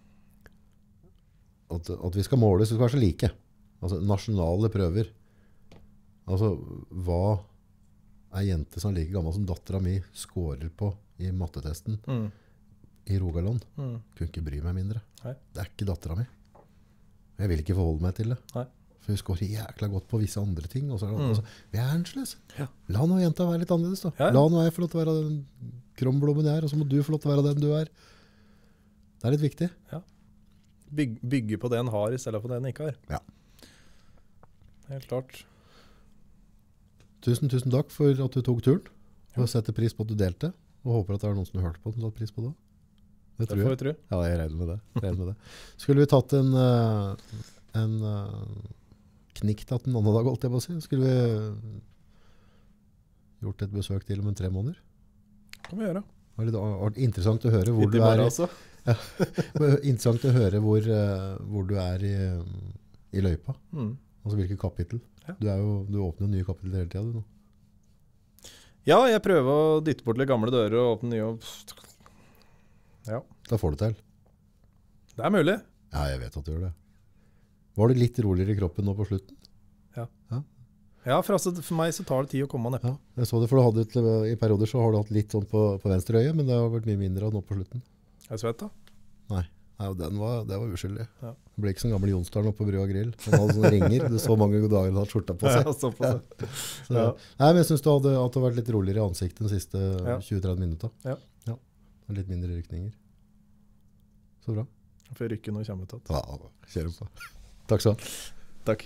at vi skal måles, vi skal være så like. Altså nasjonale prøver. Altså, hva er jente som er like gammel som datteren min skårer på i mattetesten i Rogaland? Kunne ikke bry meg mindre. Nei. Det er ikke datteren min. Jeg vil ikke forholde meg til det. Nei. For hun skårer jækla godt på visse andre ting. Og så er det, altså, vi er annerledes. Ja. La nå jenta være litt annerledes da. Ja. La nå jeg få lov til å være den kromblommen jeg er, og så må du få lov til å være den du er. Det er litt viktig. Ja. Bygge på det en har i stedet for det en ikke har. Ja. Helt klart. Tusen takk for at du tok turen. Og setter pris på at du delte. Og håper at det er noen som har hørt på den som satt pris på det. Det tror får vi tro. Ja, jeg regner med det. Skulle vi tatt en knikk til en annen dag, holdt jeg på å si. Skulle vi gjort et besøk til om 3 måneder? Kan vi gjøre. Det var litt interessant å høre hvor du er. Ja, interessant å høre hvor du er i løypa. Altså hvilket kapittel. Ja. Du åpner nye kapitler hele tiden, du nå. Ja, jeg prøver å dytte bort litt gamle dører og åpne nye. Ja. Da får du til. Det er mulig. Ja, jeg vet at du gjør det. Var du litt roligere i kroppen nå på slutten? Ja, for meg så tar det tid å komme ned. Ja, jeg så det, for i perioder så har du hatt litt sånn på venstre øye, men det har vært mye mindre nå på slutten. Er du svett da? Nei, det var uskyldig. Ja. Det ble ikke sånn gammel Jonsdalen oppe på Brød og Grill. Han hadde sånne ringer, du så mange dager han hadde skjorta på seg. Ja, så på det. Så, nei, men jeg synes at du har vært litt roligere i ansiktet de siste 20-30 minutter. Ja. Litt mindre rykninger. Så bra. Jeg får rykke når jeg kommer ut. Ja, kjør på. Takk skal du ha. Takk.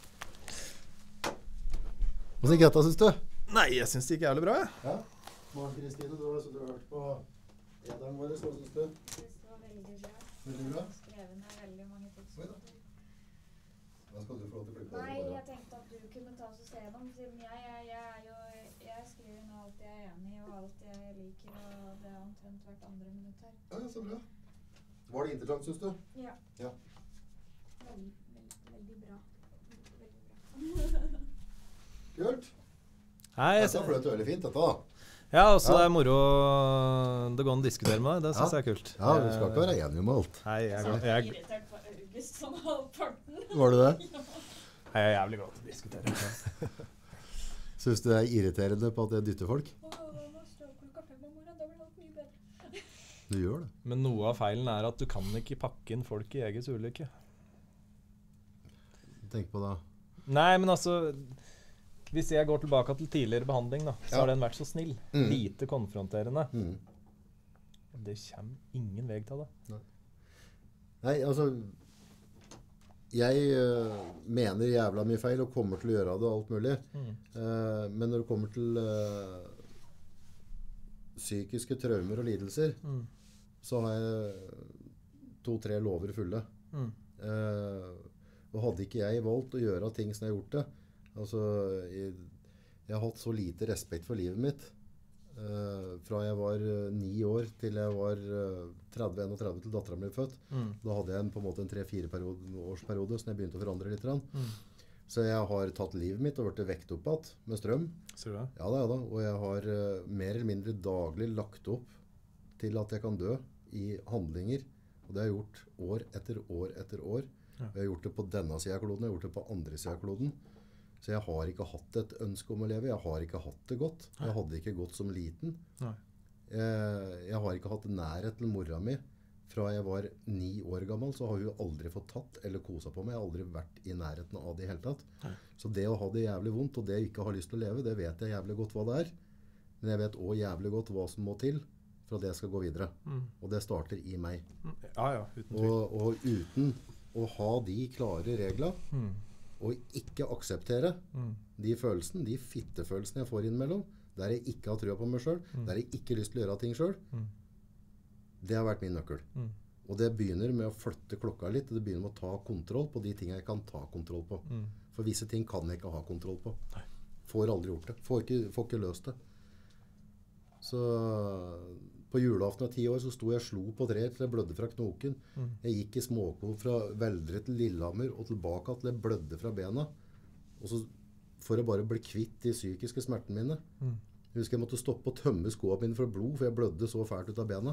Hvordan gikk dette, synes du? Nei, jeg synes det gikk jævlig bra, jeg. Ja. Maren Kristine, du har hørt på ederen vår, så synes du? Jeg synes det var veldig bra. Veldig bra? Skrevet ned veldig mange tekster. Hva skal du få til å klippe? Nei, jeg tenkte at du kunne ta oss og se dem, siden jeg skriver nå alt jeg er enig i, og alt jeg liker, og det har omtrent hvert andre minutt her. Ja, så bra. Var det interessant, synes du? Ja. Ja. Veldig bra. Veldig bra. Kult. Hei, dette fløt veldig fint, dette da. Ja, også det er moro. Det går an å diskutere med deg, det synes jeg er kult. Ja, du skal ikke være enig med alt. Nei, jeg er irritert på August sånn halvparten. Var du det? Ja. Jeg er jævlig glad til å diskutere. Synes du det er irriterende på at jeg dytter folk? Nå står klokka 5 om morgenen, da blir alt mye bedre. Du gjør det. Men noe av feilen er at du kan ikke pakke inn folk i eget ulykke. Tenk på det. Nei, men altså... Hvis jeg går tilbake til tidligere behandling, da, så Ja. har den vært så snill. Lite konfronterende. Mm. Det kommer ingen vei til det. Nei, altså jeg mener jævla mye feil og kommer til å gjøre det og alt mulig. Men når det kommer til psykiske traumer og lidelser, så har jeg 2-3 lover fulle. Og hadde ikke jeg valgt å gjøre ting som jeg har gjort det, altså jeg har hatt så lite respekt for livet mitt fra jeg var 9 år til jeg var 30-31 til datteren ble født. Da hadde jeg på en måte en 3-4 årsperiode som jeg begynte å forandre litt. Så jeg har tatt livet mitt og vært vekt opp igjen med strøm. Ser du det? Ja da. Og jeg har mer eller mindre daglig lagt opp til at jeg kan dø i handlinger. Og det har jeg gjort år etter år etter år. Jeg har gjort det på denne siden av kloden, jeg har gjort det på andre siden av kloden. Så jeg har ikke hatt et ønske om å leve. Jeg har ikke hatt det godt. Jeg hadde ikke gått som liten. Jeg har ikke hatt nærhet til mora mi. Fra jeg var 9 år gammel, så har hun aldri fått tatt eller koset på meg. Jeg har aldri vært i nærheten av det i hele tatt. Så det å ha det jævlig vondt, og det ikke ha lyst til å leve, det vet jeg jævlig godt hva det er. Men jeg vet også jævlig godt hva som må til for at det skal gå videre. Og det starter i meg. Ja, uten tvil. Og uten å ha de klare regler, og ikke akseptere de følelsene, de fittefølelsene jeg får innimellom, der jeg ikke har trua på meg selv, der jeg ikke har lyst til å gjøre ting selv, det har vært min nøkkel. Og det begynner med å flytte klokka litt, og det begynner med å ta kontroll på de tingene jeg kan ta kontroll på. For visse ting kan jeg ikke ha kontroll på. Får aldri gjort det. Får ikke løst det. Så på julaften av 10 år så sto jeg og slo på treet til jeg blødde fra knoken. Jeg gikk i småko fra Veldre til Lillehammer og tilbake til jeg blødde fra bena. Og så for å bare bli kvitt de psykiske smertene mine. Jeg husker jeg måtte stoppe og tømme skoene mine for blod, for jeg blødde så fælt ut av bena.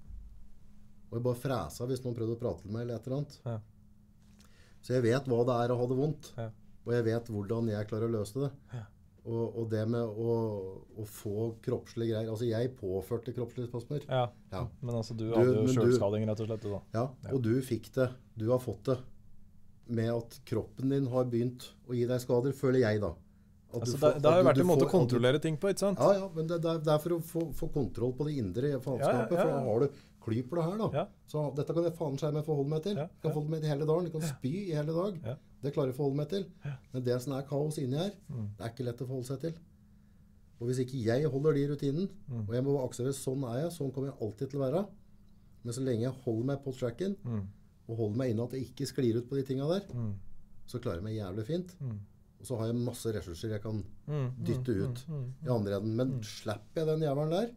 Og jeg bare fresa hvis noen prøvde å prate til meg eller et eller annet. Så jeg vet hva det er å ha det vondt. Og jeg vet hvordan jeg klarer å løse det. Og det med å få kroppslige greier. Altså jeg påførte kroppslige spasmer. Ja. Men altså du hadde jo selvskading rett og slett. Du, da. Ja, og du fikk det. Du har fått det. Med at kroppen din har begynt å gi deg skader, føler jeg da. Altså, det har jo vært en måte å kontrollere ting på, ikke sant? Ja, men det er for å få kontroll på det indre faenskapet, for da har du klyper det her da. Så dette kan jeg faen skjær meg forholde meg til. Jeg kan forholde meg til hele dagen, jeg kan spy i hele dag. Det klarer jeg å forholde meg til. Men det som er kaos inni her, det er ikke lett å forholde seg til. Og hvis ikke jeg holder de rutinen, og jeg må akseptere sånn er jeg, sånn kommer jeg alltid til å være. Men så lenge jeg holder meg på tracken, og holder meg inne at jeg ikke sklir ut på de tingene der, så klarer jeg meg jævlig fint. Og så har jeg masse ressurser jeg kan dytte ut i andre enden. Men slipper jeg den jævelen der,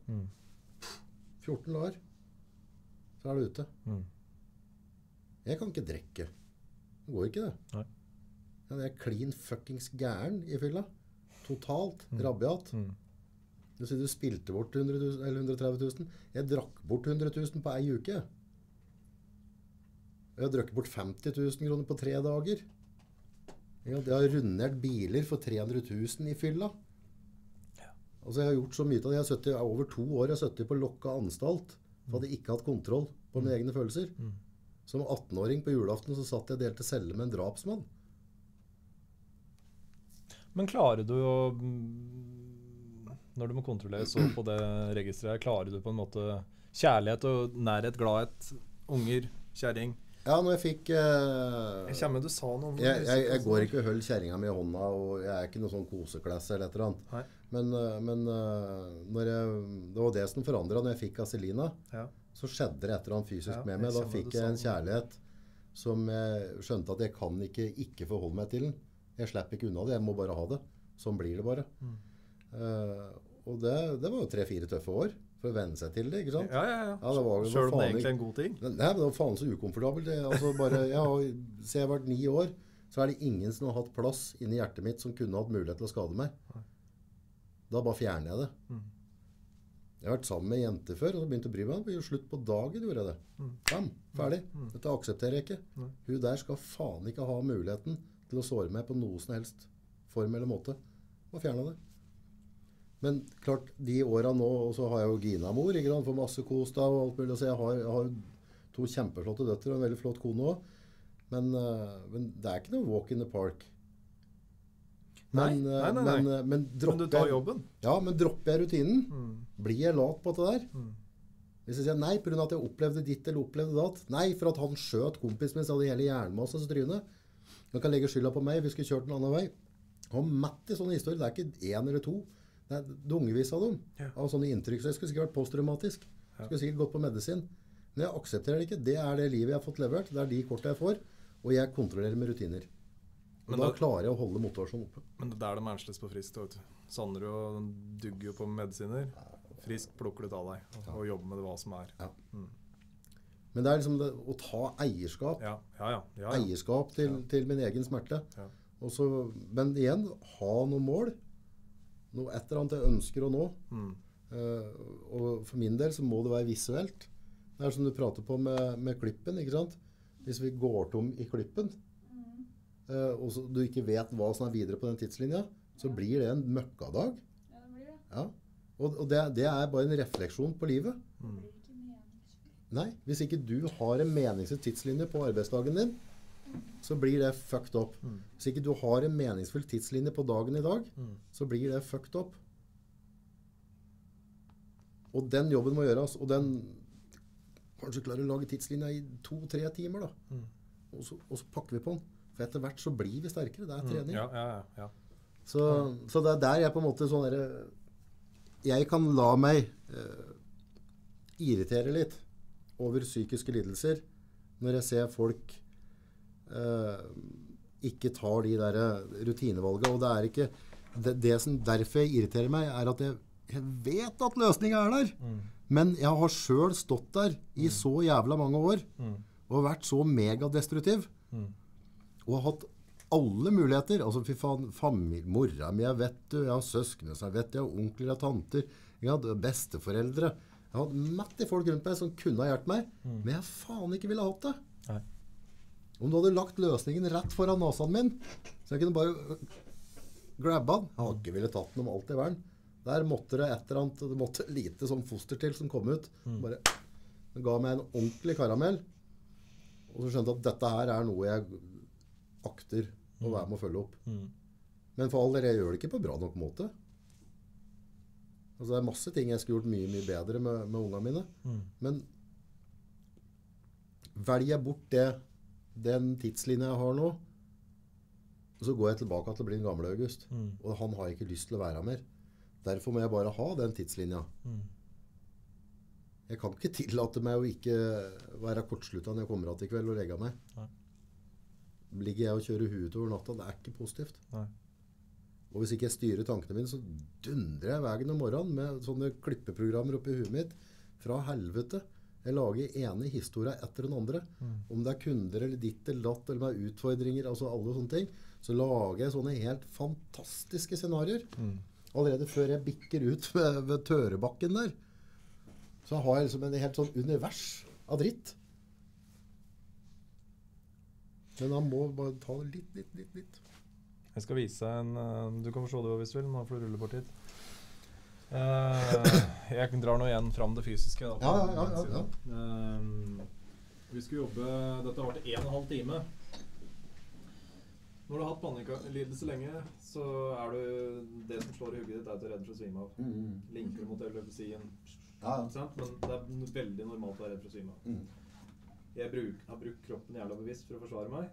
14 dager, så er det ute. Jeg kan ikke drikke. Det går ikke det. Jeg er clean fuckings gæren i fylla. Totalt rabiat. Du sier du spilte bort 100 000, eller 130 000. Jeg drakk bort 100 000 på ei uke. Jeg har drukket bort 50 000 kroner på 3 dager. Jeg har rundert biler for 300 000 i fylla. Altså jeg har gjort så mye av det. Jeg har sittet over 2 år, jeg har sittet på lokka anstalt, for hadde ikke hatt kontroll på mine egne følelser. Som 18-åring på julaften så satt jeg og delte celle med en drapsmann. Men klarer du å, når du må kontrollere så på det registeret, klarer du på en måte kjærlighet og nærhet, gladhet, unger, kjæring? Ja, når jeg fikk... Jeg kommer, du sa noe om det. Jeg går ikke og holder kjæringa mi i hånda, og jeg er ikke noen sånn koseklasse eller et eller annet. Men det var det som forandret når jeg fikk Aselina. Så skjedde det et eller annet fysisk med meg. Da fikk jeg en kjærlighet som jeg skjønte at jeg kan ikke forholde meg til den. Jeg slipper ikke unna det, jeg må bare ha det. Sånn blir det bare. Og det var jo 3-4 tøffe år for å venne seg til det, ikke sant? Ja. Det var, selv om det egentlig er en god ting. Nei, men det var faen så ukomfortabelt. Altså bare, så jeg har vært 9 år, så er det ingen som har hatt plass inni hjertet mitt som kunne hatt mulighet til å skade meg. Da bare fjerner jeg det. Jeg har vært sammen med jenter før, og så begynte å bry meg. Og slutt på dagen gjorde jeg det. Bam, ferdig. Dette aksepterer jeg ikke. Hun der skal faen ikke ha muligheten til å såre meg på noe som helst form eller måte. Bare fjerne det. Men klart, de årene nå, og så har jeg jo Gina-mor, ikke sant, for masse kos da, og alt mulig. Så jeg har 2 kjempeflotte døtter og en veldig flott kone også. Men det er ikke noe walk in the park. Nei. Men Men du tar jobben. Ja, men dropper jeg rutinen, blir jeg lat på det der? Mm. Hvis jeg sier nei, på grunn av at jeg opplevde ditt eller opplevde datt. Nei, for at han skjøt kompisen min, så hadde hele jernmasse i trynet. Han kan legge skylda på meg, vi skulle kjørt en annen vei. Han mett i sånne historier, det er ikke en eller to. Det er dungevis av dem. Ja. Av sånne inntrykk, så jeg skulle sikkert vært posttraumatisk. Jeg skulle sikkert gått på medisin. Men jeg aksepterer det ikke. Det er det livet jeg har fått levert. Det er de kortene jeg får. Og jeg kontrollerer med rutiner. Og Men da da- klarer jeg å holde motivasjonen oppe. Men det er det mengsles på friskt, vet du. Sanderud dugger jo på medisiner. Frisk plukker det av deg, og jobber med det hva som er. Ja. Men det er liksom det, å ta eierskap. Ja. Eierskap til min egen smerte. Ja. Og så, men igjen, ha noe mål. Noe et eller annet jeg ønsker å nå. Og for min del så må det være visuelt. Det er som du prater på med klippen, ikke sant? Hvis vi går tom i klippen, og så du ikke vet hva som er videre på den tidslinja, så blir det en møkkadag. Ja, det blir det. Ja. Og det er bare en refleksjon på livet. Det blir ikke meningsfullt. Nei, hvis ikke du har en meningsfull tidslinje på arbeidsdagen din, så blir det fucked up. Hvis ikke du har en meningsfull tidslinje på dagen i dag, så blir det fucked up. Og den jobben må gjøres, og den kanskje klarer å lage tidslinja i 2-3 timer da. Og så pakker vi på den. For etter hvert så blir vi sterkere, det er trening. Ja. Så det er der jeg på en måte sånn der, jeg kan la meg irritere litt over psykiske lidelser når jeg ser folk ikke tar de der rutinevalgene, og det er ikke det som derfor jeg irriterer meg er at jeg vet at løsningen er der, men jeg har selv stått der i så jævla mange år og vært så megadestruktiv og har hatt alle muligheter, altså fy faen, familie, mora mi, jeg vet du, jeg har søskene, så jeg vet, jeg har onkler, jeg har tanter, jeg har besteforeldre, jeg har hatt matt i folk rundt meg som kunne ha hjulpet meg, men jeg faen ikke ville ha hatt det. Nei. Om du hadde lagt løsningen rett foran nasen min, så jeg kunne bare grabba den, jeg hadde ikke ville tatt den om alt i verden. Der måtte det et eller annet, det måtte lite sånn foster til som kom ut, bare det ga meg en ordentlig karamell, og så skjønte jeg at dette her er noe jeg akter å være med å følge opp. Men for all del, jeg gjør det ikke på bra nok måte. Altså, det er masse ting jeg skulle gjort mye bedre med ungene mine. Men velger jeg bort den tidslinjen jeg har nå, så går jeg tilbake til å bli en gammel August. Og han har ikke lyst til å være mer. Derfor må jeg bare ha den tidslinja. Jeg kan ikke tillate meg å ikke være kortsluttet når jeg kommer til kveld og legge meg. Nei. Ligger jeg og kjører huet over natta, det er ikke positivt. Nei. Og hvis ikke jeg styrer tankene mine, så dundrer jeg veien om morgenen med sånne klippeprogrammer oppi huet mitt fra helvete. Jeg lager ene historie etter den andre. Om det er kunder eller ditt eller datt eller med utfordringer, altså alle sånne ting, så lager jeg sånne helt fantastiske scenarier. Allerede før jeg bikker ut ved Tørebakken der, så har jeg liksom en helt sånn univers av dritt. Men han må bare ta det litt. Jeg skal vise deg du kan få se det hvis du vil, nå får du rulle bort hit. Jeg drar nå igjen fram det fysiske. Da, Ja. Vi skulle jobbe, dette var til 1,5 time. Når du har hatt panikklidelse lenge, så er du, det som slår i hugget ditt er at du er redd for å svime av. Linker du mot epilepsien, sant? Men det er veldig normalt å være redd for å svime av. Jeg har brukt kroppen jævla bevisst for å forsvare meg.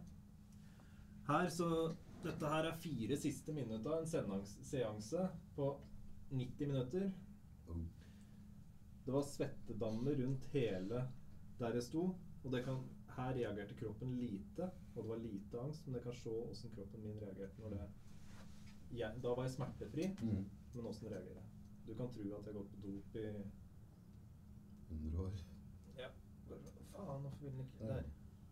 Dette her er 4 siste minutter av en seanse på 90 minutter. Det var svettedammer rundt hele der jeg sto, og her reagerte kroppen lite, og det var lite angst, men jeg kan se hvordan kroppen min reagerte når da var jeg smertefri, men hvordan reagerer jeg? Du kan tro at jeg har gått på dop i 100 år. Ja. Faen, hvorfor vil den ikke der?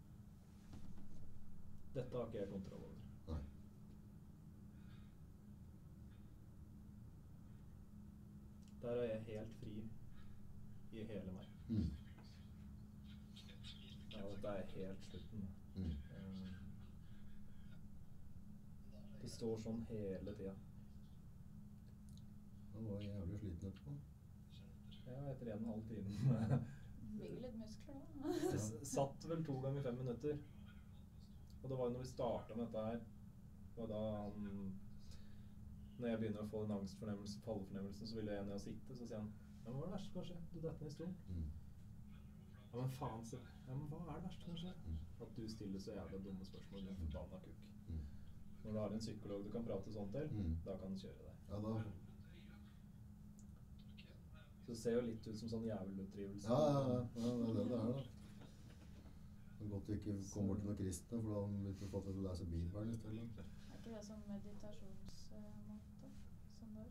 Dette har ikke jeg kontroll over. Nei. Der er jeg helt fri i hele meg. Ja, dette er helt slutten. Det står sånn hele tiden. Han var jævlig sliten etterpå. Ja, etter 1,5 time. Bygger litt muskler da. Det satt vel 2 ganger 5 minutter. Og det var jo når vi startet med dette her, og da Når jeg begynner å få en angstfornemmelse, fallefornemmelse, så vil jeg ned og sitte, så sier han, ja, men hva er det verste som kan skje? Du detter ned i stolen. Ja, men faen, sier jeg. Ja, men hva er det verste som kan skje? At du stiller så jævla dumme spørsmål med forbanna kuk. Når du har en psykolog du kan prate sånn til, da kan du kjøre deg. Ja, da... Så det ser jo litt ut som sånn jævelutdrivelse. Ja, det er det det er da. Det er godt du ikke kommer bort til noen kristne, for da har vi ikke fått til å lese Bibelen i stedet. Er ikke det sånn meditasjonsmåte? Sånn der?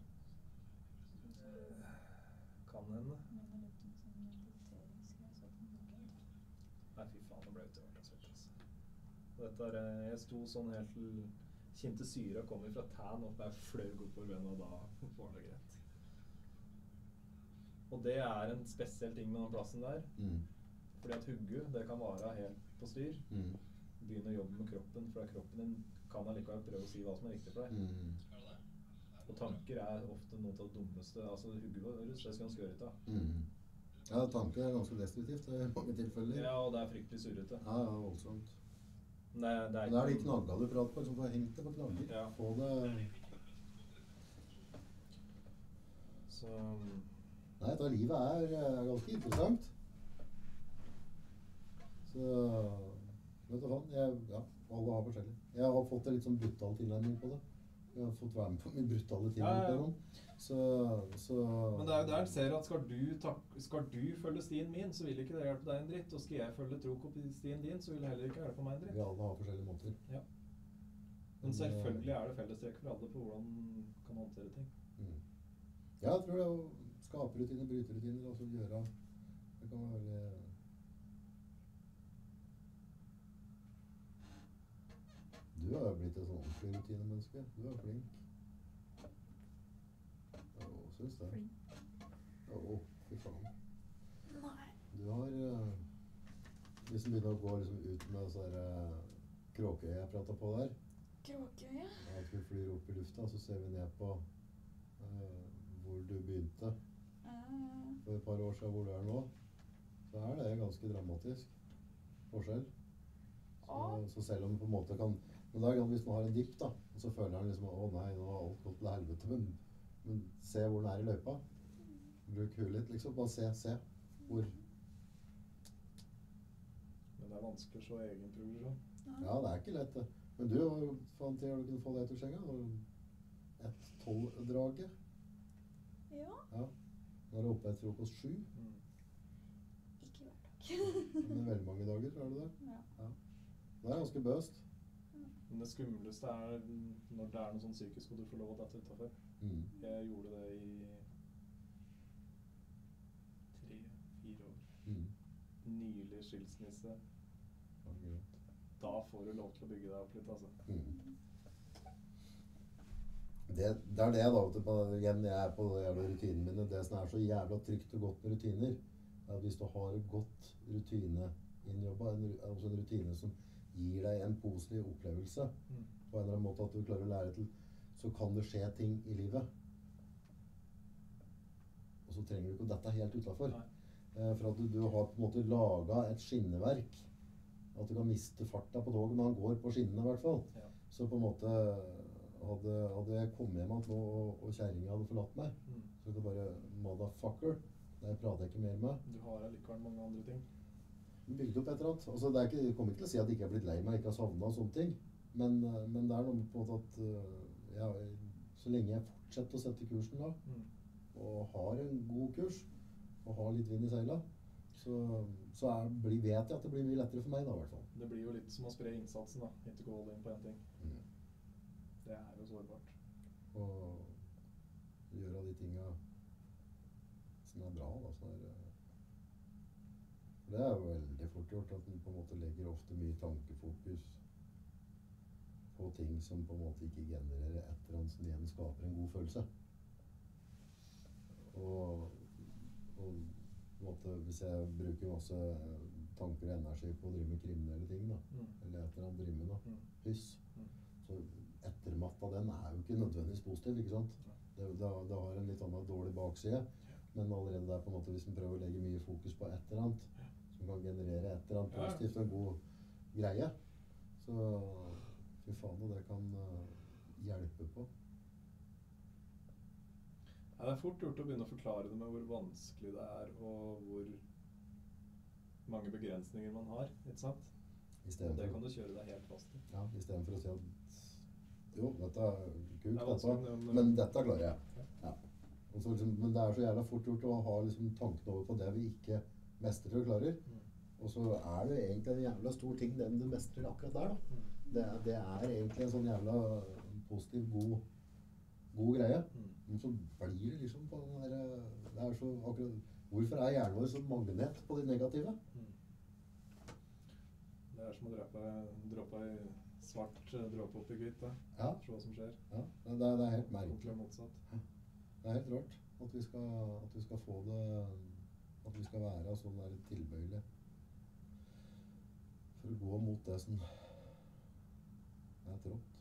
Kan hende. Men det lukter en sånn mediteringsgreie, så den boken. Nei, fy faen, nå ble jeg utøvert av svett, altså. Dette er, jeg sto sånn helt til kjente syra kom fra tæn, og jeg fløy oppover vennen, og da var det greit. Og det er en spesiell ting med den plassen der. Fordi at hugge, det kan være helt på styr. Begynne å jobbe med kroppen, for kroppen din kan allikevel prøve å si hva som er riktig for deg. Og tanker er ofte noe av det dummeste. Altså huggevirus, det skal man skøre ut av. Ja, tanker er ganske destruktivt i mange tilfeller. Ja, og det er fryktelig surrete. Ja, voldsomt. Det er Men det er de knagga du prater på, som får hengt det på knagger. Ja. Få det... Så... Nei, dette livet er ganske interessant. Så, vet du hva, ja, alle har forskjellig. Jeg har fått en litt sånn brutal tilnærming på det. Jeg har fått være med på min brutale tilnærming på det. Så... Men det er jo der du ser at skal du følge stien min, så vil ikke det hjelpe deg en dritt. Og skal jeg følge trokopistien din, så vil det heller ikke hjelpe meg en dritt. Vi alle har forskjellige måter. Ja. Men selvfølgelig er det fellestrekk for alle på hvordan kan man håndtere ting. Ja, jeg tror det er å skape rutiner, bryte rutiner, altså gjøre... Det kan være veldig... Du har jo blitt et sånn ordentlig rutinemenneske. Du er flink. Ja, synes det. Flink? Fy faen. Nei. Du har... Hvis du begynner å gå liksom ut med sånne kråkeøy jeg pratet på der. Kråkeøye? At vi flyr opp i lufta, så ser vi ned på hvor du begynte for et par år siden, hvor du er nå. Så er det ganske dramatisk forskjell. Så selv om på en måte kan... Men det er hvis man har en dipp da, og så føler han liksom, å nei, nå har alt gått til helvete, men se hvor den er i løypa. Bruk huet litt, liksom. Bare se hvor... Men det er vanskelig å se egen progresjon. Ja, det er ikke lett det. Men du, fant til å kunne få det til skjenga? Et 12-drage? Ja. Ja. Nå er det oppe et frokost 7. Ikke hver dag. Men veldig mange dager, tror du det? Ja. Det er ganske bøst. Men det skumleste er når det er noe sånn psykisk og du får lov å dette utenfor. Jeg gjorde det i 3-4 år. Nylig skilsmisse. Da får du lov til å bygge deg opp litt, altså. Det er det da, igjen jeg er på de jævla rutinene mine. Det som er så jævla trygt og godt med rutiner, er at hvis du har et godt rutine innjobba, altså en rutine som gir deg en positiv opplevelse på en eller annen måte at du klarer å lære til, så kan det skje ting i livet. Og så trenger du ikke dette helt utenfor. For at du har på en måte laget et skinneverk. At du kan miste farta på toget, men han går på skinnene i hvert fall. Ja. Så på en måte hadde jeg kommet hjem nå, og kjæringen hadde forlatt meg, så det bare, motherfucker, det prater jeg ikke mer med. Du har allikevel mange andre ting. Bygd opp et eller annet. Altså, jeg kommer ikke til å si at jeg ikke har blitt lei meg, ikke har savnet og sånne ting. Men det er noe på at så lenge jeg fortsetter å sette kursen da, og har en god kurs, og har litt vind i seila, så vet jeg at det blir mye lettere for meg da, i hvert fall. Det blir jo litt som å spre innsatsen da, ikke gå all in på en ting. Det er jo sårbart. Og gjøre de tingene som er bra da, det er jo veldig fort gjort at den på en måte legger ofte mye tankefokus på ting som på en måte ikke genererer et eller annet som igjen skaper en god følelse. Og på en måte, hvis jeg bruker masse tanker og energi på å drive med kriminelle ting da, eller et eller annet drive med da, så ettermatt av den er jo ikke nødvendigvis positiv, ikke sant? Det har en litt annen dårlig bakside, men allerede der på en måte, hvis man prøver å legge mye fokus på et eller annet, som kan generere et eller annet positivt og en god greie, så fy faen, og det kan hjelpe på. Ja, det er fort gjort å begynne å forklare det med hvor vanskelig det er, og hvor mange begrensninger man har, ikke sant? Og det kan du kjøre deg helt fast i. Ja, i stedet for å si at jo, dette er kult, vanskelig, men dette klarer jeg. Ja. Og så liksom, men det er så jævla fort gjort å ha liksom tanken over på det vi ikke mestrer og klarer. Og så er det egentlig en jævla stor ting den du mestrer akkurat der da. Det er egentlig en sånn jævla positiv, god greie. Men så blir det liksom på den der, det er så akkurat, hvorfor er hjernen vår så magnet på de negative? Det er som å droppe i svart dråpe opp i hvitt, da. Ja. Se hva som skjer. Ja, det er helt merkelig. Motsatt. Det er helt rart at vi skal få det, at vi skal være sånn der tilbøyelig for å gå mot det som er trått.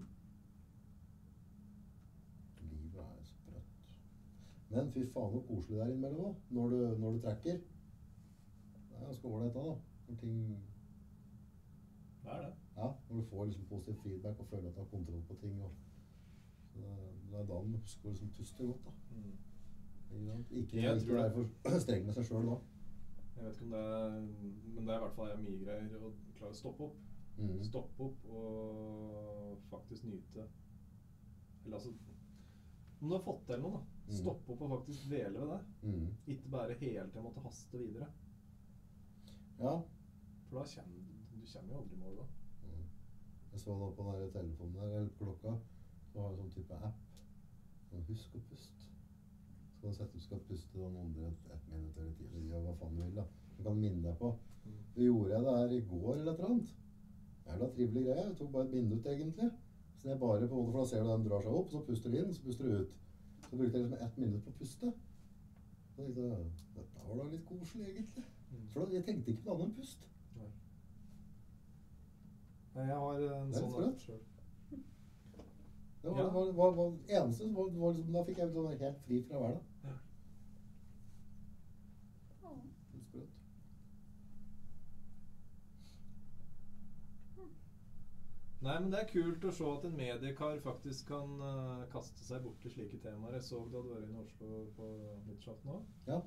Livet er sprøtt. Men fy faen hvor koselig det er innimellom også, når du trekker. Det er ganske ålreit da, når ting... Det er det. Ja, når du får liksom positiv feedback og føler at du har kontroll på ting. Og, det er da man skal liksom puste godt da. Ikke være for streng med seg selv da. Jeg vet ikke om det er, men det er i hvert fall mye greier å klare å stoppe opp. Stoppe opp og faktisk nyte. Eller altså, om du har fått til noe da, stoppe opp og faktisk dvele ved det. Ikke bare hele tiden måtte haste videre. Ja. For da kommer du jo aldri i mål da. Jeg så nå på denne telefonen der, eller klokka, så har jeg en sånn type app. Sånn, husk å puste. Så kan du sette du skal puste noen under ett minutt eller 10, eller gjør hva faen du vil da. Du kan minne deg på. Det gjorde jeg det her i går eller et eller annet. Jævla trivelig greie. Jeg tok bare et minutt egentlig. Så jeg bare på hodet, for da ser du den drar seg opp, så puster du inn, så puster du ut. Så brukte jeg liksom 1 minutt på å puste. Så tenkte jeg, dette var da litt koselig egentlig. For da, jeg tenkte ikke på det annet enn pust. Nei, jeg har en sånn app selv. Det var eneste som var liksom, da fikk jeg sånn helt fri fra hverdag. Sprøtt. Nei, men det er kult å se at en mediekar faktisk kan kaste seg bort til slike temaer. Jeg så du hadde vært inne i Oslo på nyttårsaften nå. Ja.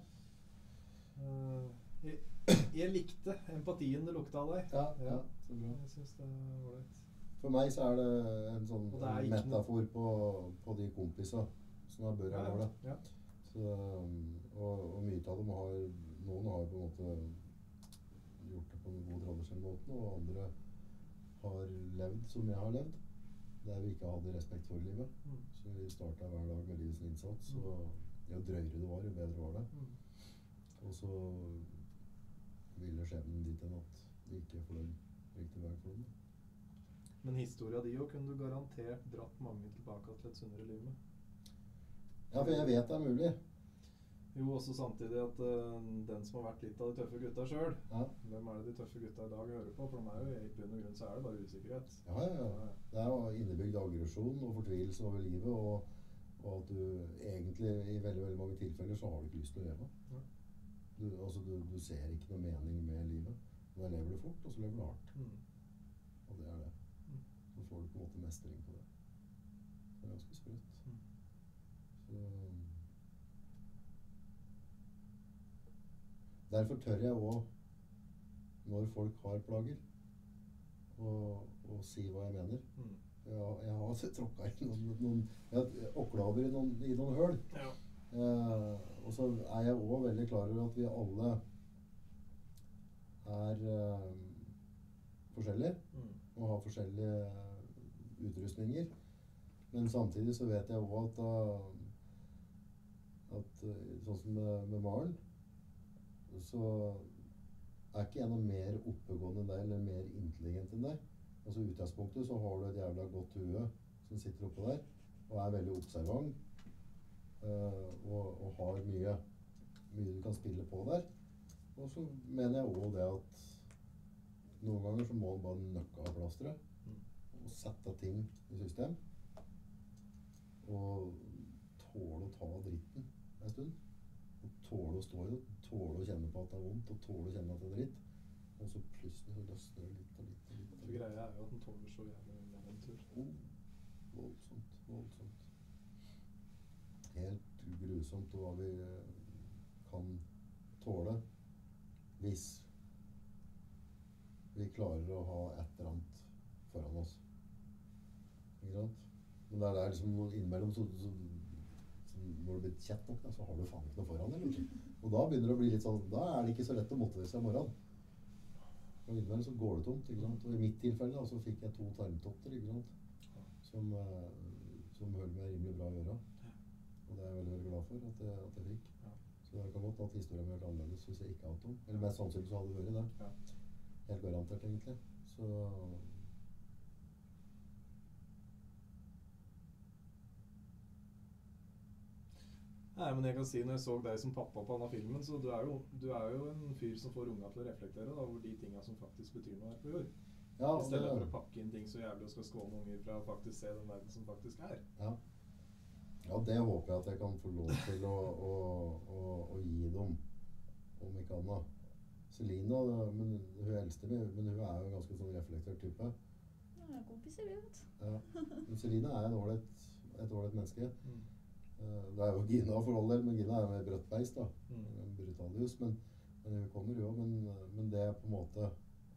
Jeg likte empatien det lukta av deg. Ja, så bra. Jeg synes det var ålreit. For meg så er det en sånn metafor på de kompiser som har bør her nå. Ja. Så, og mye av dem har, noen har på en måte gjort det på en god tradisjonell måte, og andre har levd som jeg har levd, der vi ikke hadde respekt for livet. Så vi startet hver dag med livets innsats, og jo drøyere det var, jo bedre var det. Og så ville skjebnen dit enn at de ikke fløy riktig vei for dem. Men historien din jo kunne du garantert dratt mange tilbake til et sunnere liv med. Ja, for jeg vet det er mulig. Jo, også samtidig at den som har vært litt av de tøffe gutta selv, Ja. hvem er det de tøffe gutta i dag hører på? For de er jo i bunn og grunn så er det bare usikkerhet. Ja. Det er jo innebygd aggresjon og fortvilelse over livet, og at du egentlig i veldig, veldig mange tilfeller så har du ikke lyst til å leve. Ja. Du ser ikke noe mening med livet. Da lever du fort, og så lever du hardt. Og det er det. Så får du på en måte mestring på det. Det er ganske sprøtt. Så derfor tør jeg også, når folk har plager, å si hva jeg mener. Jeg har tråkket i noen oklaver i noen høl. Ja. Og så er jeg også veldig klar over at vi alle er forskjellige og har forskjellige utrustninger. Men samtidig så vet jeg også at sånn som med Maren, så er ikke jeg noe mer oppegående enn deg, eller mer intelligent enn deg. Altså i utgangspunktet så har du et jævla godt hue som sitter oppe der, og er veldig observant, og har mye du kan spille på der. Og så mener jeg også det at noen ganger så må man bare nøkke av plasteret og sette ting i system og tåle å ta dritten en stund, og tåle å stå i det, tåle å kjenne på at det er vondt, og tåle å kjenne at det er dritt, og så plutselig så løsner det litt og litt og litt. For greia er jo at den tåler så jævlig en tur. Voldsomt. Helt grusomt, og hva vi kan tåle hvis vi klarer å ha et eller annet foran oss. Ikke sant? Men det er liksom noe innimellom, så når du blir kjett nok, da, så har du faen ikke noe foran deg. Og da begynner det å bli litt sånn, da er det ikke så lett å motivere seg i morgen. Og innimellom så går det tomt, ikke sant? Og i mitt tilfelle da, så fikk jeg 2 tarmtopper, ikke sant? Som hører meg rimelig bra å gjøre. Og det er jeg veldig, veldig glad for at jeg fikk. Så det kan godt at historien har vært annerledes hvis jeg ikke hadde dem. Eller mest sannsynlig så hadde det vært det. Helt garantert, egentlig. Så Nei, men jeg kan si, når jeg så deg som pappa på denne filmen, så du er jo en fyr som får unga til å reflektere da, over de tingene som faktisk betyr noe her på jord. ja, I stedet for å pakke inn ting så jævlig og skal skåne unger fra å faktisk se den verden som faktisk er. ja, det håper jeg at jeg kan få lov til å gi dem, om ikke annet. Selina, men hun eldste min, men hun er jo en ganske sånn reflektert type. Ja, kompiser, vi vet. Ja. Men Selina er et ålreit menneske. Det er jo Gina for all del, men Gina er jo mer brøttbeist da. Brutalhus, men hun kommer jo, men det er på en måte,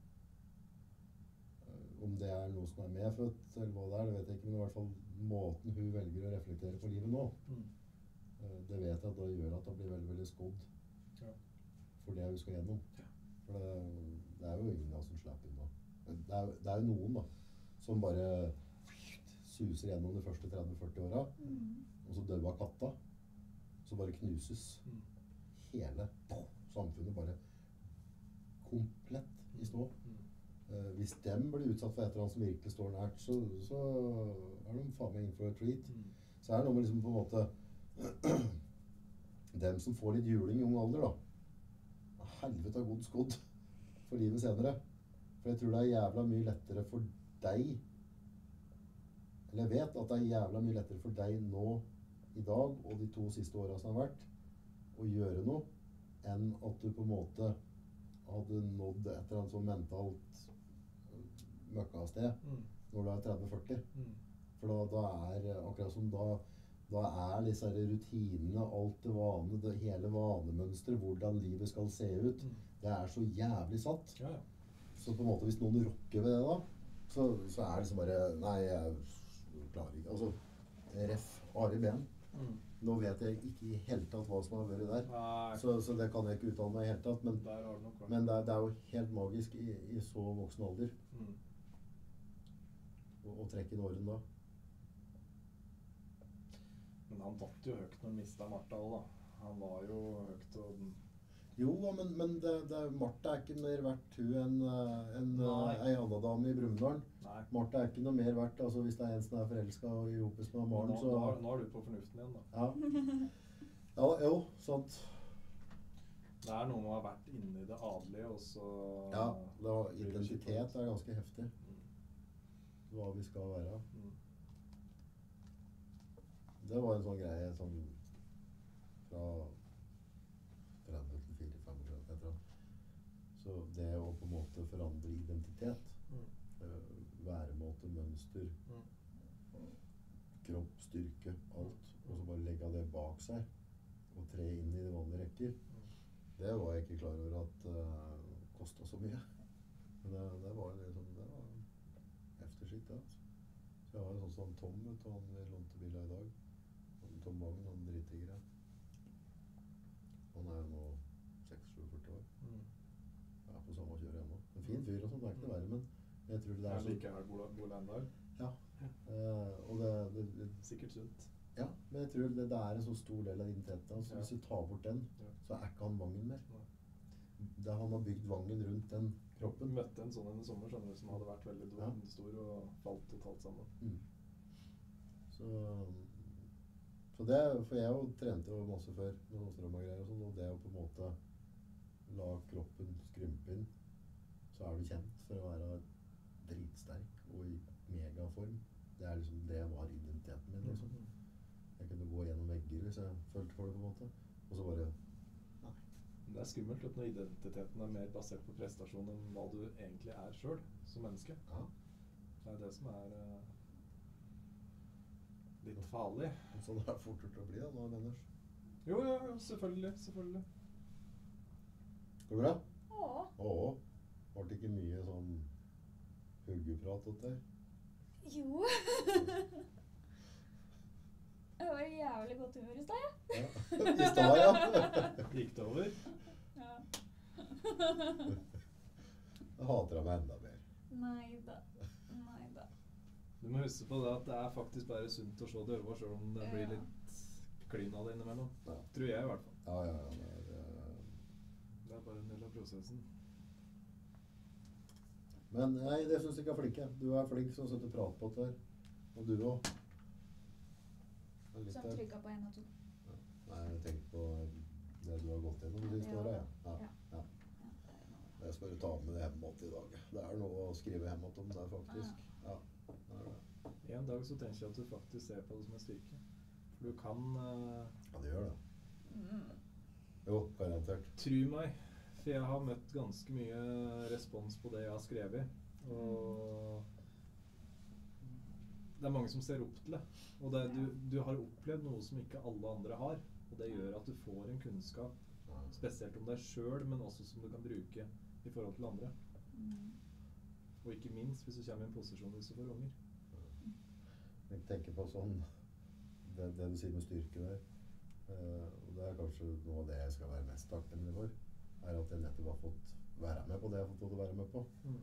om det er noe som er medfødt, eller hva det vet jeg ikke, men i hvert fall måten hun velger å reflektere på livet nå, det vet jeg at det gjør at det blir veldig, veldig skodd for det hun skal gjennom. For det er jo ingen av som slipper unna. Det er jo noen da, som bare suser gjennom de første 30-40 åra, og så dør katta, så bare knuses hele samfunnet bare komplett i stå. Hvis dem blir utsatt for et eller annet som virkelig står nært, så er de faen meg inn for et treat. Så er det noe med liksom på en måte dem som får litt juling i ung alder da, helvete har gått skodd for livet senere. For jeg tror det er jævla mye lettere for deg, eller jeg vet at det er jævla mye lettere for deg nå i dag og de 2 siste årene som har vært å gjøre noe, enn at du på en måte hadde nådd et eller annet sånn mentalt møkkasted når du er 30-40. For da er akkurat som da er disse rutinene, alt det vane, hele vanemønstret, hvordan livet skal se ut, det er så jævlig satt. Så på en måte hvis noen rokker ved det da, så er det liksom bare, nei, jeg klarer ikke, altså ref, Ari Ben. Nå vet jeg ikke i hele tatt hva som har vært der, så det kan jeg ikke uttale meg i hele tatt, men det er jo helt magisk i så voksen alder å trekke inn åren da. Men han datt jo høyt når han mistet Martha også da. Han var jo høyt og... Jo, men Martha er ikke mer verdt hun enn ei annen dame i Brumunddal. Martha er ikke noe mer verdt, altså hvis det er en som er forelsket og i hopes med Maren, så... Nå er du på fornuften igjen da. Ja, jo, sant. Det er noe med å ha vært inne i det adelige, og så... Ja, identitet er ganske heftig. Hva vi skal være. Det var en sånn greie sånn fra 30 til 4-5 år etter. Så det å på en måte forandre identitet, væremåte, mønster, kropp, styrke, alt, og så bare legge det bak seg og tre inn i de vanlige rekker, det var jeg ikke klar over at kostet så mye. Men det var liksom, det var heftig skitt, ja. Så jeg har jo sånn som Tom, vet du, han lånte bilen i dag. Tom Vangen, han drittigere. Han er jo nå 46-47 år. Jeg er på samme kjøret ennå. En fin fyr og sånt, det er ikke det verre, men jeg tror det er så... Like her hvor land der. Ja. Og det... Sikkert sunt. Ja, men jeg tror det er en så stor del av identiteten. Altså, hvis du tar bort den, så er ikke han Vangen mer. Han har bygd Vangen rundt den kroppen. Møtte en sånn en sommer, skjønner du, som hadde vært veldig stor og falt totalt sammen. For jeg jo trente jo masse før med Åstrøm-greier og sånn, og det å på en måte la kroppen skrympe inn, så er du kjent for å være dritsterk og i megaform. Det er liksom, det var identiteten min, liksom. Jeg kunne gå gjennom vegger hvis jeg følte for det på en måte, og så bare, nei. Det er skummelt at når identiteten er mer basert på prestasjon enn hva du egentlig er selv som menneske. Ja. Det er det som er litt farlig. Sånn er det fort gjort å bli da, nå, Lenners. Jo, selvfølgelig. Selvfølgelig. Går det bra? Åh. Var det ikke mye sånn huggeprat åt deg? Jo. Jeg var i jævlig godt humør i sted, ja. Ja. I stad, ja. Gikk det over? Ja. Jeg hater deg meg enda mer. Neida. Du må huske på det at det er faktisk bare sunt å se det øve, selv om det blir Ja. litt klin av det innimellom. Ja. Tror jeg i hvert fall. Ja. Det er bare en del av prosessen. Men nei, det synes jeg ikke er flink. Jeg. Du er flink som setter prat på det her. Og du også. Det er litt Som der. trykket på 1 og 2. Nei, jeg tenker på det du har gått gjennom de siste årene. Ja. Ja. Jeg skal bare ta med det hjemme i dag. Det er noe å skrive hjemme om der, faktisk. Ja. Det er det. En dag så tenker jeg at du faktisk ser på det som en styrke. For du kan, Ja, det gjør det. Jo, garantert. tro meg, for jeg har møtt ganske mye respons på det jeg har skrevet. Og det er mange som ser opp til det. Og det, du har opplevd noe som ikke alle andre har. Og det gjør at du får en kunnskap, spesielt om deg selv, men også som du kan bruke i forhold til andre. Og ikke minst hvis du kommer i en posisjon hvis du får unger. Jeg tenker på sånn, det du sier med styrke der, og det er kanskje noe av det jeg skal være mest takknemlig for, er at jeg nettopp har fått være med på det jeg har fått lov til å være med på.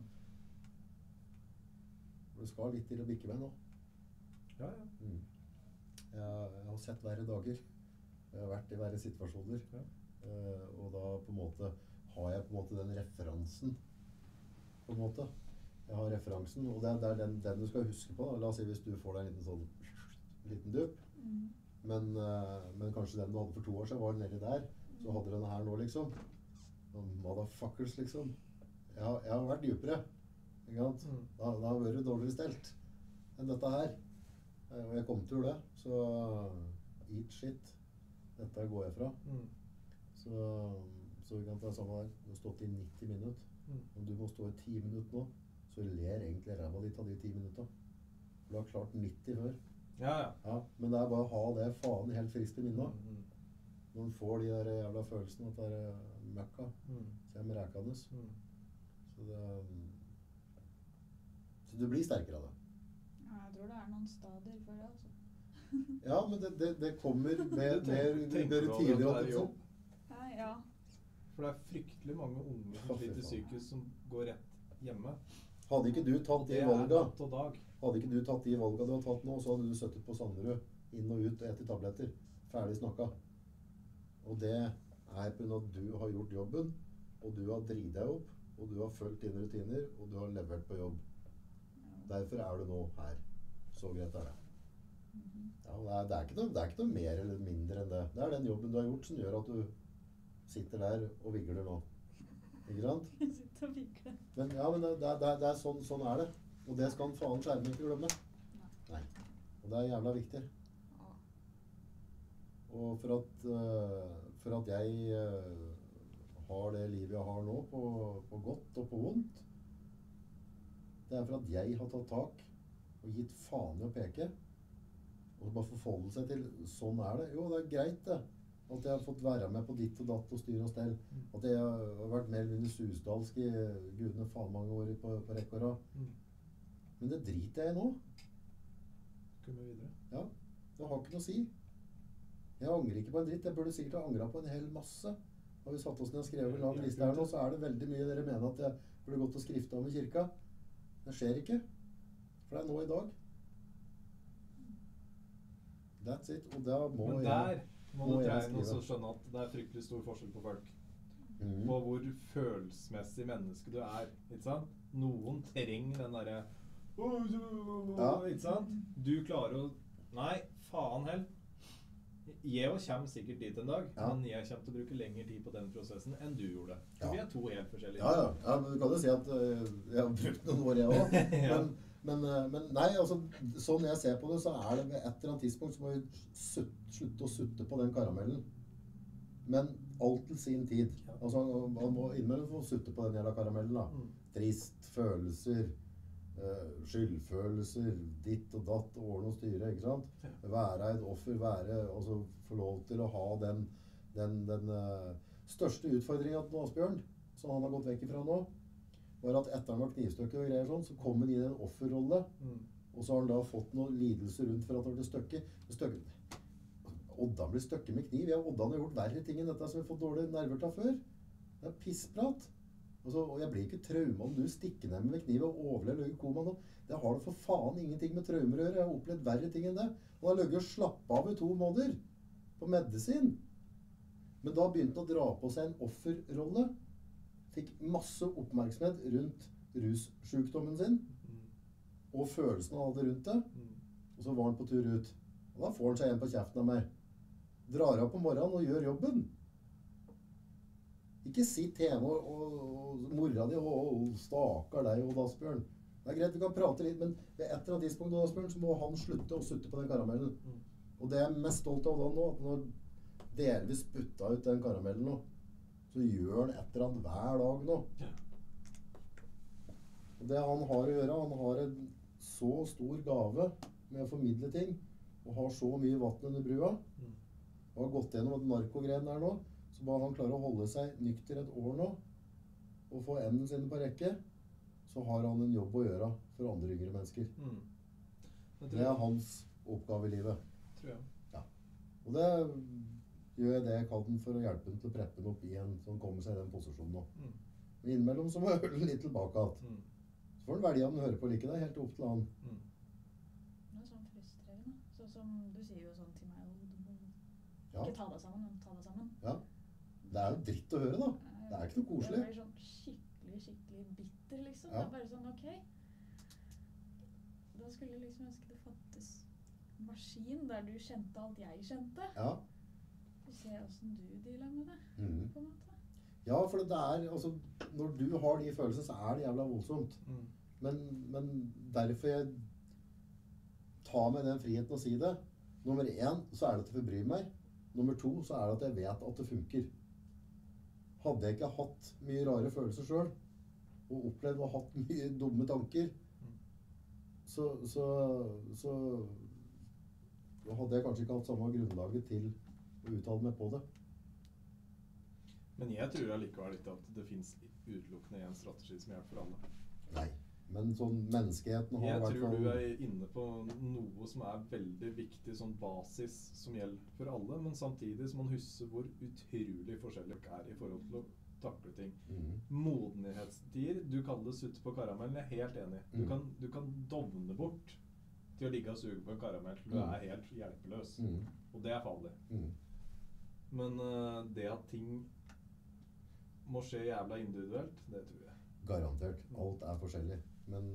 For det skal litt til å bikke meg nå. Ja. Jeg har sett verre dager. Jeg har vært i verre situasjoner. Ja. Og da på en måte har jeg på en måte den referansen. På en måte. Jeg har referansen, og det er den du skal huske på. Da. La oss si hvis du får deg en liten dupp. Men kanskje den du hadde for 2 år siden var nedi der. Så hadde denne her nå, liksom. Motherfuckers, liksom. Jeg har vært dypere. Ikke sant? Da har vært dårligere stelt enn dette her. Og jeg kom til det. Så eat shit. Dette går jeg fra. Så vi kan ta samme her. Du har stått i 90 minutter. Om du må stå i 10 minutter nå, så ler egentlig ræva ditt av de 10 minutter. Du har klart 90 før. Ja, men det er bare å ha det faen helt frist i minnet. Når du får de der jævla følelsene at det er møkka, så er det rækende. Så du blir sterkere av det. Ja, jeg tror det er noen stadier for det, altså. Ja, men det kommer med Tenker du over tidligere at det er jobb? Ja. For det er fryktelig mange unge som sliter psykisk som går rett hjemme. Hadde ikke du tatt Og de det er valga, natt og dag. hadde ikke du tatt de valga du har tatt nå, så hadde du sittet på Sanderud, inn og ut og etter tabletter. Ferdig snakka. Og det er på grunn av at du har gjort jobben, og du har dritt deg opp, og du har fulgt dine rutiner, og du har levert på jobb. Derfor er du nå her. Så greit er det. Ja, det er ikke noe mer eller mindre enn det. Det er den jobben du har gjort som gjør at du sitter der og vigler nå. Ikke sant? Sitter og vikler. Men ja, men det er sånn er det. Og det skal faen skjermen ikke glemme. Nei. Og det er jævla viktig. Og for at jeg har det livet jeg har nå, på godt og på vondt, det er for at jeg har tatt tak og gitt faen i å peke, og bare forholde seg til sånn er det. Jo, det er greit det. At jeg har fått være med på ditt og datt og styr og stell. At jeg har vært mer eller mindre susdalsk i gudene faen mange år på rekke og rad. Men det driter jeg i nå. Kommer videre. Ja, det har ikke noe å si. Jeg angrer ikke på en dritt. Jeg burde sikkert ha angret på en hel masse. Har vi satt oss ned og skrevet en lang liste her nå, så er det veldig mye dere mener at jeg burde gått og skriftet om i kirka. Det skjer ikke. For det er nå i dag. That's it. Og da må Men jeg... der må du jeg trene og skrive. skjønne at det er fryktelig stor forskjell på folk. På hvor følelsesmessig menneske du er, ikke sant? Noen trenger den derre ikke sant? Du klarer å nei, faen heller. Jeg kommer sikkert dit en dag, Ja. men jeg kommer til å bruke lengre tid på den prosessen enn du gjorde. For Ja. vi er to helt forskjellige. Ja, men du kan jo si at jeg har brukt noen år, jeg også. Ja. Men nei, altså, sånn jeg ser på det, så er det ved et eller annet tidspunkt så må vi slutte å sutte på den karamellen. Men alt til sin tid. Altså, man må innimellom få sutte på den jævla karamellen, da. Trist, følelser, skyldfølelser, ditt og datt, ordne og styre, ikke sant? Være et offer, altså få lov til å ha den største utfordringen til Asbjørn, som han har gått vekk ifra nå, var at etter han var knivstøkket og greier sånn, så kom han i en offerrolle, og så har han da fått noen lidelser rundt for at han ble støkket. Oddan blir støkket med kniv. Ja, Oddan har gjort verre ting enn dette som vi har fått dårlige nerver til før. Det er pissprat. Og jeg blir ikke trauma om du stikker ned med kniv og overlever koma nå. Det har det for faen ingenting med traumer å gjøre. Jeg har opplevd verre ting enn det. Han har løgget og slappet av i 2 måneder på medisin. Men da begynte han å dra på seg en offerrolle. Fikk masse oppmerksomhet rundt russjukdommen sin og følelsen han hadde rundt det. Og så var han på tur ut. Og da får han seg en på kjeften av meg. Drar av på morgenen og gjør jobben. Ikke sitt hjemme og mora di og staker deg og Asbjørn. Det er greit, vi kan prate litt, men ved et eller annet tidspunkt Asbjørn, så må han slutte å sutte på den karamellen. Og det jeg er mest stolt av da nå, at han har delvis putta ut den karamellen nå, så gjør han et eller annet hver dag nå. Og det han har å gjøre, han har en så stor gave med å formidle ting, og har så mye vatten under brua, og har gått gjennom et narkogren der nå, så bare han klarer å holde seg nykter et år nå, og få enden sine på rekke, så har han en jobb å gjøre for andre yngre mennesker. Det er hans oppgave i livet. Tror jeg. Ja. Og det gjør jeg det jeg kan for å hjelpe ham til å preppe ham opp i en, så han kommer seg i den posisjonen nå. Men innimellom så må jeg høre litt tilbake igjen. Så får han velge om han hører på like det, helt opp til han. Det er sånn frustrerende. Så som du sier jo sånn til meg, ikke ta deg sammen, men ta deg sammen. Ja. Det er jo dritt å høre da. Det er ikke noe koselig. Det blir sånn skikkelig bitter liksom. Det er bare sånn, ok. Da skulle liksom ønske det fattes en maskin der du kjente alt jeg kjente. Ja. Du ser hvordan du dealer med det, på en måte. Ja, for det er, altså, når du har de følelsene, så er det jævla voldsomt. Men derfor jeg tar meg den friheten å si det. Nummer 1, så er det at jeg bryr meg. Nummer 2, så er det at jeg vet at det funker. Hadde jeg ikke hatt mye rare følelser selv, og opplevd og hatt mye dumme tanker, så hadde jeg kanskje ikke hatt samme grunnlaget til å uttale meg på det. Men jeg tror allikevel ikke at det finnes utelukkende en strategi som hjelper for alle. Nei, men sånn menneskeheten har jeg hvert fall... tror du er inne på noe som er veldig viktig, sånn basis som gjelder for alle, men samtidig som man husker hvor utrolig forskjellig det er i forhold til å takle ting. Modenhetstider, du kaller det sutt på karamellen, jeg er helt enig. Du kan dovne bort til å ligge og suge på en karamell, du er helt hjelpeløs, og det er farlig. Men det at ting må skje jævla individuelt, det tror jeg. Garantert. Alt er forskjellig. Men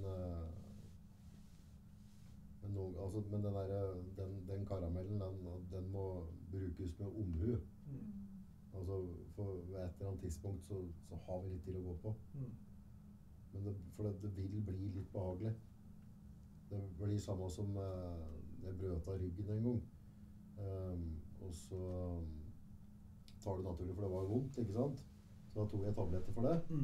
den karamellen, den må brukes med omhu. Altså, for ved et eller annet tidspunkt så har vi litt til å gå på. Men for det vil bli litt behagelig. Det blir samme som jeg brøt av ryggen en gang. Og så tar det naturlig, for det var vondt, ikke sant? Så da tok jeg tabletter for det.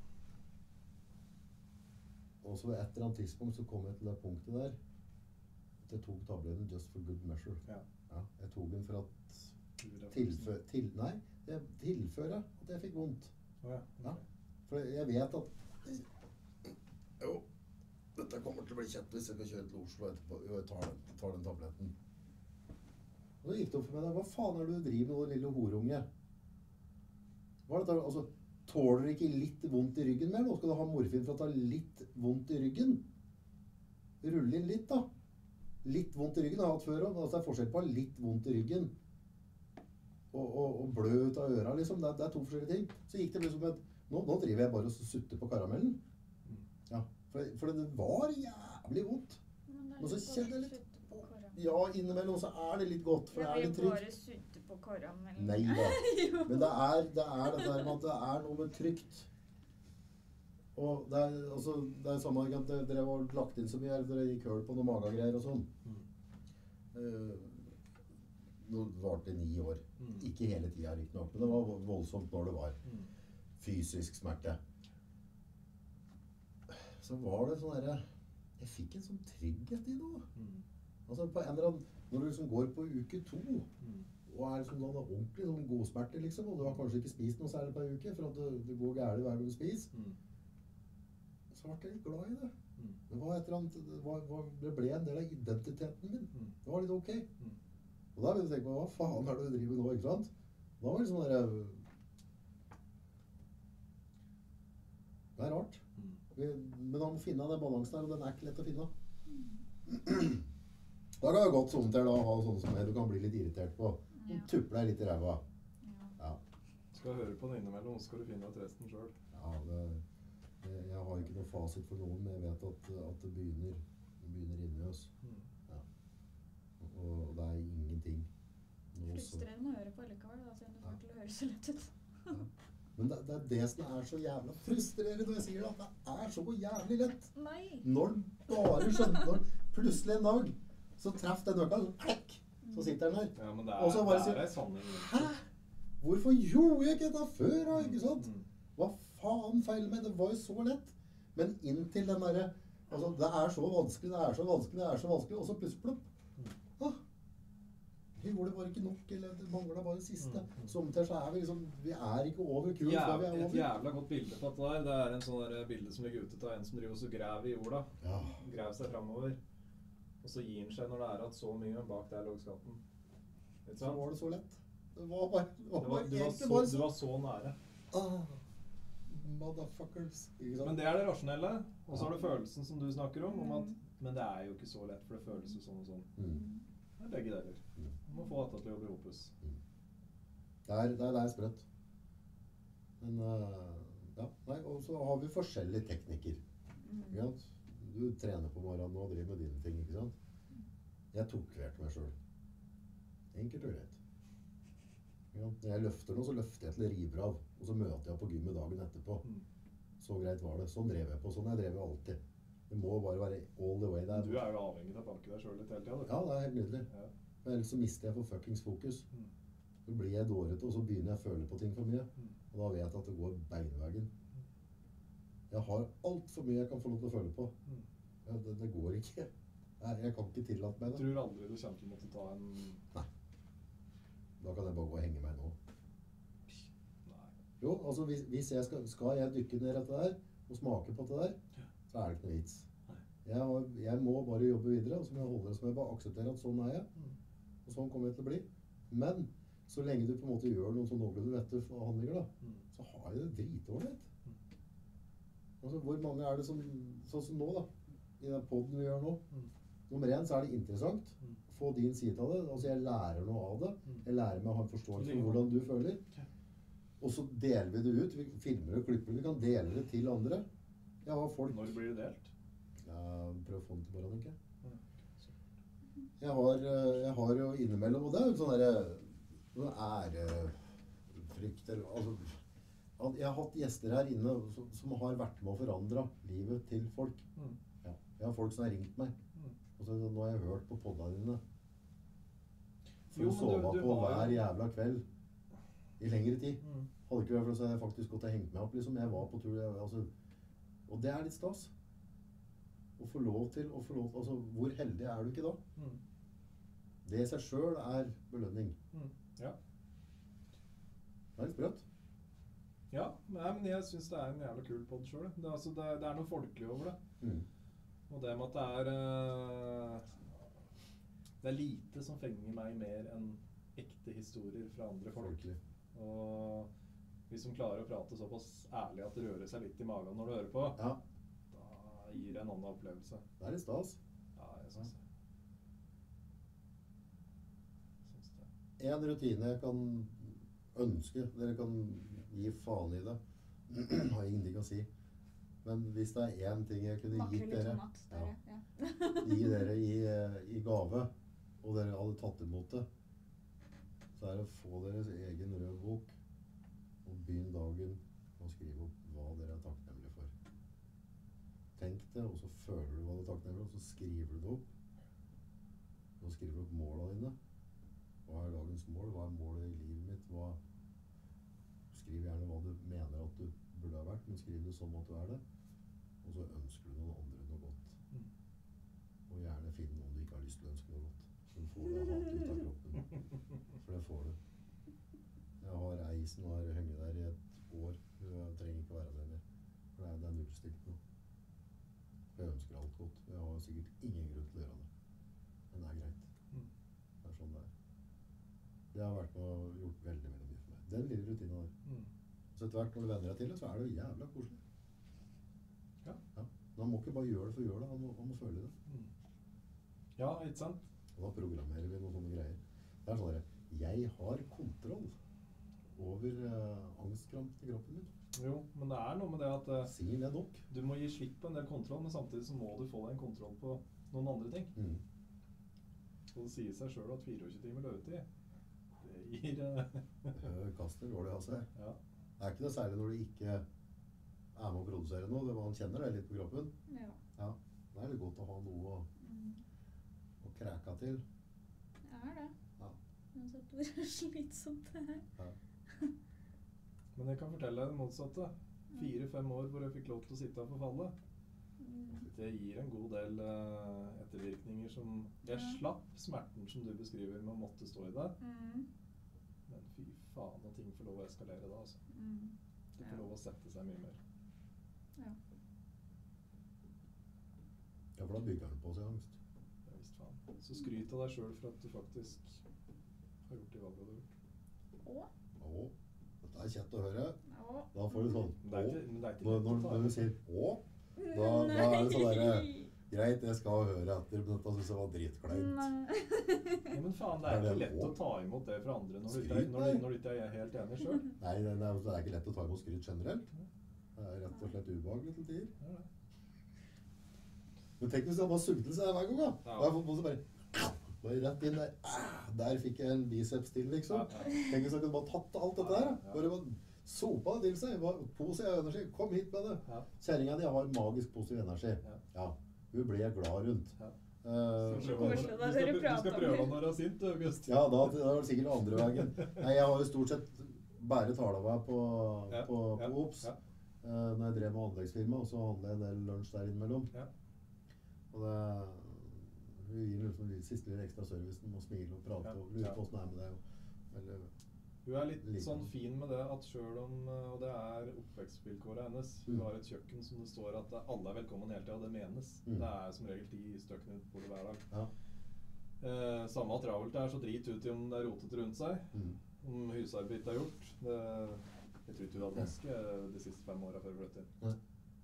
Og så ved et eller annet tidspunkt så kom jeg til det punktet der at jeg tok tabletten just for good measure. Ja, jeg tok den for at tilføre at jeg fikk vondt. Ja, for jeg vet at jo, dette kommer til å bli kjett hvis jeg skal kjøre til Oslo etterpå og jeg tar den tabletten. Og da gikk det opp for meg, hva faen er det du driver med, lille horunge? Hva er dette? Altså, tåler du ikke litt vondt i ryggen mer? Nå skal du ha morfin for å ta litt vondt i ryggen. Rulle inn litt da. Litt vondt i ryggen har jeg hatt før også, men altså, det er forskjell på litt vondt i ryggen og blø ut av øra, liksom. Det er 2 forskjellige ting. Så gikk det liksom et, nå driver jeg bare og sutter på karamellen. Ja, for det var jævlig vondt. Men så kjenner jeg litt, ja, innimellom så er det litt godt, for det er litt trygt. Jeg vil bare sutte på karamellen. Nei da. Men det er det der med at det er noe med trygt. Og det er samme at dere har lagt inn så mye, dere gikk høl på noen magagreier og sånn. Nå var det 9 år. Ikke hele tiden riktig nok, men det var voldsomt når det var fysisk smerte. så var det sånn der, jeg fikk en sånn trygghet i det. Mm. Altså på en eller annen, når du liksom går på uke 2, Mm. og liksom sånn ordentlig sånn godsmerter liksom, og du har kanskje ikke spist noe særlig på en uke, for at det går gærlig hver gang du spiser, Mm. så ble jeg litt glad i det. Mm. Det var et eller annet, det ble en del av identiteten min. Mm. Det var litt ok. Mm. Og da begynte jeg å tenke på, hva faen er det du driver nå, ikke sant? Da var det sånn der, det er rart. Mm. Men man må finne den balansen her, og den er ikke lett å finne. Da kan det godt sånn til å ha sånn som det, du kan bli litt irritert på. Du Ja. tupper deg litt i ræva. Ja. Ja. Skal høre på den innimellom, så skal du finne ut resten selv. Ja, jeg har ikke noe fasit for noen, men jeg vet at det begynner inni oss. Mm. Ja. Og det er ingenting. Noe som- Frustrerende å høre på likevel, da, siden du får til å høre så lett ut. Ja. Men det er det som er så jævla frustrerende når jeg sier det, at det er så jævlig lett. Nei! Når bare skjønner, når plutselig en dag, så treff den nøkkelen, så klekk, så sitter den der. Ja, men det Og så bare er sier- en sanning. Hæ? Hvorfor gjorde jeg ikke dette før, da, ikke sant? Mm. Hva faen feiler meg? Det var jo så lett. Men inntil den derre, altså, det er så vanskelig, det er så vanskelig, det er så vanskelig, og så plutselig plopp. Ah, vi gjorde bare ikke nok, eller det manglet bare det siste. Somtider så er vi liksom, vi er ikke over kuren før vi er Et over. jævla godt bilde på dette der. Det er en sånn der bilde som ligger ute av en som driver og så graver i jorda. Ja. Graver seg fremover. Og så gir han seg når det er at så mye, men bak der lå skatten. Ikke Så sant? var det så lett. Det var bare, Du var egentlig bare du var så nære. Ah, motherfuckers. Ikke sant? Men det er det rasjonelle. Og så har du følelsen som du snakker om at men det er jo ikke så lett, for det føles jo sånn og sånn. Mm. Det er begge deler. Mm. Du må få dette til å jobbe i opus. Det er sprøtt. Men, ja, nei, og så har vi forskjellige teknikker. Ikke sant? Du trener på morgenen og driver med dine ting, ikke sant? Jeg tokverte meg selv. Enkelt og greit. Ikke sant? Når jeg løfter noe, så løfter jeg til det river av. Og så møter jeg på gymmet dagen etterpå. Mm. Så greit var det. Sånn drev jeg på. Sånn jeg drev jeg alltid. Det må bare være all the way der. Du er jo avhengig av å banke deg selv litt hele tiden. Ja, det er helt nydelig. Ja. For ellers så mister jeg for fuckings fokus. Mm. Så blir jeg dårete, og så begynner jeg å føle på ting for mye. Mm. Og da vet jeg at det går beinveggen. Jeg har alt for mye jeg kan få lov til å føle på. Mm. Ja, det går ikke. Jeg kan ikke tillate meg Jeg det. tror aldri du kommer til å måtte ta en... Nei. Da kan jeg bare gå og henge meg nå. Nei. Jo, altså hvis jeg skal jeg dykke ned i dette der, og smake på det der, så er det ikke noe vits. Jeg må bare jobbe videre, og så må jeg holde det, så må jeg bare akseptere at sånn er jeg. Og sånn kommer jeg til å bli. Men så lenge du på en måte gjør noen sånn noenlunde vettige handlinger, da, så har jeg det dritålreit. Altså, hvor mange er det som, sånn som nå da, i den podden vi gjør nå, nummer 1 så er det interessant å få din side av det. Altså jeg lærer noe av det. Jeg lærer meg å ha en forståelse for hvordan du føler. Og så deler vi det ut. Vi filmer og klipper. Vi kan dele det til andre. Jeg har folk... Når blir det delt? Ja, prøv å få den til morgenen, ikke? Jeg har jo innimellom, og det er jo sånn ærefrykt, eller, altså, jeg har hatt gjester her inne som har vært med å forandre livet til folk. Ja. Jeg har folk som har ringt meg. Og så nå har jeg hørt på poddene dine. For å sove på hver jævla kveld i lengre tid. Hadde ikke vært for så hadde jeg faktisk gått og hengt meg opp, liksom. Jeg var på tur, altså, og det er litt stas. Å få lov til, altså, hvor heldig er du ikke da? Det i seg selv er belønning. Ja. Det er litt sprøtt. Ja, nei, men jeg synes det er en jævla kul podd selv. Det, altså, det er noe folkelig over det. Og det med at det er lite som fenger meg mer enn ekte historier fra andre folk. Folkelig. Og vi som klarer å prate såpass ærlig at det rører seg litt i magen når du hører på, Ja, da gir det en annen opplevelse. det er litt stas. Ja, jeg synes det. En rutine jeg kan ønske, dere kan gi faen i det, har ingenting å si. Men hvis det er en ting jeg kunne gitt dere, gi dere i gave, og dere hadde tatt imot det, så er det å få deres egen rød bok, og begynne dagen med å skrive opp hva dere er takknemlige for. Tenk det, og så føler du hva du er takknemlig for, og så skriver du det opp. Så skriver du opp målene dine. Hva er dagens mål? Hva er målet i livet mitt? Skriv gjerne hva du mener at du burde ha vært, men skriv det som at du er det. og så ønsker du noen andre noe godt. Og gjerne finne noen du ikke har lyst til å ønske noe godt. Så du får det hatet ut av kroppen. For det får du. Jeg har ei som har hengt der i et år. Hun trenger ikke være der mer. For det er nullstilt nå. Jeg ønsker alt godt. Jeg har sikkert ingen grunn til å gjøre det. Men det er greit. Det er sånn det er. Det har vært med og gjort veldig, veldig mye for meg. Den lille rutinen der. Så etter hvert når du venner deg til det, så er det jo jævla koselig. Ja. Men han må ikke bare gjøre det for å gjøre det, han må føle det. Ja, ikke sant? Og da programmerer vi noen sånne greier. Det er sånn der, jeg har kontroll over angstkrampene i kroppen min. Jo, men det er noe med det at Sier det nok? du må gi slipp på en del kontroll, men samtidig så må du få deg en kontroll på noen andre ting. Og det sier seg selv at 24 timer løvetid, det gir... Kaster går det av seg. Ja. Det er ikke det særlig når du ikke er med å produsere noe, man kjenner det litt på kroppen. Ja. Ja, det er litt godt å ha noe å kræka til. Det er det. Ja. Uansett hvor slitsomt det er. Ja. Men jeg kan fortelle deg det motsatte. 4-5 år hvor jeg fikk lov til å sitte og forfalle. Det gir en god del ettervirkninger som... Jeg slapp smerten som du beskriver med å måtte stå i det. Men fy faen, og ting får lov å eskalere da, altså. Det får lov å sette seg mye mer. Ja. Ja, for da bygger den på seg angst. Ja, visst faen. Så skryt av deg selv for at du faktisk har gjort de valgene du har gjort. Å, dette er kjett å høre. Å. Da får du sånn, Men det er ikke lett å ta når du sier å, da er det sånn der, greit, jeg skal høre etter, men dette synes jeg var dritkleint. Ja, men faen, det er ikke lett å ta imot det fra andre når du ikke er helt enig selv. Nei, det er ikke lett å ta imot skryt generelt. Det er rett og slett ubehagelig til tider. Ja, Men tenk hvis jeg bare sugde seg hver gang, da. Ja. Og jeg får på seg bare rett inn der. Der fikk jeg en biceps til, liksom. Tenk hvis jeg kunne bare tatt alt dette her. Bare sopa det til seg. Positiv energi. Kom hit med det. Ja. Kjæringa di har magisk positiv energi. Ja. Hun blir jeg glad rundt. Ja. Så koselig da dere Du prater skal om prøve det. når du er sint, August. Ja, da er det sikkert andre veien. Nei, jeg har jo stort sett bare tala meg på Ops. Når jeg drev med anleggsfirma, og så handlet jeg en del lunsj der innimellom. Ja. Og hun gir liksom siste lille ekstra servicen og smile og prate og lure på hvordan det er med det. Hun er litt sånn fin med det at selv om, og det er oppvekstvilkåret hennes, hun har et kjøkken som det står at alle er velkommen hele tiden, og det menes. Det er som regel 10 stykker på det hver dag. Ja. Samme travelt der, så drit ut i om det er rotet rundt seg, om husarbeid er gjort. Jeg tror ikke hun hadde vaske de siste 5 årene før hun flyttet inn.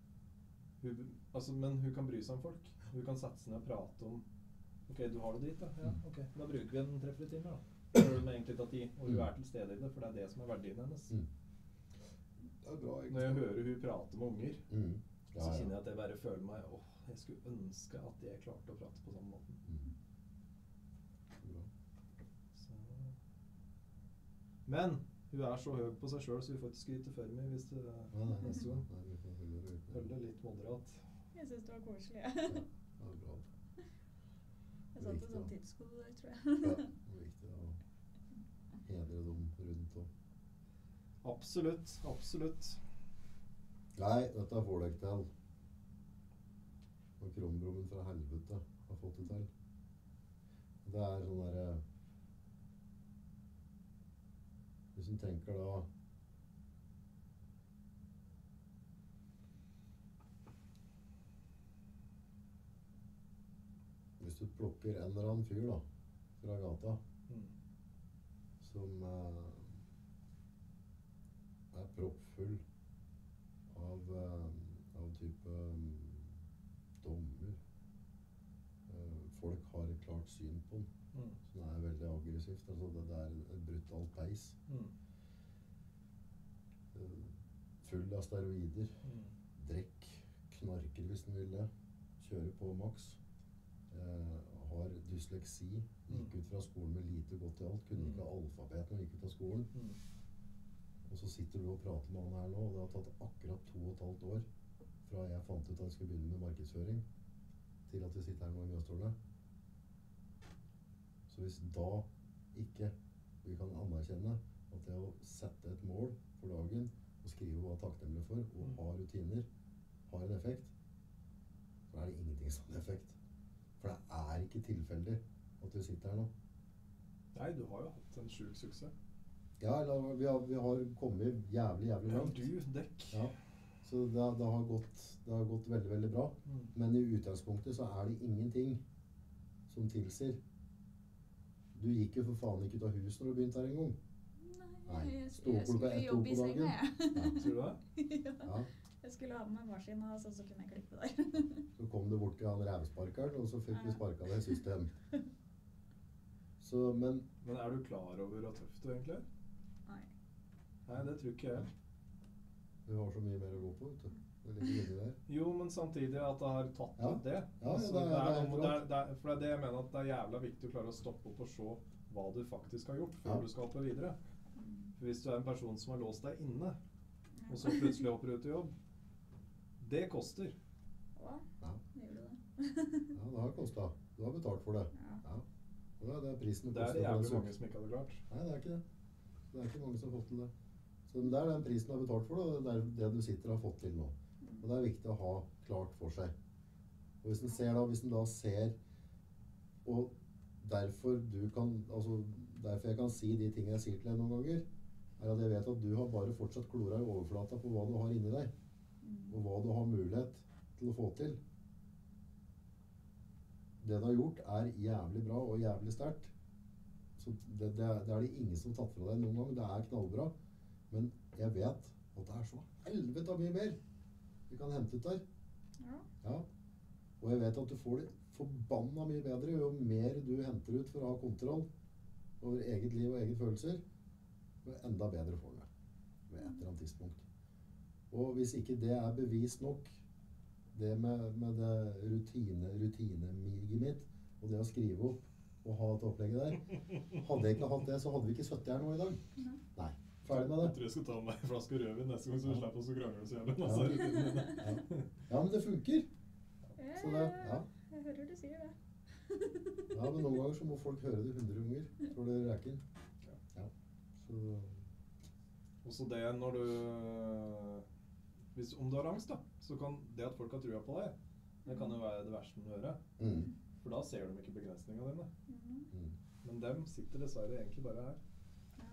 Men hun kan bry seg om folk. Hun kan sette seg ned og prate om ok, du har det dit da? Ja, ok. Da bruker vi en 3-4 timer da. Da gjør du med egentlig tatt tid, og hun er til stede i det, for det er det som er verdien hennes. Det er bra, egentlig. Når jeg hører hun prate med unger, Ja, så kjenner jeg at jeg bare føler meg, jeg skulle ønske at jeg klarte å prate på samme måten. Bra. Så. Men hun er så høy på seg selv, så hun får ikke skryte for meg hvis det neste gang. Nei, vi får Følg det litt moderat. Jeg synes det var koselig. Ja, det er bra. Jeg satte sånn tidskode der, tror jeg. Ja, det er viktig å hedre dem rundt og... Absolutt, absolutt. Nei, dette får deg til. Og krombrommen fra helvete har fått det til. Det er sånn der... Hvis du tenker da... Hvis du plukker en eller annen fyr da, fra gata, som er proppfull av type dommer. Folk har et klart syn på den, som er veldig aggressivt. Altså det er et brutalt beis. Full av steroider. Drekk, knarker hvis den vil det. Kjører på maks. Har dysleksi, gikk ut fra skolen med lite godt i alt, kunne ikke alfabet når gikk ut av skolen. Og så sitter du og prater med han her nå, og det har tatt akkurat 2,5 år fra jeg fant ut at jeg skulle begynne med markedsføring, til at vi sitter her nå i Mjøstårene. Så hvis da ikke vi kan anerkjenne at det å sette et mål for dagen, og skrive hva takknemlig for, og ha rutiner, har en effekt, For det ingenting sånn effekt. For det ikke tilfeldig at du sitter her nå. Nei, du har jo hatt en sjuk suksess. Ja, eller vi har kommet jævlig langt. Du, dekk. Ja, så det har gått veldig, veldig bra. Men i utgangspunktet så det ingenting som tilsier. Du gikk jo for faen ikke ut av hus når du begynte her en gang. Nei, stå opp klokka 1 på dagen. Ja. Tror du det? Ja. Jeg skulle ha med maskinen, og så kunne jeg klippe der. Så kom du bort til han rævsparkeren, og så fikk vi sparket deg i system. Så, men du klar over hvor tøft du egentlig er? Nei. Nei, det tror ikke jeg. Du har så mye mer å gå på, vet du. Det ligger inni der. Jo, men samtidig at det har tatt ut det. Ja, altså, det for det det jeg mener at det jævla viktig å klare å stoppe opp og se hva du faktisk har gjort før du skal hoppe videre. For hvis du en person som har låst deg inne, og så plutselig hopper ut i jobb, det koster. Hva? Ja. Gjør du det? Ja, det har kostet. Du har betalt for det. Ja. Og det prisen det det jævlig mange som ikke hadde klart. Nei, det ikke det. Det ikke mange som har fått til det. Så det den prisen du har betalt for det, og det det du sitter og har fått til nå. Og det viktig å ha klart for seg. Og hvis en da ser, og derfor jeg kan si de tingene jeg sier til deg noen ganger, at jeg vet at du har bare fortsatt klora i overflata på hva du har inni deg, og hva du har mulighet til å få til. Det du har gjort jævlig bra og jævlig sterkt. Så det det ingen som har tatt fra deg noen gang. Det knallbra. Men jeg vet at det så helvete mye mer vi kan hente ut der. Ja. Og jeg vet at du får det forbanna mye bedre jo mer du henter ut for å ha kontroll over eget liv og egne følelser. Jo enda bedre får du det ved et eller annet tidspunkt. Og hvis ikke det bevis nok, det med det rutine-miget mitt, og det å skrive opp og ha et opplegget der, hadde jeg ikke hatt det, så hadde vi ikke sittet her nå i dag. Nei, ferdig med det. Jeg tror jeg skal ta meg en flaske rødvin neste gang, så vi slipper oss å krangle så jævlig. Ja, men det funker. Så det, Jeg hører du sier det. Ja, men noen ganger så må folk høre det 100 ganger for det reker. Ja, så... Og så det når du... Om du har angst da, så kan det at folk har trua på deg, det kan jo være det verste du hører. For da ser de ikke begrensningene dine. Men dem sitter dessverre egentlig bare her. Ja.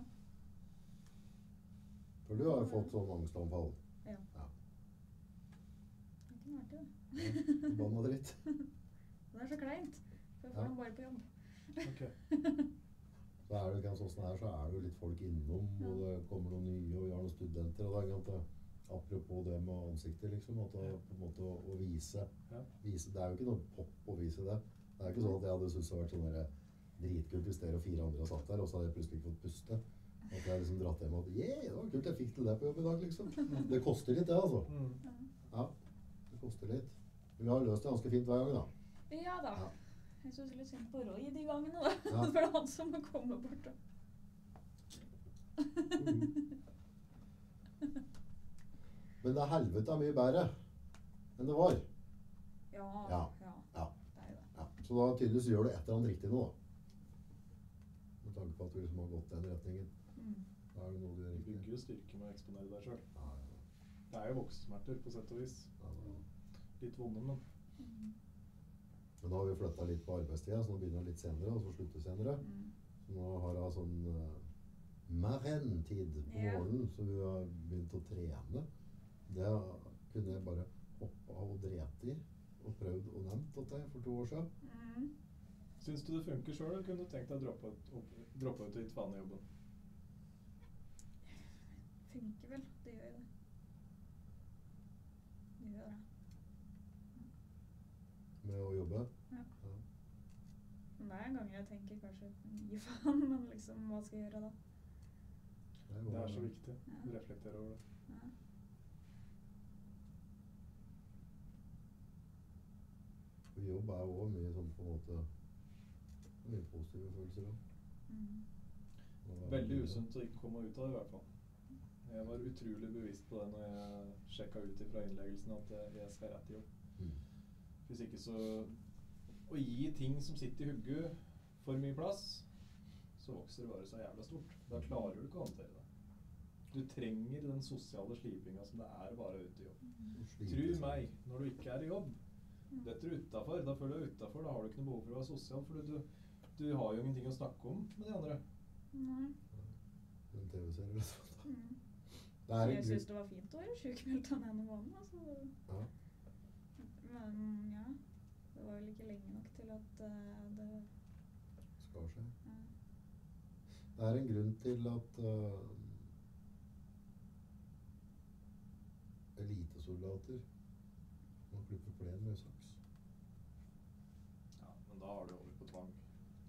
For du har jo fått sånn angstanfall. Ja. Ja. Det kunne vært det. Forbanna dritt. Det så kleint. For jeg får dem bare på jobb. Ok. Så det jo ganske sånn her, så det jo litt folk innom, og det kommer noen nye, og vi har noen studenter, og det apropos det med ansiktet, liksom, at på en måte å vise, det jo ikke noe pop å vise det. Det ikke sånn at jeg hadde syntes det vært sånn der dritkult hvis dere og 4 andre har satt der, og så hadde jeg plutselig ikke fått puste. At jeg liksom dratt hjem og at, det var kult, jeg fikk til det på jobb i dag, liksom. Det koster litt, det, altså. Ja, det koster litt. Men vi har løst det ganske fint hver gang, da. Ja da. Ja. Jeg synes litt synd på Roy de gangene, da. Ja. For det han som må komme bort. Men det helvete mye bedre enn det var. Ja. Ja. Det Ja. det. Ja. Så da tydeligvis gjør du et eller annet riktig nå, da. Med tanke på at du liksom har gått den retningen. Da det noe du gjør Du riktig. bygger jo styrke med å eksponere deg selv. Ja, Det jo voksesmerter på sett og vis. Litt vonde, men... Men da har vi flyttet litt på arbeidstida, så nå begynner det litt senere, og så slutter senere. Så nå har jeg sånn marentid på morgenen, så vi har begynt å trene. Det kunne jeg bare hoppe av og drete i, og prøvd og nevnt dette for 2 år siden. Syns du det funker selv, eller kunne du tenkt deg å droppe ut og gitt faen i jobben? Funker vel, det gjør jo det. Det gjør det. Med å jobbe. Ja. Men det en gang jeg tenker kanskje gi faen, men liksom, hva skal jeg gjøre da? Det så viktig. Du reflekterer over det. Ja. Og jobb også mye sånn på en måte mye positive følelser også. Veldig usunt å ikke komme ut av det i hvert fall. Jeg var utrolig bevisst på det når jeg sjekket ut fra innleggelsen at jeg skal rett i jobb. Hvis ikke så å gi ting som sitter i hugget for mye plass, så vokser det bare så jævla stort. Da klarer du ikke å håndtere det. Du trenger den sosiale slipinga som det bare ute i jobb. Tro meg, når du ikke i jobb, Detter du utenfor, da føler du deg utenfor, da har du ikke noe behov for å være sosial, for du har jo ingenting å snakke om med de andre. Nei. En TV-serie, liksom. Jeg synes det var fint å være sykemeldt av den ene måneden, altså. Ja. Men ja, det var vel ikke lenge nok til at det Skal skje. ja. Det er en grunn til at elitesoldater må klippe plen med saks. Ja, men da har du over på tvang.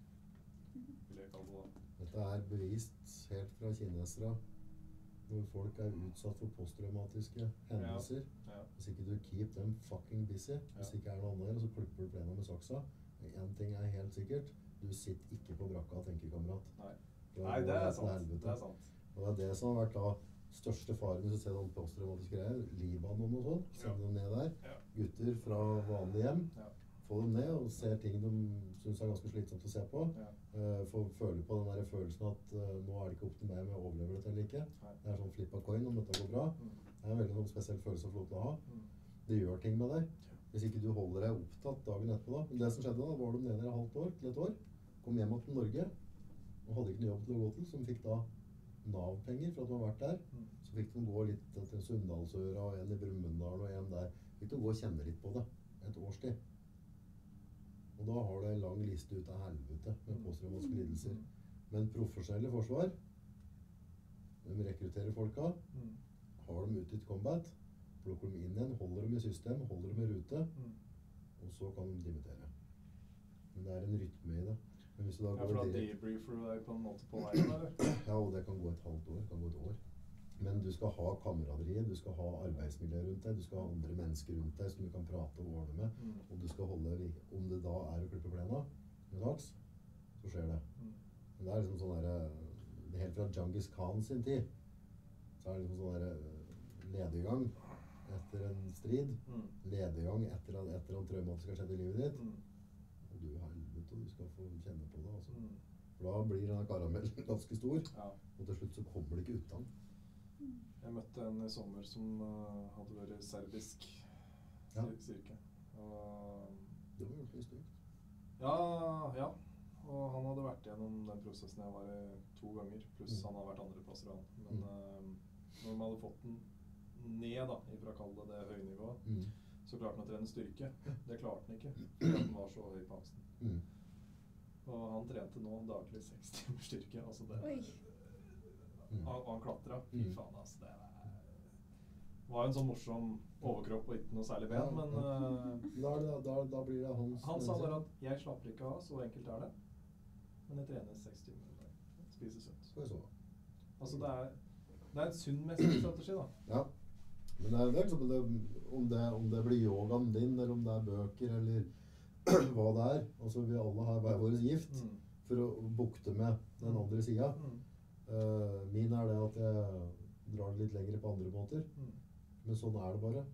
Vil jeg kalle det da. Dette er bevist helt fra kinesere, hvor folk er utsatt for posttraumatiske hendelser. Ja. Hvis ikke du keep them fucking busy, hvis ikke er noe annet, og så klipper du plena med saksa. En ting er helt sikkert, du sitter ikke på brakka, tenker kamerat. Nei. Da Nei, det går er til sant. helvete. Det er sant. Og det er det som har vært da største faren hvis du ser noen posttraumatiske greier. Libanon og sånn, send dem ned der. Ja. Gutter fra vanlige hjem, Ja. få dem ned og ser ting de synes er ganske slitsomt å se på. Ja. Få føle på den der følelsen at nå er det ikke opp til meg om jeg overlever dette eller ikke. Nei. Det er sånn flip a coin om dette går bra. Det er en veldig sånn spesiell følelse å få lov til å ha. Det gjør ting med deg. Hvis ikke du holder deg opptatt dagen etterpå da. Men det som skjedde da, var de nede i et halvt år til et år. Kom hjem til Norge og hadde ikke noe jobb til å gå til, som fikk da Nav-penger for at de har vært der. Så fikk de gå litt til Sunndalsøra og en i Brumunddal og en der. Fikk de gå og kjenne litt på det et års tid. Og da har du en lang liste ut av helvete med posttraumatiske lidelser. Men profesjonelle forsvar, de rekrutterer folka, har dem ut i et combat, plukker dem inn igjen, holder dem i system, holder dem i rute, og så kan de dimittere. Men det er en rytme i det. Men hvis du da Ja, går for da direkt- debriefer du deg på en måte på veien, eller? Ja, og det kan gå et halvt år, kan gå et år. Men du skal ha kameraderiet, du skal ha arbeidsmiljø rundt deg, du skal ha andre mennesker rundt deg som du kan prate og ordne med, og du skal holde, om det da er å klippe plena med saks, så skjer det. Men det er liksom sånn der, helt fra Genghis Khan sin tid, så er det liksom sånn der ledegang etter en strid, ledegang etter at traumatisk har skjedd i livet ditt, og du helvete, og du skal få kjenne på det, altså. For da blir denne karamellen ganske stor, Ja. og til slutt så kommer det ikke utan. Jeg møtte en i sommer som hadde vært serbisk Ja. styrke. Og, Det var jo ikke stygt. ja. Og han hadde vært gjennom den prosessen jeg var i 2 ganger, pluss han har vært andre plasser han. Men når de hadde fått den ned da, ifra kall det høynivået, så klarte han å trene styrke. Det klarte han ikke, fordi han var så høy på angsten. Og han trente nå daglig 6 timer styrke. Altså det, Oi. og han klatra. Fy faen, altså. Det var en sånn morsom overkropp og ikke noe særlig ben, men Da blir det hans... han sa bare at 'jeg slapper ikke av, så enkelt er det'. Men jeg trener 6 timer om dagen. Spiser sunt. Skal vi så. Altså det er en sunn mestringsstrategi, da. Ja. Men det er liksom om det blir yogaen din, eller om det er bøker, eller hva det er. Altså vi alle har hver vår gift for å bukte med den andre sida. Min er det at jeg drar det litt lengre på andre måter. Men sånn er det bare.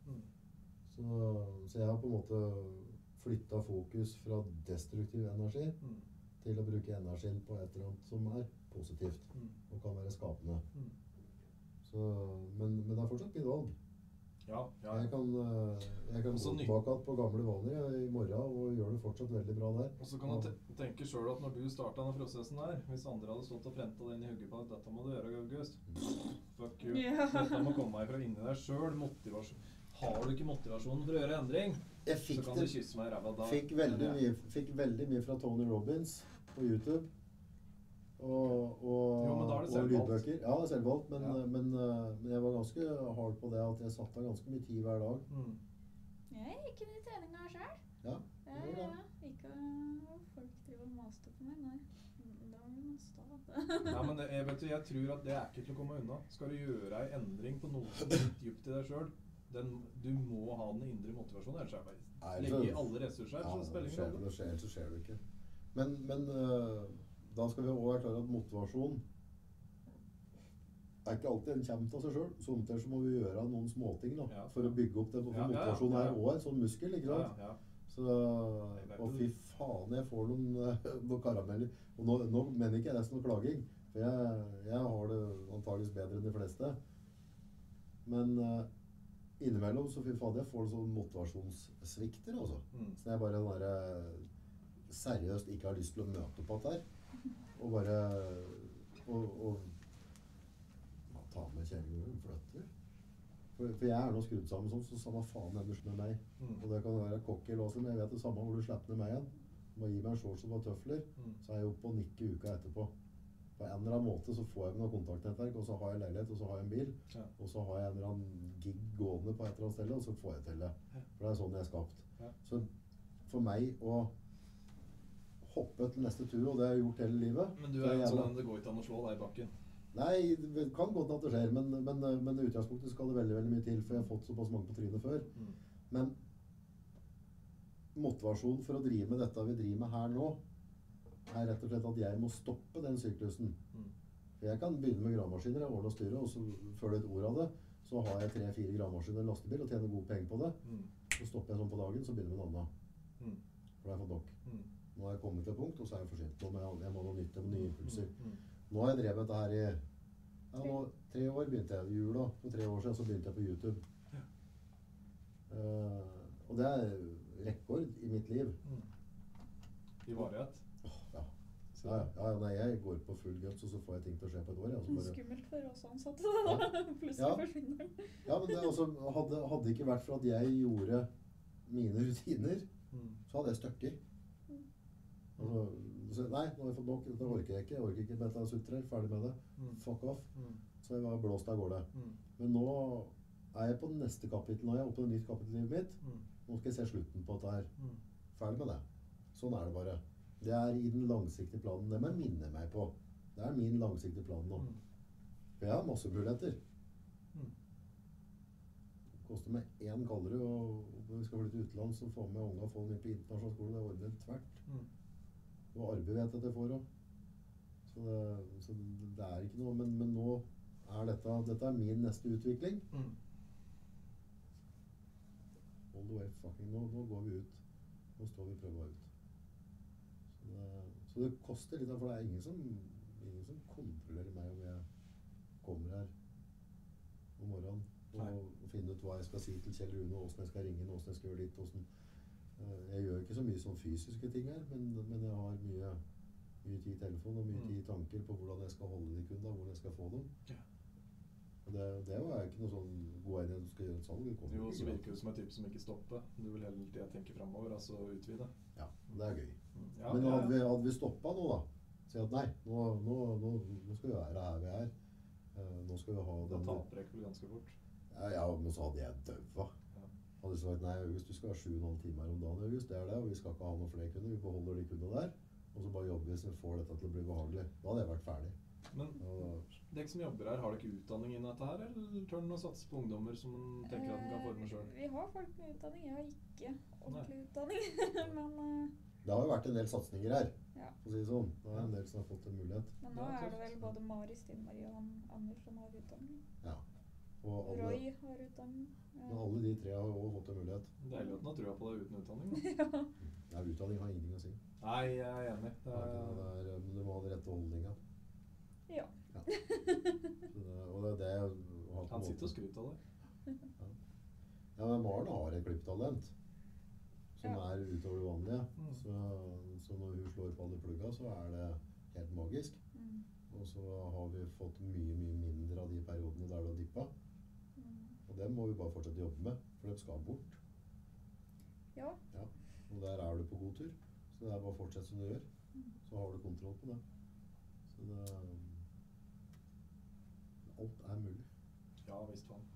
Så jeg har på en måte flyttet fokus fra destruktiv energi til å bruke energien på et eller annet som er positivt og kan være skapende. Men det er fortsatt mitt valg. Ja. Jeg kan gå tilbake på gamle vaner i morgen og gjøre det fortsatt veldig bra der. Og så kan du tenke selv at når du startet denne prosessen her, hvis andre hadde stått og prentet det inn i hugget på at dette må du gjøre, August. Fuck you. Ja. Dette må komme ifra inni deg selv. Motivasjon. Har du ikke motivasjonen for å gjøre endring, så kan du kysse meg i ræva da. Fikk veldig mye fra Tony Robbins på YouTube. Og lydbøker. Ja, det er selvvalgt, men jeg var ganske hard på det at jeg satt av ganske mye tid hver dag. Jeg gikk inn i treninga selv. Ja, Ja. Ikke folk driver og master på meg, nei. Da var det masta. Ja, men jeg tror at det er ikke til å komme unna. Skal du gjøre en endring på noe som er dypt i deg selv, du må ha den indre motivasjonen, ellers er det bare legge i alle ressurser, så spiller ingen rolle. Ellers så skjer det ikke. Men da skal vi også være klare at motivasjon er ikke alltid en kjem til seg selv. Somtider så må vi gjøre noen småting da, for å bygge opp det. For motivasjon er også en sånn muskel, ikke sant? Ja. Så, og fy faen, jeg får noen karameller. Og nå mener ikke jeg det som noe klaging, for jeg har det antageligvis bedre enn de fleste. Men innimellom så fy faen, jeg får sånn motivasjonssvikter, altså. Så jeg bare den der, seriøst ikke har lyst til å møte på det her. Og bare og ta med kjæringen og flytter. For jeg nå skrudd sammen sånn, så samme faen ellers med meg. Og det kan være cocky låser, men jeg vet det samme hvor du slipper ned meg igjen. Du må gi meg en shorts og bare tøfler, så er jeg oppe og nikker uka etterpå. På en eller annen måte så får jeg noe kontaktnettverk, og så har jeg leilighet, og så har jeg en bil, og så har jeg en eller annen gig gående på et eller annet sted, og så får jeg til det. For det er sånn jeg er skapt. Så for meg å hoppe til neste tur, og det har jeg gjort hele livet. Men du er sånn det går ikke an å slå deg i bakken? Nei, det kan godt at det skjer, men i utgangspunktet skal det veldig, veldig mye til, for jeg har fått såpass mange på trynet før. Men motivasjonen for å drive med dette vi driver med her nå, er rett og slett at jeg må stoppe den syklusen. For jeg kan begynne med gravemaskiner, jeg ordner og styrer, og så før det et ord av det, så har jeg 3-4 gravemaskiner og lastebil og tjener gode penger på det. Så stopper jeg sånn på dagen, så begynner jeg med noe annet. For det har jeg fått nok. Nå har jeg kommet til et punkt, og så er jeg for sent. Jeg må noe nytt, jeg må nye impulser. Nå har jeg drevet dette her i 3 år begynte jeg. I jula for 3 år siden så begynte jeg på YouTube. Og det er rekord i mitt liv. I varighet? Nei, jeg går på full guts, og så får jeg ting til å skje på et år. Bare... Skummelt for oss ansatte da. Plutselig forsvinner den. Ja, men det også, hadde ikke vært for at jeg gjorde mine rutiner, så hadde jeg støkket. Altså, nei, nå har jeg fått nok, dette orker jeg ikke med dette sutter her, ferdig med det, fuck off. Så jeg var blåst av gårde. Men nå er jeg på neste kapittel, nå er jeg oppe på et nytt kapittel i livet mitt. Nå skal jeg se slutten på dette her. Ferdig med det. Sånn er det bare. Det er i den langsiktige planen, det må jeg minne meg på. Det er min langsiktige plan nå. For jeg har masse muligheter. Det koster meg 1 kalleri, og vi skal flytte utenlands og få med unge og få dem inn på internasjonal skole, det er ordentlig tvert. Og arbeid vet jeg at jeg får også. Så det er ikke noe, men nå er dette er min neste utvikling. All the way fucking, nå går vi ut. Nå står vi og prøver ut. Så det koster litt, for det er ingen som kontrollerer meg om jeg kommer her om morgenen og finner ut hva jeg skal si til Kjell Rune, hvordan jeg skal ringe, hvordan jeg skal gjøre litt, jeg gjør ikke så mye sånn fysiske ting her, men jeg har mye tid i telefon og mye tid i tanker på hvordan jeg skal holde de kundene, hvordan jeg skal få dem. Og det er jo ikke noe sånn god idé at du skal gjøre et salg. Jo, så virker det som en type som ikke stopper. Du vil hele tiden tenke fremover, altså utvide. Ja, det er gøy. Men hadde vi stoppet nå da, si at nei, nå skal vi være her vi er. Nå skal vi ha den... Da taper jeg vel ganske fort. Ja, men så hadde jeg døva. Hadde jeg sagt, nei, August, du skal ha 7,5 timer om dagen, August, det er det, og vi skal ikke ha noen flere kunder, vi beholder de kundene der, og så bare jobber vi så vi får dette til å bli behagelig. Da hadde jeg vært ferdig. Men dere som jobber her, har dere ikke utdanning innen dette her, eller tør dere å satse på ungdommer som tenker at de kan forme selv? Vi har folk med utdanning, jeg har ikke ordentlig utdanning, men... Det har jo vært en del satsninger her, for å si det sånn. Det er en del som har fått en mulighet. Men nå er det vel både Mari, Stine-Marie og Anders som har utdanning. Ja. Og Roy har utdanning. Men alle de 3 har også fått en mulighet. Deilig at den har trua på det uten utdanning, da. Ja, utdanning har ingenting å si. Nei, jeg er enig. Men du må ha det rette holdninga. Ja. Og det er det jeg har. Han sitter og skryter av det. Ja, men Maren har et klipptalent som er utover det vanlige. Så når hun slår på alle plugga, så er det helt magisk. Og så har vi fått mye mindre av de periodene der det har dippet. Og det må vi bare fortsette å jobbe med, for det skal bort. Ja. Og der er du på god tur. Så det er bare å fortsette som du gjør. Så har du kontroll på det. Så alt er mulig. Ja, visst faen.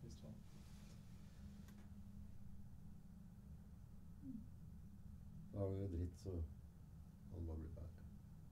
Da har vi dritt, så kan det bare bli bedre.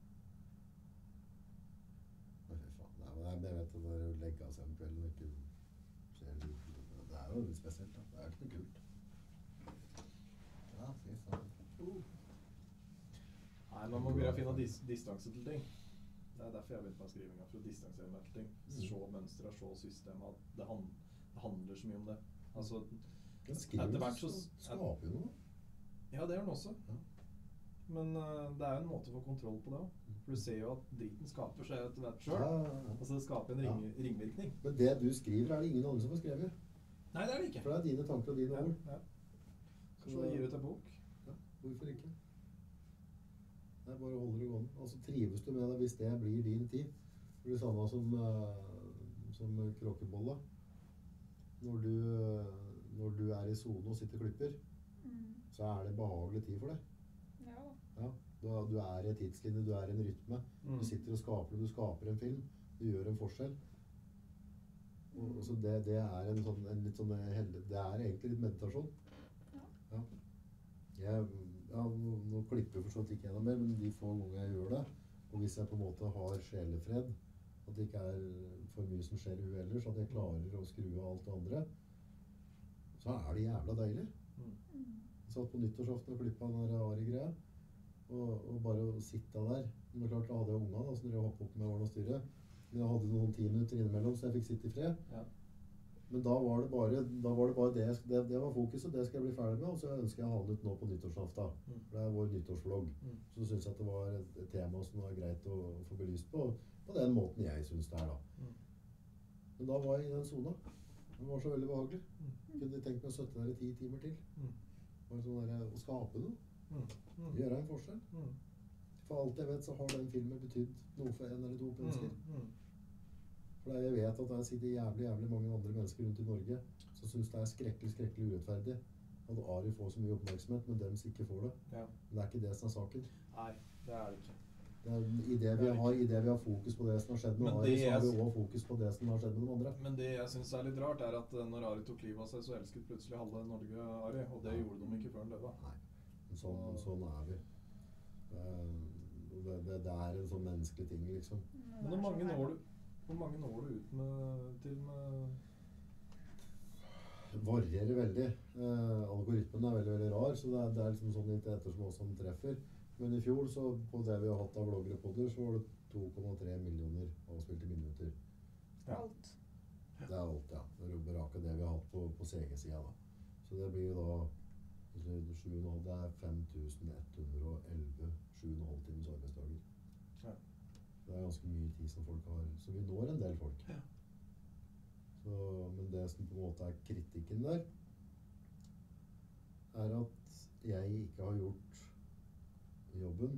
Nei, fy faen. Nei, men jeg vet at det er å legge av seg om kvelden og ikke skjer det. Det er jo litt spesielt, da. Det er ikke noe kult. Ja, fy faen. Nei, man må begynne å finne distanse til ting. Det er derfor jeg begynte med skrivinga, for å distansere meg til ting. Se mønstre, se systemet, at det handler så mye om det. Altså, etter hvert så skaper jo noe. Ja, det gjør den også. Men det er jo en måte å få kontroll på det også. For du ser jo at driten skaper seg etter hvert selv. Altså det skaper en ringvirkning. Men det du skriver er det ingen andre som har skrevet. Nei, det er det ikke. For det er dine tanker og dine ord. Ja. Kanskje du gir ut en bok? Ja, hvorfor ikke? Det er bare å holde det gående. Altså trives du med det hvis det blir din tid. Det blir det samme som kråkebolla. Når du er i zone og sitter og klipper, så er det behagelig tid for deg. Ja. Ja, du er i en tidslinje, du er i en rytme. Du sitter og skaper, du skaper en film, du gjør en forskjell. Og så det er en litt sånn det er egentlig litt meditasjon. Ja. Nå klipper for så vidt ikke jeg noe mer, men de få ganger jeg gjør det, og hvis jeg på en måte har sjelefred, at det ikke er for mye som skjer i huet ellers, at jeg klarer å skru av alt det andre, så er det jævla deilig. Jeg satt på nyttårsaften og klippet den der Ari-greia, og bare å sitte der. Men det er klart, da hadde jeg ungene, da, så når jeg hoppet opp med årene og styret. Men jeg hadde noen 10 minutter innimellom, så jeg fikk sitte i fred. Ja. Men da var det bare det var fokuset, det skal jeg bli ferdig med, og så ønsker jeg å ha den ut nå på nyttårsaften. For det er vår nyttårsvlogg. Så synes jeg at det var et tema som var greit å få belyst på den måten jeg synes det er da. Men da var jeg i den zona. Det var så veldig behagelig. Kunne tenkt meg å søtte der i 10 timer til. Bare sånn der, å skape noe. Gjøre en forskjell. For alt jeg vet så har den filmen betydd noe for en eller to mennesker. For jeg vet at det sitter jævlig mange andre mennesker rundt i Norge som synes det er skrekkelig urettferdig at Ari får så mye oppmerksomhet, men dem som ikke får det. Ja. Men det er ikke det som er saken. Nei, det er det ikke. Det er, i det vi har fokus på det som har skjedd med Ari, så har vi også fokus på det som har skjedd med de andre. Men det jeg synes er litt rart er at når Ari tok livet av seg, så elsket plutselig halve Norge Ari, og det gjorde de ikke før han døde. Nei, sånn er vi. Det er en sånn menneskelig ting, liksom. Men hvor mange når du ut til varierer veldig. Algoritmen er veldig rar, så det er liksom sånn litt etter som også den treffer. Men i fjor, så på det vi har hatt av vlogger og podder, så var det 2,3 millioner avspilte minutter. Ja. Alt. Det er alt, ja. Det er rubberaka det vi har hatt på CG-siden da. Så det blir jo da, det er 5111 7,5 timers arbeidsdager. Ja. Det er ganske mye tid som folk har, så vi når en del folk. Ja. Men det som på en måte er kritikken der, er at jeg ikke har gjort jobben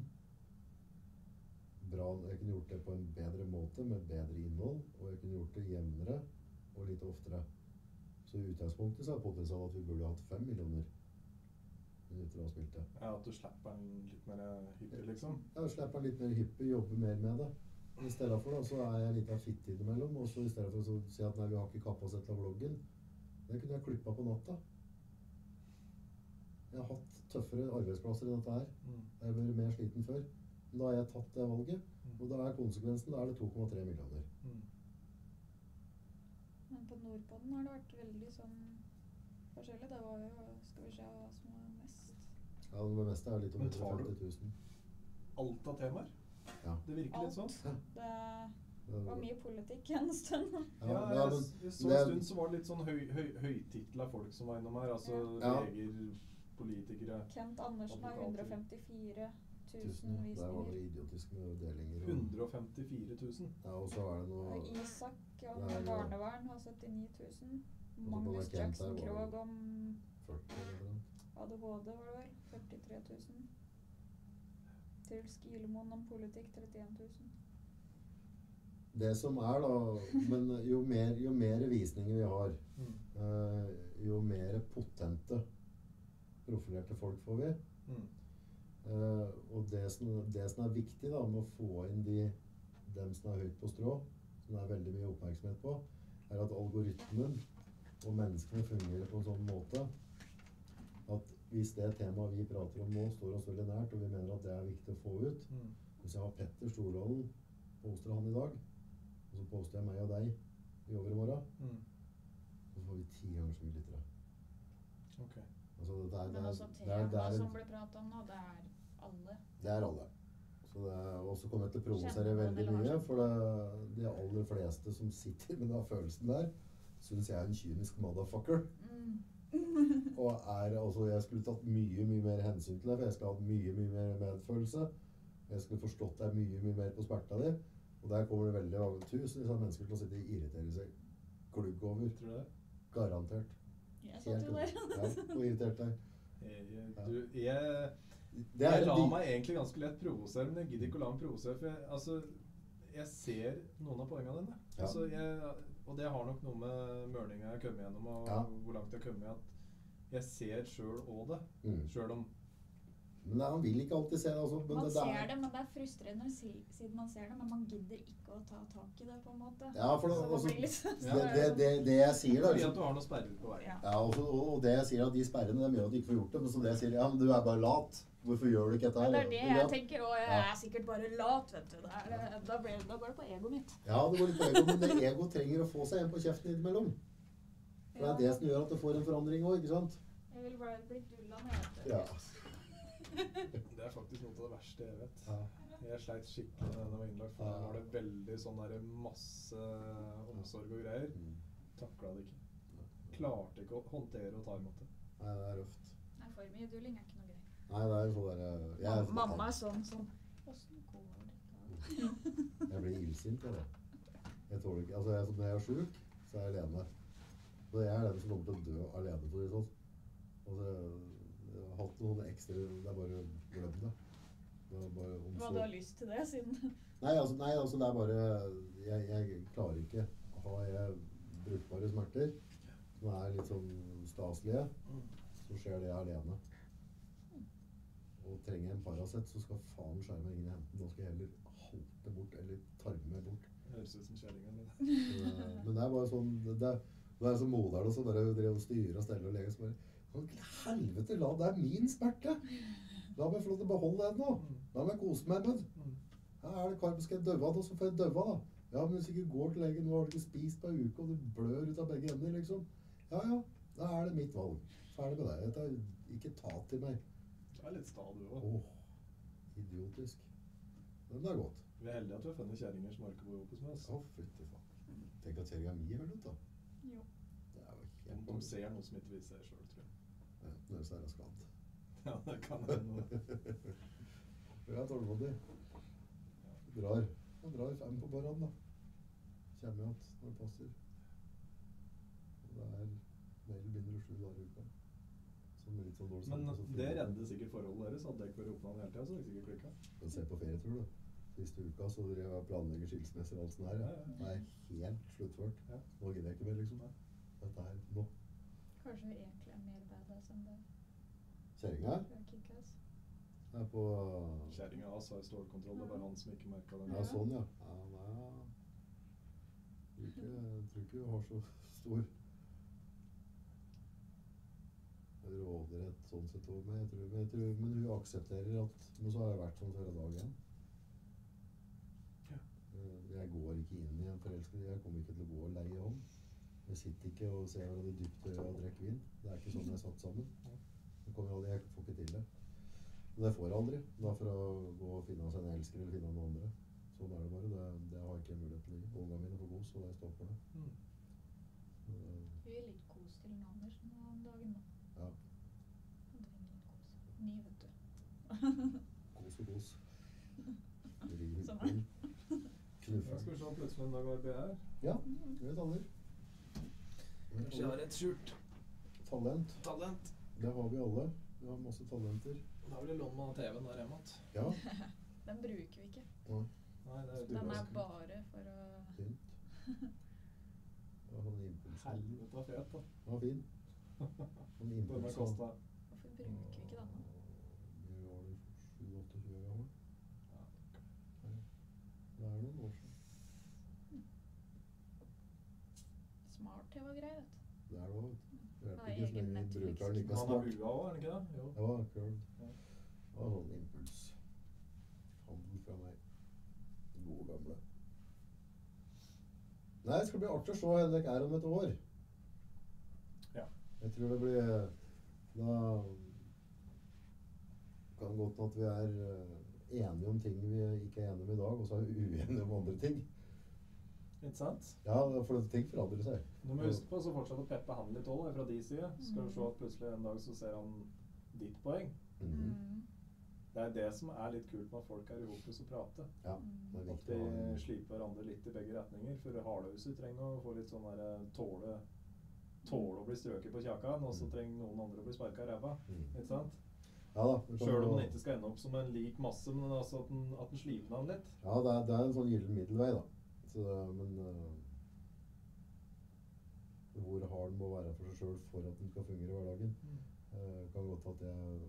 bra. Jeg kunne gjort det på en bedre måte, med bedre innhold, og jeg kunne gjort det jevnere og litt oftere. Så i utgangspunktet så er potensialet at vi burde hatt 5 millioner minutter avspilte. Ja, at du slipper den litt mer hyppig, liksom? Ja, slipper den litt mer hyppig, jobber mer med det. I stedet for da, så er jeg litt av fitt innimellom, og så i stedet for å si at nei, vi har ikke kapasitet av vloggen, det kunne jeg klippet på natta. Jeg har hatt tøffere arbeidsplasser i dette her. Jeg har vært mer sliten før. Men da har jeg tatt det valget, og da er konsekvensen, da er det 2,3 millioner. Men på Nordpodden har det vært veldig sånn forskjellig. Det var jo, skal vi se hva som var mest. Ja, det meste er litt over 150 000. Alt av temaer? Ja. Det virker litt sånn? Det var mye politikk en stund. Ja, jeg så en stund så var det litt sånn høytitlet folk som var innom her, altså leger, politikere. Kent Andersen har 154 000 visninger. Der var det idiotisk med delinger. 154 000? Ja, og så er det noe... Og Isak om barnevern har 79 000. Magnus Jackson Krog om 40 eller noe. ADHD var det vel, 43 000. Truls Gilemoen om politikk, 31 000. Det som er da, men jo mer visninger vi har, jo mer potente profilerte folk får vi. Og det som er viktig da, med å få inn dem som er høyt på strå, som det er veldig mye oppmerksomhet på, er at algoritmen og menneskene fungerer på en sånn måte at hvis det temaet vi prater om nå står oss veldig nært, og vi mener at det er viktig å få ut, hvis jeg har Petter Stordalen, poster han i dag, og så poster jeg meg og deg i overmorgen, så får vi 10 ganger så mye lyttere. Ok. Altså, men også temaet som blir pratet om nå, det er alle. Det er alle. Så det er også kommet til å provosere veldig mye, for de aller fleste som sitter med den følelsen der, synes jeg er en kynisk motherfucker. Og altså, jeg skulle tatt mye mer hensyn til det, for jeg skulle hatt mye mer medfølelse. Jeg skulle forstått deg mye mer på smerta di. Og der kommer det veldig tusenvis av mennesker til å sitte og irritere seg klugg over. Tror du det? Garantert. Jeg satt jo der. Ja, og irritert deg. Jeg lar meg egentlig ganske lett provosere, men jeg gidder ikke å la meg provosere, for jeg ser noen av poengene dine. Ja. Og det har nok noe med mørninga jeg kommer gjennom, og hvor langt jeg kommer, at jeg ser selv også det, selv om... Men han vil ikke alltid se det. Altså, men man ser det, men det frustrerer siden man ser det, men man gidder ikke å ta tak i det på en måte. Ja, for liksom, det jeg sier da... Fordi at du har noen sperrer på veien. Ja, og det jeg sier at de sperrene, det gjør at du ikke får gjort det, men så det jeg sier, ja, men du bare lat. Hvorfor gjør du ikke dette her? Men det jeg tenker, og jeg sikkert bare lat, vet du. Da går det på egoet mitt. Ja, det går litt på ego, men det ego trenger å få seg en på kjeften innimellom. For det det som gjør at det får en forandring også, ikke sant? Jeg vil bare bli dullet ned. Ja. Det faktisk noe av det verste jeg vet. Jeg sleit skikkelig med denne innlagt, for da var det veldig sånn der masse omsorg og greier. Taklet det ikke. Klarte ikke å håndtere og ta imot det. Nei, det røft. Nei, for mye dulling ikke noe greit. Nei, det sånn der... Mamma sånn. Hvordan går det? Jeg blir illsint av det. Jeg tåler ikke... Altså, når jeg syk, så jeg alene. Så jeg den som kommer til å dø alene, for det sånn. Altså, jeg har hatt noen ekstra, det bare glem det. Hva du har lyst til det, siden? Nei, altså det bare, jeg klarer ikke. Har jeg brukbare smerter, som litt sånn staslige, så skjer det alene. Og trenger jeg en Paracet, så skal faen skjære meg ingen hente. Da skal jeg heller halte bort, eller tarme meg bort. Det høres ut som kjæringen. Men det bare sånn, det så moderne, så bare drev og styre og stelle og lege, så bare, helvete, det min smerte. La meg få lov til å beholde den nå. La meg kose meg med den. Her det karp, skal jeg døve da, så får jeg døve da. Ja, men hvis du ikke går til legen, nå har du ikke spist på en uke, og du blør ut av begge ender, liksom. Ja, da det mitt valg. Ferdig med det. Dette ikke ta til meg. Det litt sta du også. Idiotisk. Men det godt. Vi heldige at vi har funnet kjæringer som orker bo hos oss. Fytti faen. Tenk at kjæringa mi vel ut da. Jo. Det jo helt... De ser noe som ikke viser seg selv, tror jeg. Ja, når så det skatt. Ja, det kan være noe. Jeg tålmodig. Drar 5 på morgenen da. Kommer jeg at når det passer. Og det mer eller mindre 7 dager i uka. Litt sånn dårlig men det redder sikkert forholdet deres. Hadde jeg ikke vært oppnådd hele tiden, så hadde jeg sikkert klikket. Men se på ferie, tror du. Siste uka så drev jeg planlegger skilsmesser og alt sånt her. Det helt sluttført. Nå gidder jeg ikke mer, liksom. Dette her, nå. Kanskje vi egentlig mer badass enn det. Kjæringa? Kickass. Det på... Kjæringa har stålkontroll, det bare han som ikke merket den. Ja, sånn, ja. Jeg tror ikke hun har så stor råderett sånn sett over meg. Men hun aksepterer at men så har jeg vært sånn hele dagen. Jeg går ikke inn i en forelskelse. Jeg kommer ikke til å gå og leie om. Jeg sitter ikke og ser hverandre dypt i øya og drikker vin. Det ikke sånn jeg er satt sammen. Jeg får ikke til det. Men det får jeg aldri. Da for å gå og finne seg en elsker eller finne noen andre. Sånn det bare. Det har ikke jeg mulighet til å gi. Ungene mine får kos, og det står for det. Vi litt kos til en Anders nå om dagen da. Ja. Han trenger litt kos. Ny, vet du. Kos og kos. Sånn Knuffer. Skal vi se plutselig en dag arbeid her? Ja, vi vet aldri. Kanskje jeg har et skjult talent. Det har vi alle. Vi har masse talenter. Da vil jeg låne meg TV-en der hjemme. Ja. Den bruker vi ikke. Nei, den bare for å... Fint. Ja, han impuls. Helvete var fet da. Ja, fin. Han impuls. Hvorfor bruker vi ikke denne? Vi var det 7-28 år. Ja. Det noen år siden. Smart-TV var grei, vet du. Det det også. Det er egen Netflix. Han har bua også, ikke det? Jo. Ja, akkurat. Det var sånn impuls. Handel fra meg. Gode gamle. Nei, det skal bli artig å se Henrik om et år. Ja. Jeg tror det blir... Da kan godt at vi enige om ting vi ikke enige om i dag, og så vi uenige om andre ting. Ikke sant? Ja, for ting forandrer seg. Nå må vi huske på så fortsatt å peppe han litt også, fra de side. Skal du se at plutselig en dag så ser han ditt poeng. Det det som litt kult med at folk i hopus og prate. Ja, det viktig. At de sliper hverandre litt i begge retninger, for hardhuset trenger å få litt sånn der tåle tåle å bli strøket på kjakan, og så trenger noen andre å bli sparket i ræva. Ikke sant? Ja da. Selv om den ikke skal ende opp som en lik masse, men altså at den slipner den litt. Ja, det er en sånn gyllen middelvei da. Så, men hvor hard den må være for seg selv for at den skal fungere i hverdagen. Kan godt si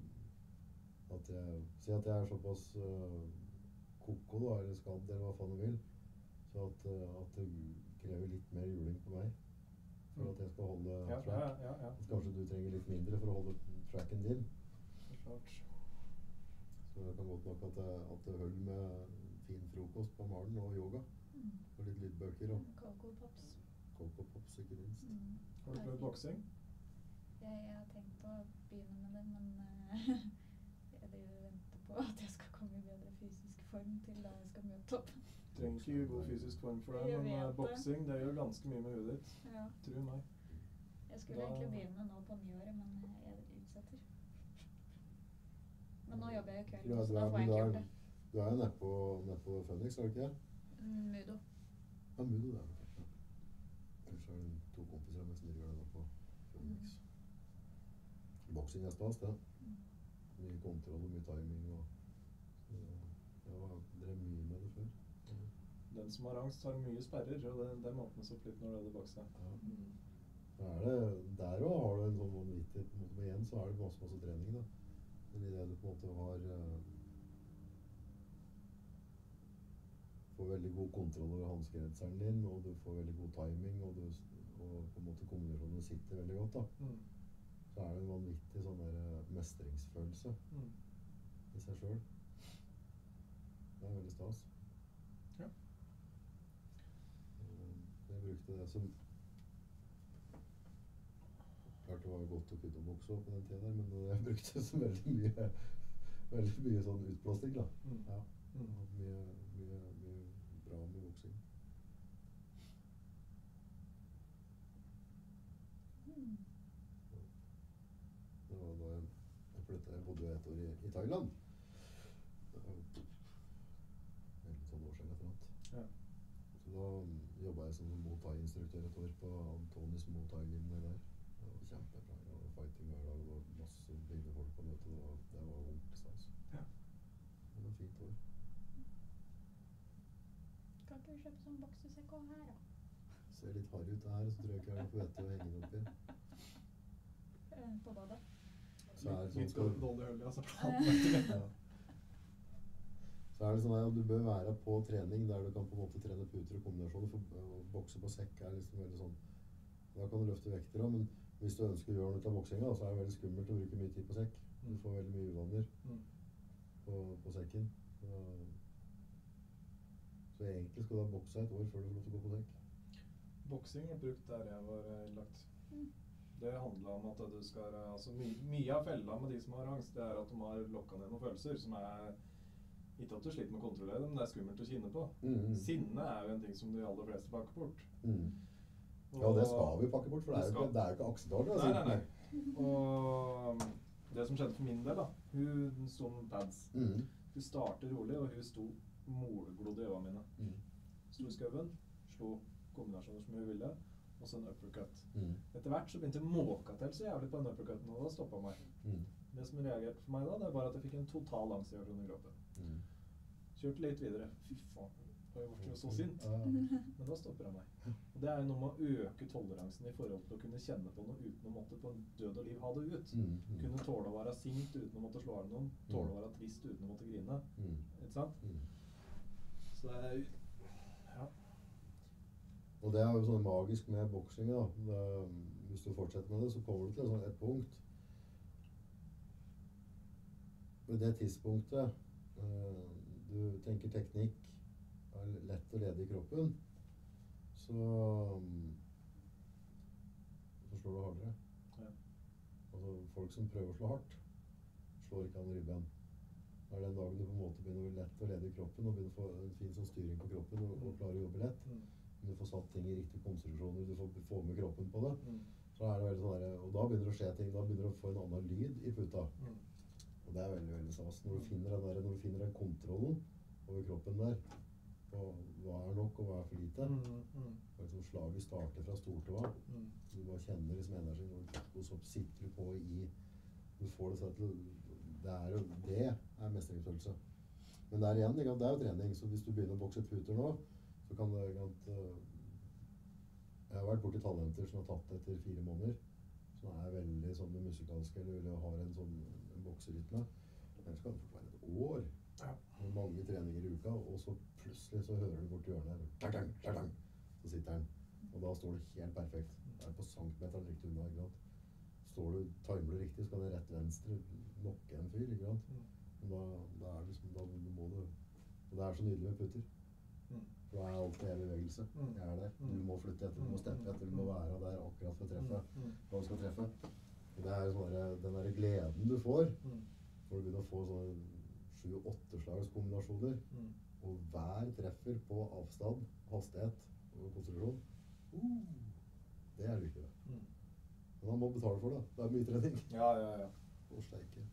at jeg er såpass koko da, eller skadd, eller hva faen du vil, så at det krever litt mer juling på meg for at jeg skal holde track. At kanskje du trenger litt mindre for å holde tracken din. Klart. Så det kan godt nok at det holder med fin frokost på morgenen og yoga. Og litt lydbøker og Coco Pops. Coco Pops, ikke minst. Har du prøvd boksing? Jeg har tenkt å begynne med det, men jeg driver og venter på at jeg skal komme i bedre fysisk form til da jeg skal møte opp. Du trenger ikke god fysisk form for det, men boksing, det gjør ganske mye med huet ditt. Ja. Tro meg. Jeg skulle egentlig begynne nå på nyåret, men jeg utsetter. Men nå jobber jeg jo kveld, så da får jeg ikke gjort det. Du er jo nede på Phoenix, er du ikke? Mudo. Ja, Mudo det er det. Ja. Ellers er det 2 kompiser av meg som driver det på Phoenix. Boksing er stas, det. Mye kontroll og mye timing. Jeg drev mye med det før. Den som har angst har mye sperrer, og det måtnes opp litt når det er bokser. Ja. Der også har du en sånn vanvittig, på en måte, men igjen så er det masse trening da. Men i det du på en måte har får veldig god kontroll over hanskerenseren din, og du får veldig god timing, og på en måte kombinasjonen sitter veldig godt da. Så er det en vanvittig sånn der mestringsfølelse i seg selv. Det er veldig stas. Ja. Jeg brukte det som klart det var godt å kunne bokse opp på den tiden der, men jeg brukte det som veldig mye sånn utblåsting da. Ja. Mye bra med boksing. Det var da jeg bodde jo 1 år i Thailand. Det var veldig sånn år siden etter alt. Ja. Så da jobbet jeg som Muay Thai-instruktør 1 år på Antonis Muay Thai-gym der. Det var kjempebra. Det var fighting hver dag, det var masse blide folk på møte. Det var ordentlig stas. Ja. Det var et fint år. Kan ikke du kjøpe sånn boksesekk også her da? Ser litt harry ut det her, så tror jeg ikke jeg får vette å henge det oppi. På badet. Så er det sånn Litt dårlig høl, altså. Ja. Så er det sånn at du bør være på trening der du kan på en måte trene puter og kombinasjoner, for å bokse på sekk er liksom veldig sånn, da kan du løfte vekter også, men hvis du ønsker å gjøre noe ut av boksinga, så er det veldig skummelt å bruke mye tid på sekk. Du får veldig mye uvaner på sekken. Så egentlig skal du ha boksa 1 år før du får lov til å gå på sekk. Boksing ble brukt der jeg var innlagt. Det handler om at du skal, altså mye av fella med de som har angst, det er at de har lokket ned noen følelser, som er, ikke at du sliter med å kontrollere dem, men det er skummelt å kjenne på. Sinne er jo en ting som de aller fleste pakker bort. Ja, det skal vi pakke bort, for det er jo ikke akseptabelt. Nei. Og det som skjedde for min del da, hun sto med pads. Hun startet rolig, og hun sto målglodd i øynene mine. Sto i skauen, slo kombinasjoner som hun ville, og så en uppercut. Etter hvert så begynte jeg å måke til så jævlig på en uppercutten, og da stoppet meg. Det som reagerte for meg da, det var at jeg fikk en total angstreaksjon i kroppen. Kjørte litt videre. Fy faen, jeg ble jo så sint. Men da stopper jeg meg. Og det er jo noe med å øke toleransen i forhold til å kunne kjenne på noe uten å måtte på død og liv ha det ut. Kunne tåle å være sint uten å måtte slå av noen. Tåle å være trist uten å måtte grine. Ikke sant? Så det er ja. Og det er jo sånn magisk med boksing da. Hvis du fortsetter med det, så kommer du til et punkt. Ved det tidspunktet du tenker teknikk er lett å lede i kroppen, så slår du hardere. Altså folk som prøver å slå hardt, slår ikke an ribben. Det er den dagen du på en måte begynner å bli lett å lede i kroppen, og begynner å få en fin sånn styring på kroppen, og klarer å jobbe lett. Du får satt ting i riktige konstruksjoner, du får få med kroppen på det. Så er det veldig sånn der, og da begynner det å skje ting, da begynner du å få en annen lyd i puta. Og det er veldig, veldig stas. Når du finner den kontrollen over kroppen der, på hva nok og hva for lite. Og liksom slaget starter fra stortåa. Du bare kjenner liksom energien, og så sitter du på i, du får det sånn til, det er mestringsfølelse. Men der igjen, det er jo trening, så hvis du begynner å bokse puter nå, så kan det, jeg har vært borti talenter som har tatt det etter 4 måneder, som er veldig sånn musikalske, eller har en sånn en bokserytme. Men så kan det fort være et år, med mange treninger i uka, og så plutselig så hører du bort i hjørnet her, så sitter den, og da står det helt perfekt. Det er på centimeteren riktig unna, ikke sant? Står du, timer du riktig, så kan det rett venstre nokke en fyr, ikke sant? Men da er det liksom, da må du, og det er så nydelig med putter. For da er alltid en bevegelse. Jeg er der. Du må flytte etter, du må steppe etter, du må være der akkurat for å treffe hva du skal treffe. Og det er sånn den der gleden du får, når du begynner å få sånne 7-8 slags kombinasjoner, og hver treffer på avstand, hastighet og konstruksjon, det er lykke. Men man må betale for det. Det er mye trening. Ja. Og steike.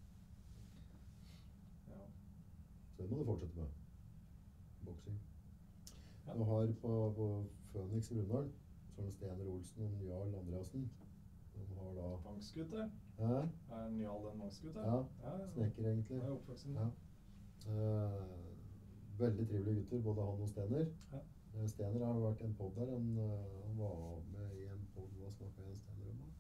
Ja. Så det må du fortsette med. Boksing. Du har på Phoenix i Brunndal, så er det Stener Olsen og Jarl Andreasen. De har da... Vangsgutter? Ja. Er Jarl en vangsgutter? Ja, snekker egentlig. Det er oppvoksen. Ja. Veldig trivelige gutter, både han og Stener. Ja. Stener har vært i en podd der, han var med i en podd, hva snakket jeg en Stener om da?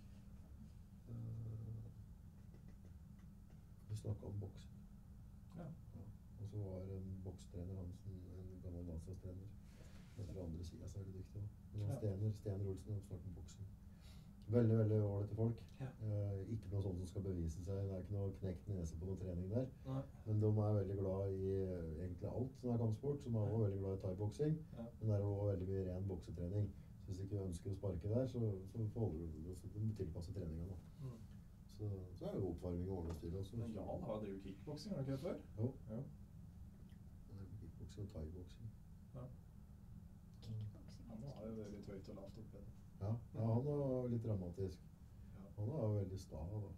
Vi snakket om boksing. Ja. Og så var en bokstrener, Hansen, en gammel landslagstrener. Jeg tror andre siden så er det dyktig også. Men Stener Olsen har snakket om boksing. Veldig, veldig ålrette folk. Ja. Ikke noe sånt som skal bevise seg. Det er ikke noe knekt nese på noe trening der. Nei. Men de er veldig glad i egentlig alt som er kampsport, som er også veldig glad i thai-boksing. Ja. Men det er også veldig mye ren boksetrening. Så hvis ikke du ønsker å sparke der, så forholder du det, så du må tilpasse treninga nå. Så er det jo oppvarming og ordentlig styr også. Men Jarl har drevet kickboksing, har du ikke det før? Jo. Ja. Kickboksing og thai-boksing. Ja. Han har jo vært litt høyt og lavt oppe. Ja, han var litt dramatisk. Ja. Han var veldig sta da.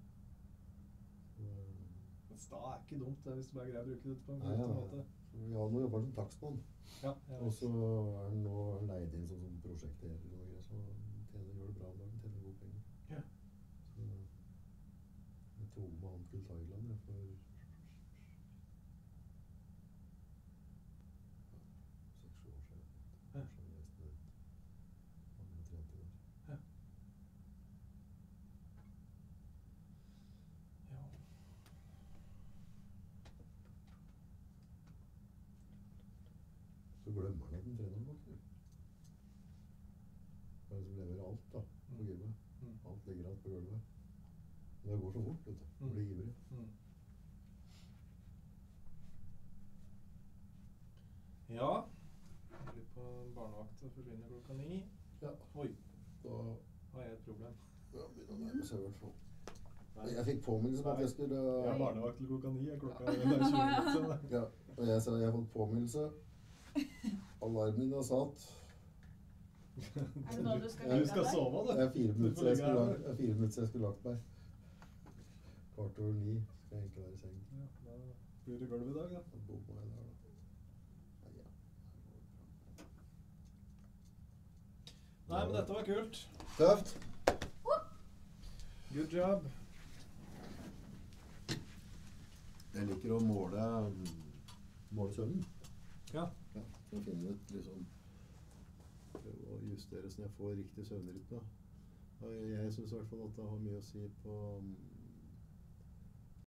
Men sta er ikke dumt det, hvis du bare greier å bruke det på en god måte. Ja, nå jobber han som takstmann. Ja, og så er han nå leid inn som prosjekterer og greier, så han gjør det bra om dagen, tjener gode penger. Ja. Så jeg tog med han til Thailand for 6-7 år siden. Ja. Så glemmer han at den trener bokser. Det er den som leverer alt da, på gymmet. Alt ligger alt på gulvet. Men det går så fort, vet du. Du blir ivrig. Ja. Jeg blir på barnevakt og forsvinner klokka 9. Ja. Oi. Da har jeg et problem. Ja, begynner å nærme seg i hvert fall. Jeg fikk påminnelse på at jeg skulle... Jeg har barnevakt til klokka 9, klokka 20 minutter. Ja, og jeg sa jeg har fått påminnelse. Alarmen din har satt. Er det da du skal legge deg? Du skal sove, du. Jeg er 4 minutter jeg skulle lagt meg. 8:15 skal jeg egentlig være i seng. Ja, da blir det gulv i dag, da. Da bor jeg der, da. Nei, men dette var kult. Tøft. Good job. Jeg liker å måle søvnen. Ja. For å finne ut liksom, prøve å justere så jeg får riktig søvnrytme. Jeg synes i hvert fall at det har mye å si på